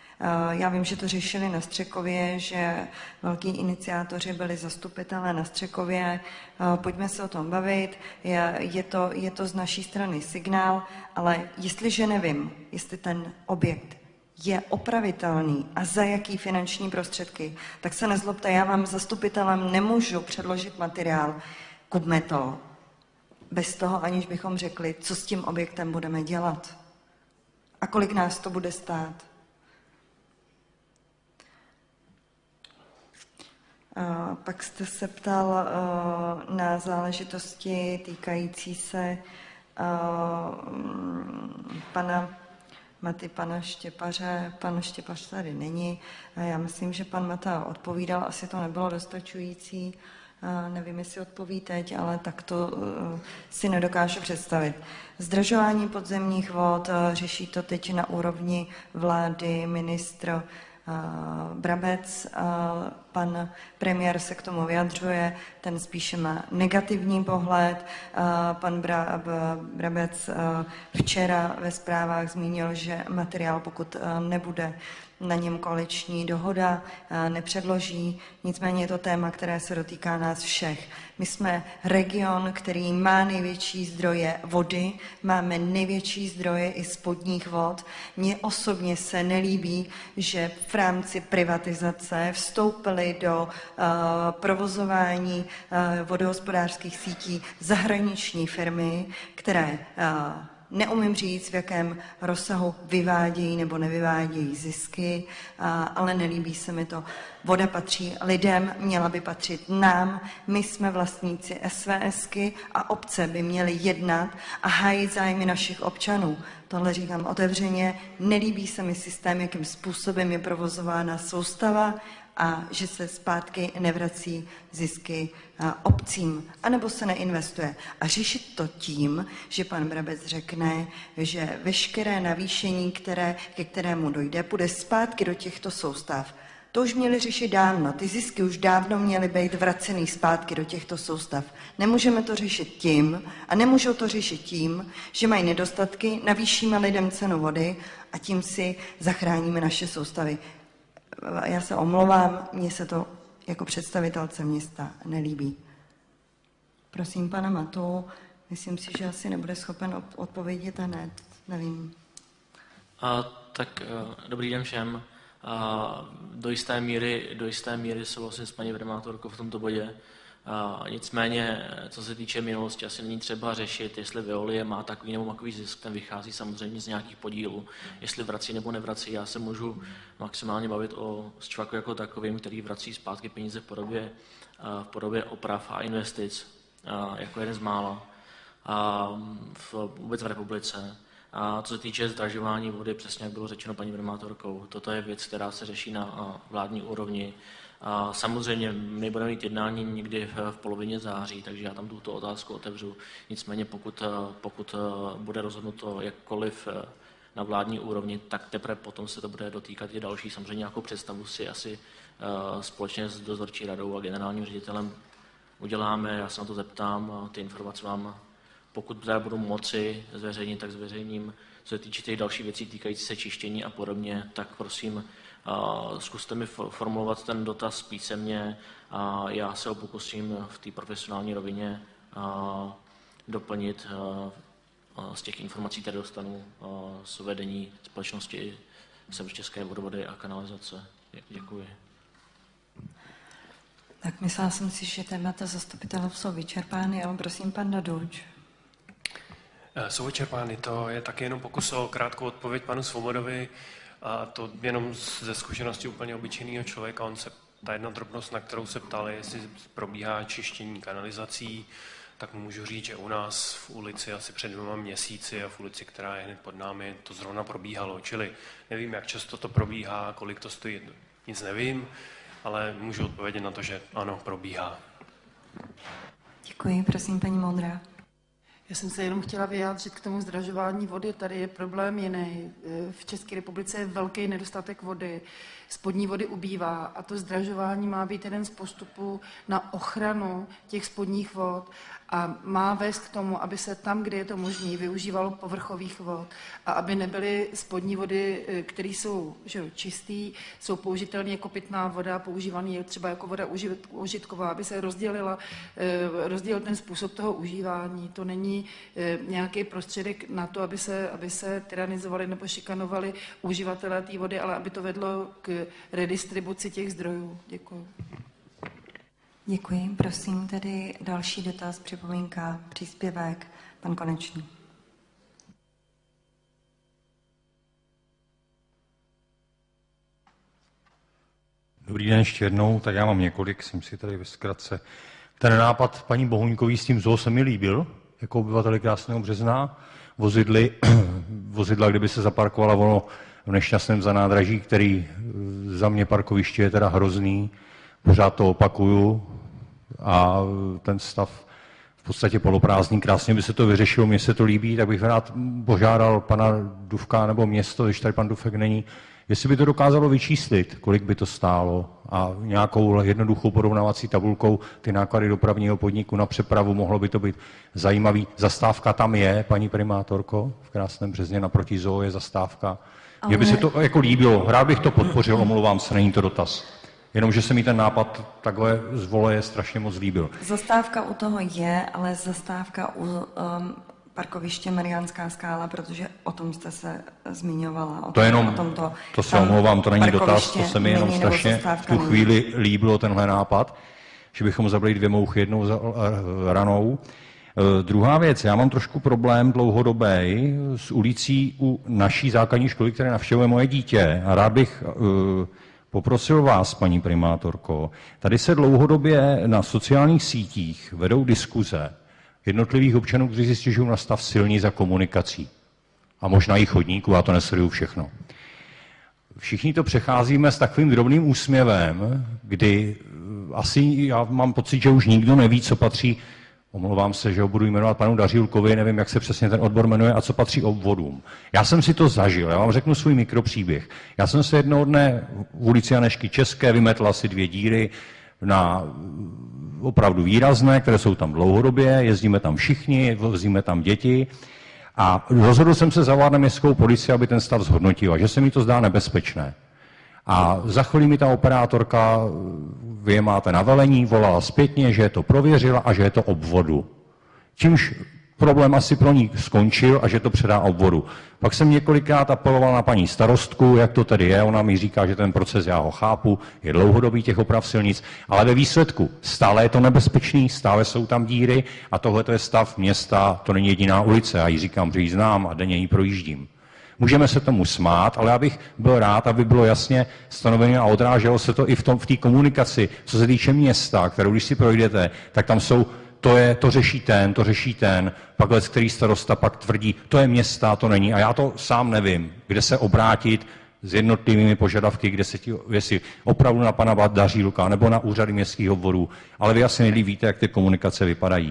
Já vím, že to řešili na Střekově, že velký iniciátoři byli zastupitelé na Střekově. Pojďme se o tom bavit. Je to, je to z naší strany signál, ale jestliže nevím, jestli ten objekt je opravitelný a za jaký finanční prostředky, tak se nezlobte, já vám zastupitelem nemůžu předložit materiál, kupme to, bez toho, aniž bychom řekli, co s tím objektem budeme dělat a kolik nás to bude stát. Uh, pak jste se ptal uh, na záležitosti týkající se uh, pana Maty, pana Štěpaře. Pan Štěpař tady není. Uh, já myslím, že pan Mata odpovídal, asi to nebylo dostačující. Uh, nevím, jestli odpoví teď, ale tak to uh, si nedokážu představit. Zdražování podzemních vod, uh, řeší to teď na úrovni vlády ministr Brabec, pan premiér se k tomu vyjadřuje, ten spíše má negativní pohled. Pan Brabec včera ve zprávách zmínil, že materiál, pokud nebude na něm koaliční dohoda, nepředloží. Nicméně je to téma, které se dotýká nás všech. My jsme region, který má největší zdroje vody, máme největší zdroje i spodních vod. Mně osobně se nelíbí, že v rámci privatizace vstoupily do uh, provozování uh, vodohospodářských sítí zahraniční firmy, které uh, neumím říct, v jakém rozsahu vyvádějí nebo nevyvádějí zisky, ale nelíbí se mi to. Voda patří lidem, měla by patřit nám. My jsme vlastníci SVSky a obce by měly jednat a hájit zájmy našich občanů. Tohle říkám otevřeně. Nelíbí se mi systém, jakým způsobem je provozována soustava a že se zpátky nevrací zisky obcím, anebo se neinvestuje. A řešit to tím, že pan Brabec řekne, že veškeré navýšení, které, ke kterému dojde, půjde zpátky do těchto soustav. To už měli řešit dávno. Ty zisky už dávno měly být vracený zpátky do těchto soustav. Nemůžeme to řešit tím a nemůžou to řešit tím, že mají nedostatky, navýšíme lidem cenu vody a tím si zachráníme naše soustavy. Já se omlouvám, mně se to jako představitelce města nelíbí. Prosím pana Matu, myslím si, že asi nebude schopen odpovědět hned, nevím. A, tak dobrý den všem. A do jisté míry, do jisté míry souhlasím s paní primátorkou v tomto bodě. A nicméně, co se týče minulosti, asi není třeba řešit, jestli Veolie má takový nebo takový zisk, ten vychází samozřejmě z nějakých podílů. Jestli vrací nebo nevrací, já se můžu maximálně bavit o Ščvaku jako takovým, který vrací zpátky peníze v podobě, v podobě oprav a investic, jako jeden z mála a v, vůbec v republice. A co se týče zdražování vody, přesně jak bylo řečeno paní primátorkou, toto je věc, která se řeší na vládní úrovni. A samozřejmě my budeme mít jednání někdy v polovině září, takže já tam tuto otázku otevřu. Nicméně pokud, pokud bude rozhodnuto jakkoliv na vládní úrovni, tak teprve potom se to bude dotýkat i další. Samozřejmě nějakou představu si asi společně s dozorčí radou a generálním ředitelem uděláme. Já se na to zeptám a ty informace vám, pokud teda budu moci zveřejnit, tak zveřejním. Co se týče těch dalších věcí týkající se čištění a podobně, tak prosím, Uh, zkuste mi formulovat ten dotaz písemně a já se ho pokusím v té profesionální rovině uh, doplnit uh, z těch informací, které dostanu uh, z vedení společnosti Severočeské vodovody a kanalizace. Děkuji. Tak myslela jsem si, že témata zastupitelů jsou vyčerpány, ale prosím pan Daduč. Jsou vyčerpány, to je taky jenom pokus o krátkou odpověď panu Svobodovi. A to jenom ze zkušenosti úplně obyčejného člověka. On se, ta jedna drobnost, na kterou se ptali, jestli probíhá čištění kanalizací, tak můžu říct, že u nás v ulici asi před dvěma měsíci a v ulici, která je hned pod námi, to zrovna probíhalo. Čili nevím, jak často to probíhá, kolik to stojí, nic nevím, ale můžu odpovědět na to, že ano, probíhá. Děkuji, prosím, paní Moudrá. Já jsem se jenom chtěla vyjádřit k tomu zdražování vody. Tady je problém jiný. V České republice je velký nedostatek vody. Spodní vody ubývá a to zdražování má být jeden z postupů na ochranu těch spodních vod a má vést k tomu, aby se tam, kde je to možné, využívalo povrchových vod a aby nebyly spodní vody, které jsou že, čistý, jsou použitelné jako pitná voda, používaný třeba jako voda užitková, aby se rozdělila, rozdělil ten způsob toho užívání. To není nějaký prostředek na to, aby se, aby se tyranizovali nebo šikanovali uživatelé té vody, ale aby to vedlo k redistribuci těch zdrojů. Děkuji. Děkuji. Prosím tedy další dotaz, připomínka, příspěvek. Pan Konečný. Dobrý den ještě jednou, tak já mám několik, jsem si tady ve zkratce. Ten nápad paní Bohuňkový s tím zoo se mi líbil, jako obyvateli Krásného Března. Vozidly, vozidla, kdyby se zaparkovala ono v nešťastném zanádraží, který za mě parkoviště je teda hrozný, pořád to opakuju a ten stav v podstatě poloprázdný, krásně by se to vyřešilo, mně se to líbí, tak bych rád požádal pana Dufka nebo město, když tady pan Dufek není, jestli by to dokázalo vyčíslit, kolik by to stálo a nějakou jednoduchou porovnávací tabulkou ty náklady dopravního podniku na přepravu, mohlo by to být zajímavý. Zastávka tam je, paní primátorko, v Krásném Březně naproti zoo je zastávka. Ale... Mně by se to jako líbilo, rád bych to podpořil, omlouvám se, není to dotaz. Jenomže se mi ten nápad takhle z voleje strašně moc líbil. Zastávka u toho je, ale zastávka u um, parkoviště Mariánská Skála, protože o tom jste se zmiňovala. O to jenom, o tomto, to se omlouvám, to není dotaz, to se mi jenom strašně v tu chvíli není. líbilo tenhle nápad, že bychom zabili dvě mouchy jednou za, ranou. Uh, druhá věc, já mám trošku problém dlouhodobý s ulicí u naší základní školy, které navštěvuje moje dítě. A rád bych uh, poprosil vás, paní primátorko, tady se dlouhodobě na sociálních sítích vedou diskuze jednotlivých občanů, kteří si stěžují na stav silnic a komunikací. A možná i chodníků, já to nesleduju všechno. všichni to přecházíme s takovým drobným úsměvem, kdy asi já mám pocit, že už nikdo neví, co patří, omlouvám se, že ho budu jmenovat panu Dařílkovi, nevím, jak se přesně ten odbor jmenuje a co patří obvodům. Já jsem si to zažil, já vám řeknu svůj mikropříběh. Já jsem se jednoho dne v ulici Janešky České vymetl asi dvě díry na opravdu výrazné, které jsou tam dlouhodobě, jezdíme tam všichni, vozíme tam děti a rozhodl jsem se zavolat na městskou policii, aby ten stav zhodnotil, že se mi to zdá nebezpečné. A za chvíli mi ta operátorka, vy je máte na velení, volala zpětně, že je to prověřila a že je to obvodu. Čímž problém asi pro ní skončil a že to předá obvodu. Pak jsem několikrát apeloval na paní starostku, jak to tedy je, ona mi říká, že ten proces, já ho chápu, je dlouhodobý těch oprav silnic, ale ve výsledku stále je to nebezpečný, stále jsou tam díry a tohle je stav města, to není jediná ulice, já ji říkám, že ji znám a denně ji projíždím. Můžeme se tomu smát, ale já bych byl rád, aby bylo jasně stanovené a odráželo se to i v tom, v té komunikaci, co se týče města, kterou když si projdete, tak tam jsou, to, je, to řeší ten, to řeší ten, pak let, který starosta pak tvrdí, to je města, to není. A já to sám nevím, kde se obrátit s jednotlivými požadavky, kde se ti, jestli opravdu na pana Dařílka nebo na úřady městských obvodů, ale vy asi nejlíp víte, jak ty komunikace vypadají.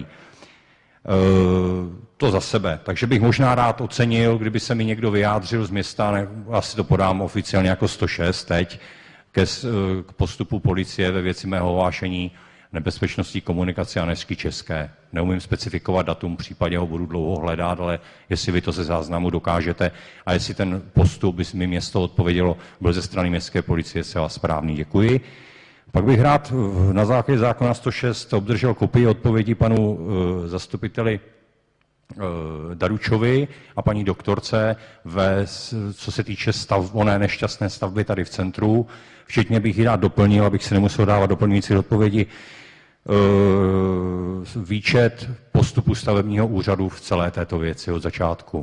To za sebe. Takže bych možná rád ocenil, kdyby se mi někdo vyjádřil z města, ne, asi to podám oficiálně jako sto šest teď, ke, k postupu policie ve věci mého hlášení nebezpečností komunikace Janešky České. Neumím specifikovat datum, v případě ho budu dlouho hledat, ale jestli vy to ze záznamu dokážete a jestli ten postup, by mi město odpovědělo, byl ze strany městské policie zcela správný. Děkuji. Pak bych rád na základě zákona sto šest obdržel kopii odpovědi panu uh, zastupiteli uh, Daručovi a paní doktorce, ve, co se týče stav, oné nešťastné stavby tady v centru. Včetně bych ji rád doplnil, abych si nemusel dávat doplňující odpovědi, uh, výčet postupu stavebního úřadu v celé této věci od začátku.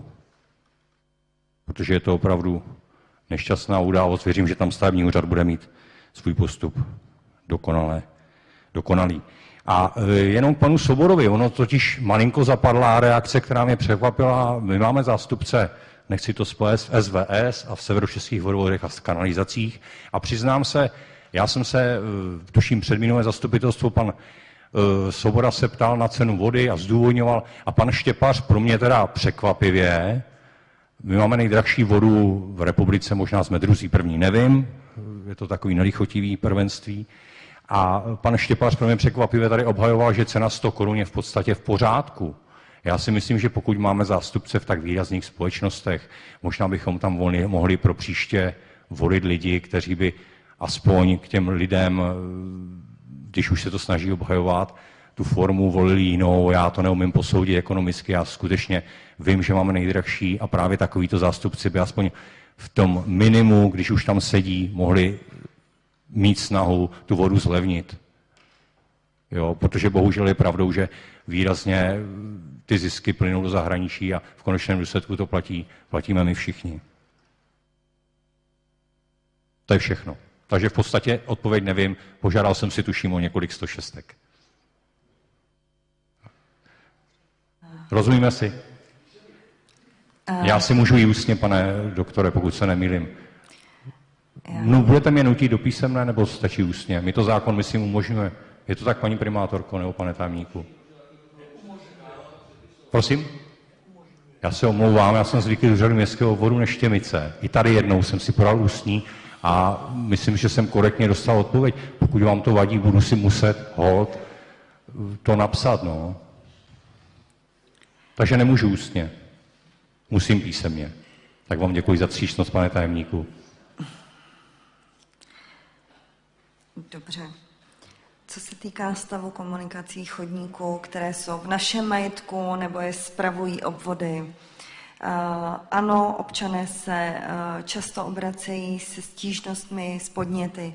Protože je to opravdu nešťastná událost. Věřím, že tam stavební úřad bude mít svůj postup dokonale, dokonalý. A jenom k panu Svobodovi, ono totiž malinko zapadlá reakce, která mě překvapila. My máme zástupce, nechci to splést, v S V S a v severočeských vodovodech a v kanalizacích. A přiznám se, já jsem se, tuším předminulé zastupitelstvo, pan Svoboda se ptal na cenu vody a zdůvodňoval. A pan Štěpař pro mě teda překvapivě, my máme nejdražší vodu v republice, možná jsme druzí, první, nevím, je to takový nelichotivý prvenství. A pan Štěpař pro mě překvapivě tady obhajoval, že cena sto korun je v podstatě v pořádku. Já si myslím, že pokud máme zástupce v tak výrazných společnostech, možná bychom tam volili, mohli pro příště volit lidi, kteří by aspoň k těm lidem, když už se to snaží obhajovat, tu formu volili jinou. Já to neumím posoudit ekonomicky, já skutečně vím, že máme nejdražší a právě takovýto zástupci by aspoň v tom minimu, když už tam sedí, mohli mít snahu tu vodu zlevnit. Jo, protože bohužel je pravdou, že výrazně ty zisky plynou do zahraničí a v konečném důsledku to platí, platíme my všichni. To je všechno. Takže v podstatě odpověď nevím, požádal jsem si tuším o několik sto šestek. Rozumíme si? Já si můžu i ústně, pane doktore, pokud se nemýlím. No, budete mě nutit do písemné, nebo stačí ústně? Mi to zákon, myslím, umožňuje. Je to tak, paní primátorko, nebo pane tajemníku? Prosím? Já se omlouvám, já jsem zvyklý do řadu městského obvodu Neštěmice. I tady jednou jsem si podal ústní a myslím, že jsem korektně dostal odpověď. Pokud vám to vadí, budu si muset hold to napsat, no. Takže nemůžu ústně. Musím písemně. Tak vám děkuji za vstřícnost, pane tajemníku. Dobře. Co se týká stavu komunikací chodníků, které jsou v našem majetku nebo je spravují obvody, ano, občané se často obracejí se stížnostmi, s podněty.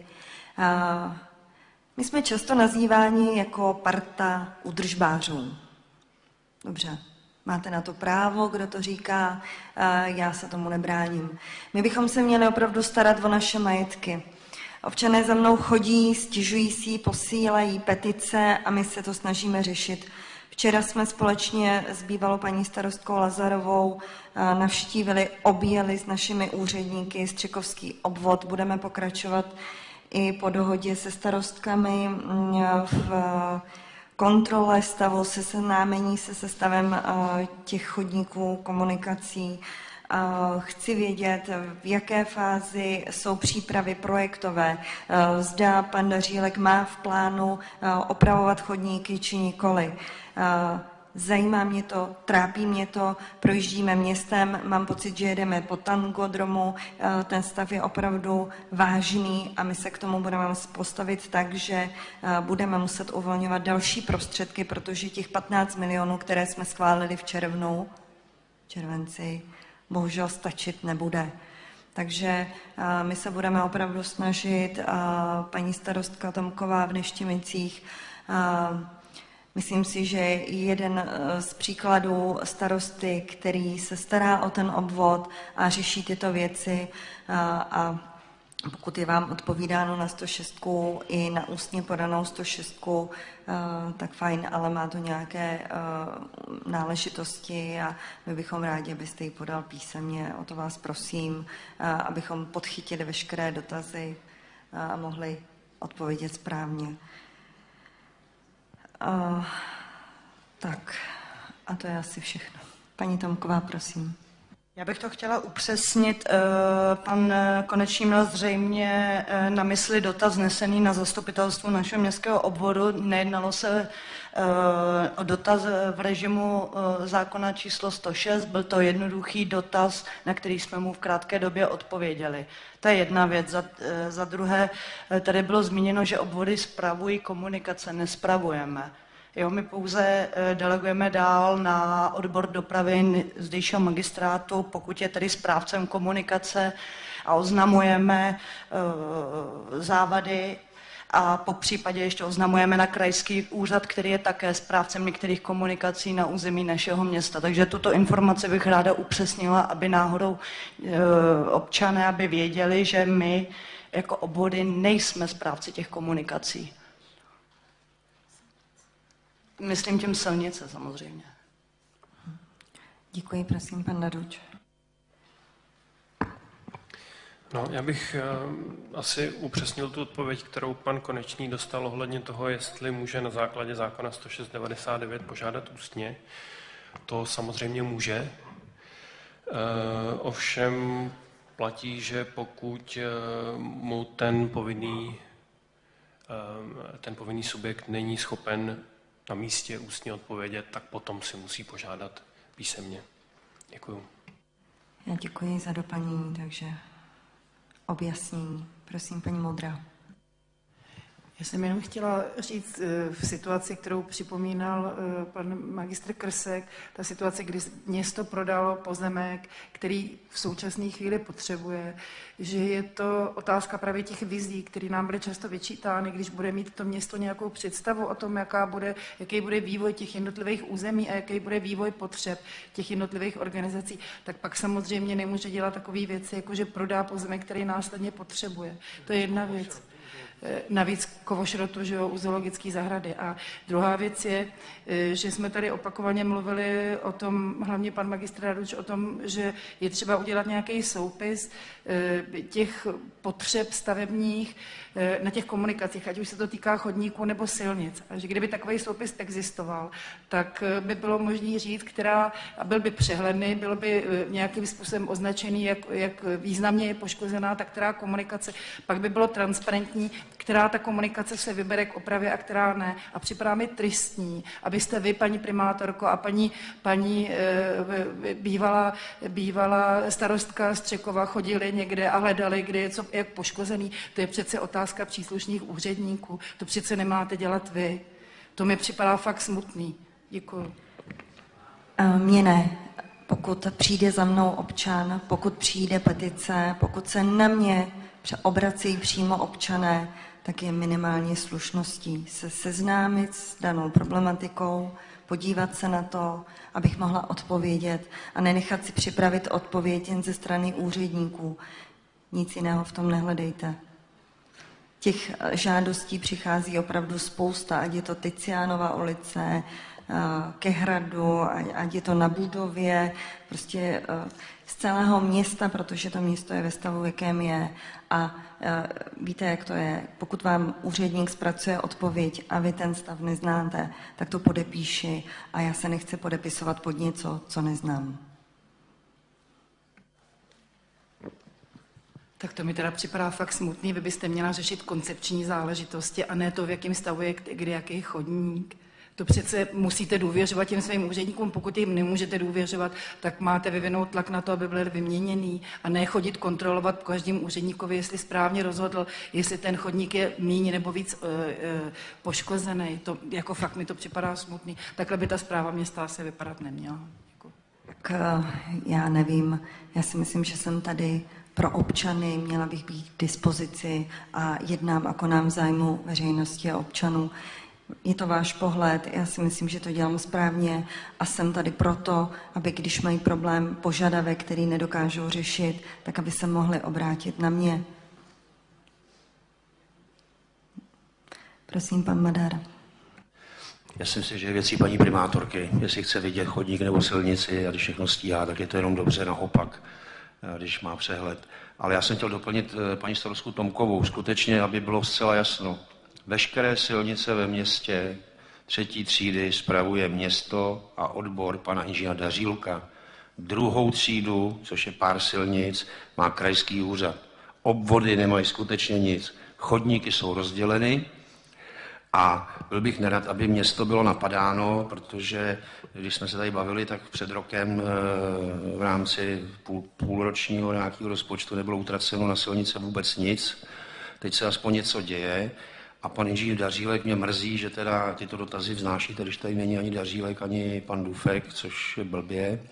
My jsme často nazýváni jako parta údržbářů. Dobře. Máte na to právo, kdo to říká, já se tomu nebráním. My bychom se měli opravdu starat o naše majetky. Občané za mnou chodí, stěžují si, posílají petice a my se to snažíme řešit Včera jsme společně s bývalou paní starostkou Lazarovou navštívili, objeli s našimi úředníky Střekovský obvod. Budeme pokračovat i po dohodě se starostkami v kontrole stavu, se seznámení se sestavem těch chodníků, komunikací. Chci vědět, v jaké fázi jsou přípravy projektové. Zda pan Dařílek má v plánu opravovat chodníky či nikoli. Zajímá mě to, trápí mě to, projíždíme městem, mám pocit, že jedeme po tangodromu, ten stav je opravdu vážný a my se k tomu budeme postavit tak, že budeme muset uvolňovat další prostředky, protože těch patnáct milionů, které jsme schválili v červnu, červenci, bohužel stačit nebude. Takže my se budeme opravdu snažit, paní starostka Tomková v Neštěmicích, myslím si, že jeden z příkladů starosty, který se stará o ten obvod a řeší tyto věci a pokud je vám odpovídáno na sto šest i na ústně podanou sto šest, tak fajn, ale má to nějaké náležitosti a my bychom rádi, abyste ji podal písemně. O to vás prosím, abychom podchytili veškeré dotazy a mohli odpovědět správně. Uh, tak, a to je asi všechno. Paní Tomková, prosím. Já bych to chtěla upřesnit. Pan Konečný měl zřejmě na mysli dotaz znesený na zastupitelstvu našeho městského obvodu. Nejednalo se o dotaz v režimu zákona číslo sto šest. Byl to jednoduchý dotaz, na který jsme mu v krátké době odpověděli. To je jedna věc. Za, za druhé, tady bylo zmíněno, že obvody spravují komunikace. Nespravujeme. Jo, my pouze delegujeme dál na odbor dopravy zdejšího magistrátu, pokud je tedy správcem komunikace a oznamujeme uh, závady a po případě ještě oznamujeme na krajský úřad, který je také správcem některých komunikací na území našeho města. Takže tuto informaci bych ráda upřesnila, aby náhodou uh, občané aby věděli, že my jako obvody nejsme správci těch komunikací. Myslím tím silnice samozřejmě. Děkuji, prosím, pan Daduč. No, já bych uh, asi upřesnil tu odpověď, kterou pan Konečný dostal ohledně toho, jestli může na základě zákona sto šest devadesát devět požádat ústně. To samozřejmě může. Uh, ovšem platí, že pokud uh, mu ten povinný, uh, ten povinný subjekt není schopen na místě ústně odpovědět, tak potom si musí požádat písemně. Děkuju. Já děkuji za doplnění, takže objasnění. Prosím, paní Moudrá. Já jsem jenom chtěla říct v situaci, kterou připomínal pan magistr Krsek, ta situace, kdy město prodalo pozemek, který v současné chvíli potřebuje, že je to otázka právě těch vizí, které nám byly často vyčítány, když bude mít to město nějakou představu o tom, jaká bude, jaký bude vývoj těch jednotlivých území a jaký bude vývoj potřeb těch jednotlivých organizací, tak pak samozřejmě nemůže dělat takové věci, jako že prodá pozemek, který následně potřebuje. To je jedna věc. Navíc kovošrotu, že jo, u zoologické zahrady. A druhá věc je, že jsme tady opakovaně mluvili o tom, hlavně pan magistr Daduč, o tom, že je třeba udělat nějaký soupis těch potřeb stavebních na těch komunikacích, ať už se to týká chodníků nebo silnic. A že kdyby takový soupis existoval, tak by bylo možné říct, která, a byl by přehledný, bylo by nějakým způsobem označený, jak, jak významně je poškozená ta která komunikace, pak by bylo transparentní, která ta komunikace se vybere k opravě a která ne. A připadá mi tristní, abyste vy, paní primátorko a paní, paní e, bývalá, bývalá starostka Střekova chodili někde a hledali, kde je co, jak poškozený. To je přece otázka příslušných úředníků. To přece nemáte dělat vy. To mi připadá fakt smutný. Děkuji. Mně ne. Pokud přijde za mnou občan, pokud přijde petice, pokud se na mě obrací přímo občané, tak je minimálně slušností se seznámit s danou problematikou, podívat se na to, abych mohla odpovědět a nenechat si připravit odpověď jen ze strany úředníků. Nic jiného v tom nehledejte. těch žádostí přichází opravdu spousta, ať je to Tiziánova ulice, ke hradu, ať je to na budově, prostě z celého města, protože to město je ve stavu, v jakém je. A víte, jak to je. Pokud vám úředník zpracuje odpověď a vy ten stav neznáte, tak to podepíši a já se nechci podepisovat pod něco, co neznám. Tak to mi teda připadá fakt smutný. Vy byste měla řešit koncepční záležitosti a ne to, v jakém stavu je kdy jaký chodník. To přece musíte důvěřovat těm svým úředníkům. Pokud jim nemůžete důvěřovat, tak máte vyvinout tlak na to, aby byli vyměněný a ne chodit kontrolovat po každém úředníkovi, jestli správně rozhodl, jestli ten chodník je míň nebo víc uh, uh, poškozený. To, jako fakt mi to připadá smutný. Takhle by ta správa města asi vypadat neměla. Děkuji. Tak uh, já nevím. Já si myslím, že jsem tady pro občany, měla bych být k dispozici a jednám a konám v zájmu veřejnosti a občanů. Je to váš pohled, já si myslím, že to dělám správně a jsem tady proto, aby když mají problém, požadavek, který nedokážou řešit, tak aby se mohli obrátit na mě. Prosím, pan Madar. Já si myslím, že je věcí paní primátorky, jestli chce vidět chodník nebo silnici a když všechno stíhá, tak je to jenom dobře, naopak, když má přehled. Ale já jsem chtěl doplnit paní starostku Tomkovou, skutečně, aby bylo zcela jasno. Veškeré silnice ve městě třetí třídy spravuje město a odbor pana inženýra Dařílka. Druhou třídu, což je pár silnic, má krajský úřad. Obvody nemají skutečně nic. Chodníky jsou rozděleny a byl bych nerad, aby město bylo napadáno, protože když jsme se tady bavili, tak před rokem v rámci půl, půlročního nějakého rozpočtu nebylo utraceno na silnice vůbec nic. Teď se aspoň něco děje. A pan inženýr Dařílek mě mrzí, že teda tyto dotazy vznášíte, když tady není ani Dařílek, ani pan Dufek, což je blbě. E,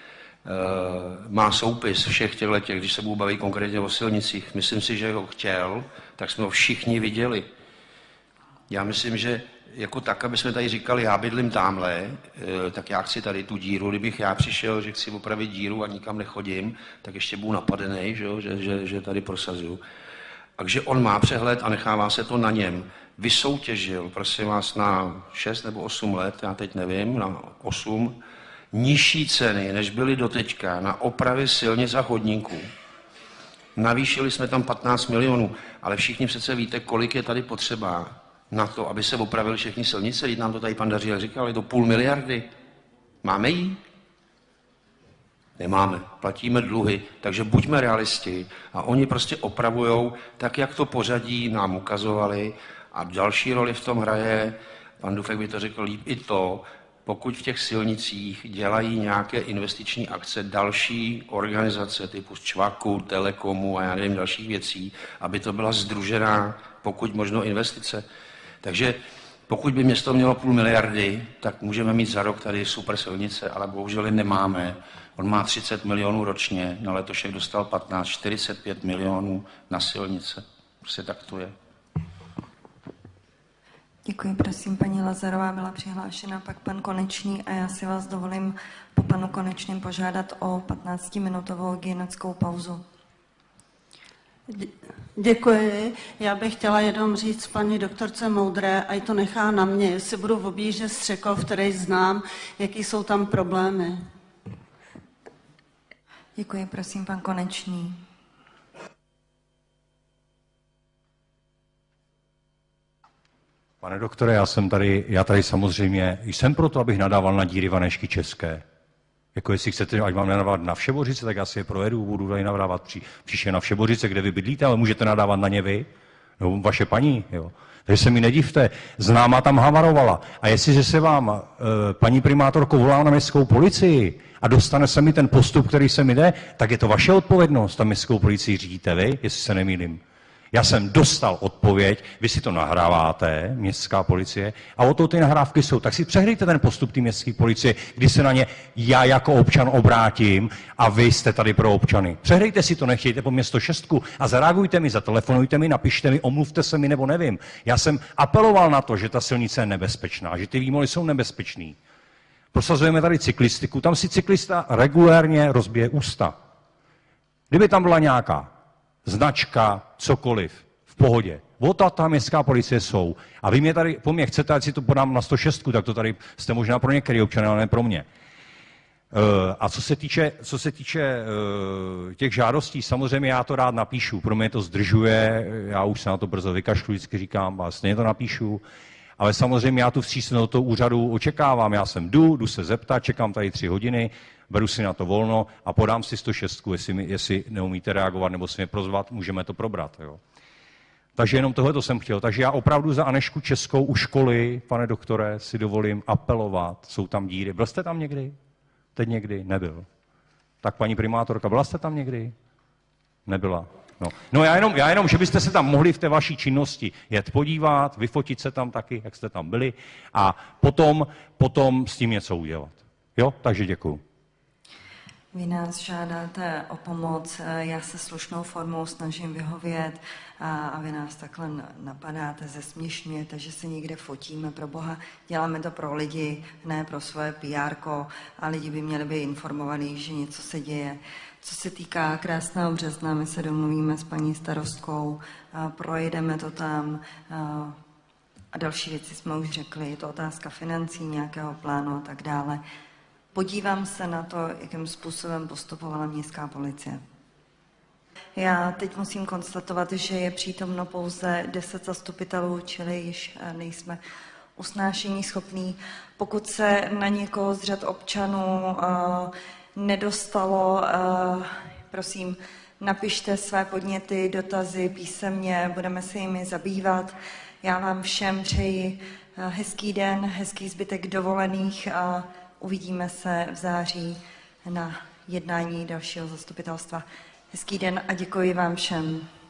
má soupis všech těchto těch, když se budu bavit konkrétně o silnicích. Myslím si, že ho chtěl, tak jsme ho všichni viděli. Já myslím, že jako tak, aby jsme tady říkali, já bydlím támhle, e, tak já chci tady tu díru. Kdybych já přišel, že chci opravit díru a nikam nechodím, tak ještě budu napadený, že, že, že, že tady prosazuju. Takže on má přehled a nechává se to na něm. Vysoutěžil, prosím vás, na šest nebo osm let, já teď nevím, na osm, nižší ceny, než byly doteďka na opravy silnic a chodníků. Navýšili jsme tam patnáct milionů, ale všichni přece víte, kolik je tady potřeba na to, aby se opravily všechny silnice. Teď nám to tady pan Dařílek říkal, je to půl miliardy. Máme jí? Nemáme, platíme dluhy, takže buďme realisti a oni prostě opravujou tak, jak to pořadí nám ukazovali a další roli v tom hraje, pan Dufek by to řekl líp, i to, pokud v těch silnicích dělají nějaké investiční akce další organizace typu Čvaku, Telekomu a já nevím dalších věcí, aby to byla sdružená, pokud možno investice. Takže pokud by město mělo půl miliardy, tak můžeme mít za rok tady super silnice, ale bohužel je nemáme. On má třicet milionů ročně, na letošek dostal patnáct, čtyřicet pět milionů na silnice. Prostě tak to je. Děkuji, prosím, paní Lazarová byla přihlášena, pak pan Konečný a já si vás dovolím po panu Konečném požádat o patnáctiminutovou hygienickou pauzu. Děkuji. Já bych chtěla jenom říct paní doktorce Moudré, ať to nechá na mě, jestli budu objíždět Střekov, který znám, jaký jsou tam problémy. Děkuji, prosím, pan Konečný. Pane doktore, já jsem tady, já tady samozřejmě jsem proto, abych nadával na díry Vanešky České. Jako jestli chcete, ať mám nadávat na Všebořice, tak já si je projedu, budu tady nadávat při, příště na Všebořice, kde vy bydlíte, ale můžete nadávat na ně vy, nebo vaše paní, jo. Takže se mi nedivte, známá tam havarovala. A jestliže se vám e, paní primátorko volá na městskou policii a dostane se mi ten postup, který se mi jde, tak je to vaše odpovědnost, ta městskou policii řídíte vy, jestli se nemýlím. Já jsem dostal odpověď, vy si to nahráváte, městská policie, a o to ty nahrávky jsou. Tak si přehrejte ten postup té městské policie, kdy se na ně já jako občan obrátím a vy jste tady pro občany. Přehrejte si to, nechtějte po město šestku a zareagujte mi, zatelefonujte mi, napište mi, omluvte se mi nebo nevím. Já jsem apeloval na to, že ta silnice je nebezpečná, že ty výmoly jsou nebezpečný. Prosazujeme tady cyklistiku, tam si cyklista regulérně rozbije ústa. Kdyby tam byla nějaká značka, cokoliv, v pohodě. O ta ta městská policie jsou. A vy mě tady, po mně chcete, ať si to podám na sto šest, tak to tady jste možná pro některý občany, ale ne pro mě. A co se týče, co se týče těch žádostí, samozřejmě já to rád napíšu, pro mě to zdržuje, já už se na to brzo vykašlu, vždycky říkám, vlastně to napíšu, ale samozřejmě já tu vstřícnost do toho úřadu očekávám, já sem jdu, jdu se zeptat, čekám tady tři hodiny, beru si na to volno a podám si sto šest, jestli, mi, jestli neumíte reagovat nebo si mě prozvat, můžeme to probrat. Jo. Takže jenom tohle to jsem chtěl. Takže já opravdu za Anežku Českou u školy, pane doktore, si dovolím apelovat, jsou tam díry. Byl jste tam někdy? Teď někdy? Nebyl. Tak paní primátorka, byla jste tam někdy? Nebyla. No, no já, jenom, já jenom, že byste se tam mohli v té vaší činnosti jet podívat, vyfotit se tam taky, jak jste tam byli a potom, potom s tím něco udělat. Jo? Takže děkuju. Vy nás žádáte o pomoc, já se slušnou formou snažím vyhovět a, a vy nás takhle napadáte, zesměšňujete, že se někde fotíme, pro boha, děláme to pro lidi, ne pro svoje P R ko a lidi by měli být informovaní, že něco se děje. Co se týká Krásného Března, my se domluvíme s paní starostkou, a projedeme to tam a, a další věci jsme už řekli, je to otázka financí, nějakého plánu a tak dále. Podívám se na to, jakým způsobem postupovala městská policie. Já teď musím konstatovat, že je přítomno pouze deset zastupitelů, čili již nejsme usnášení schopní. Pokud se na někoho z řad občanů uh, nedostalo, uh, prosím, napište své podněty, dotazy písemně, budeme se jimi zabývat. Já vám všem přeji uh, hezký den, hezký zbytek dovolených a uvidíme se v září na jednání dalšího zastupitelstva. Hezký den a děkuji vám všem.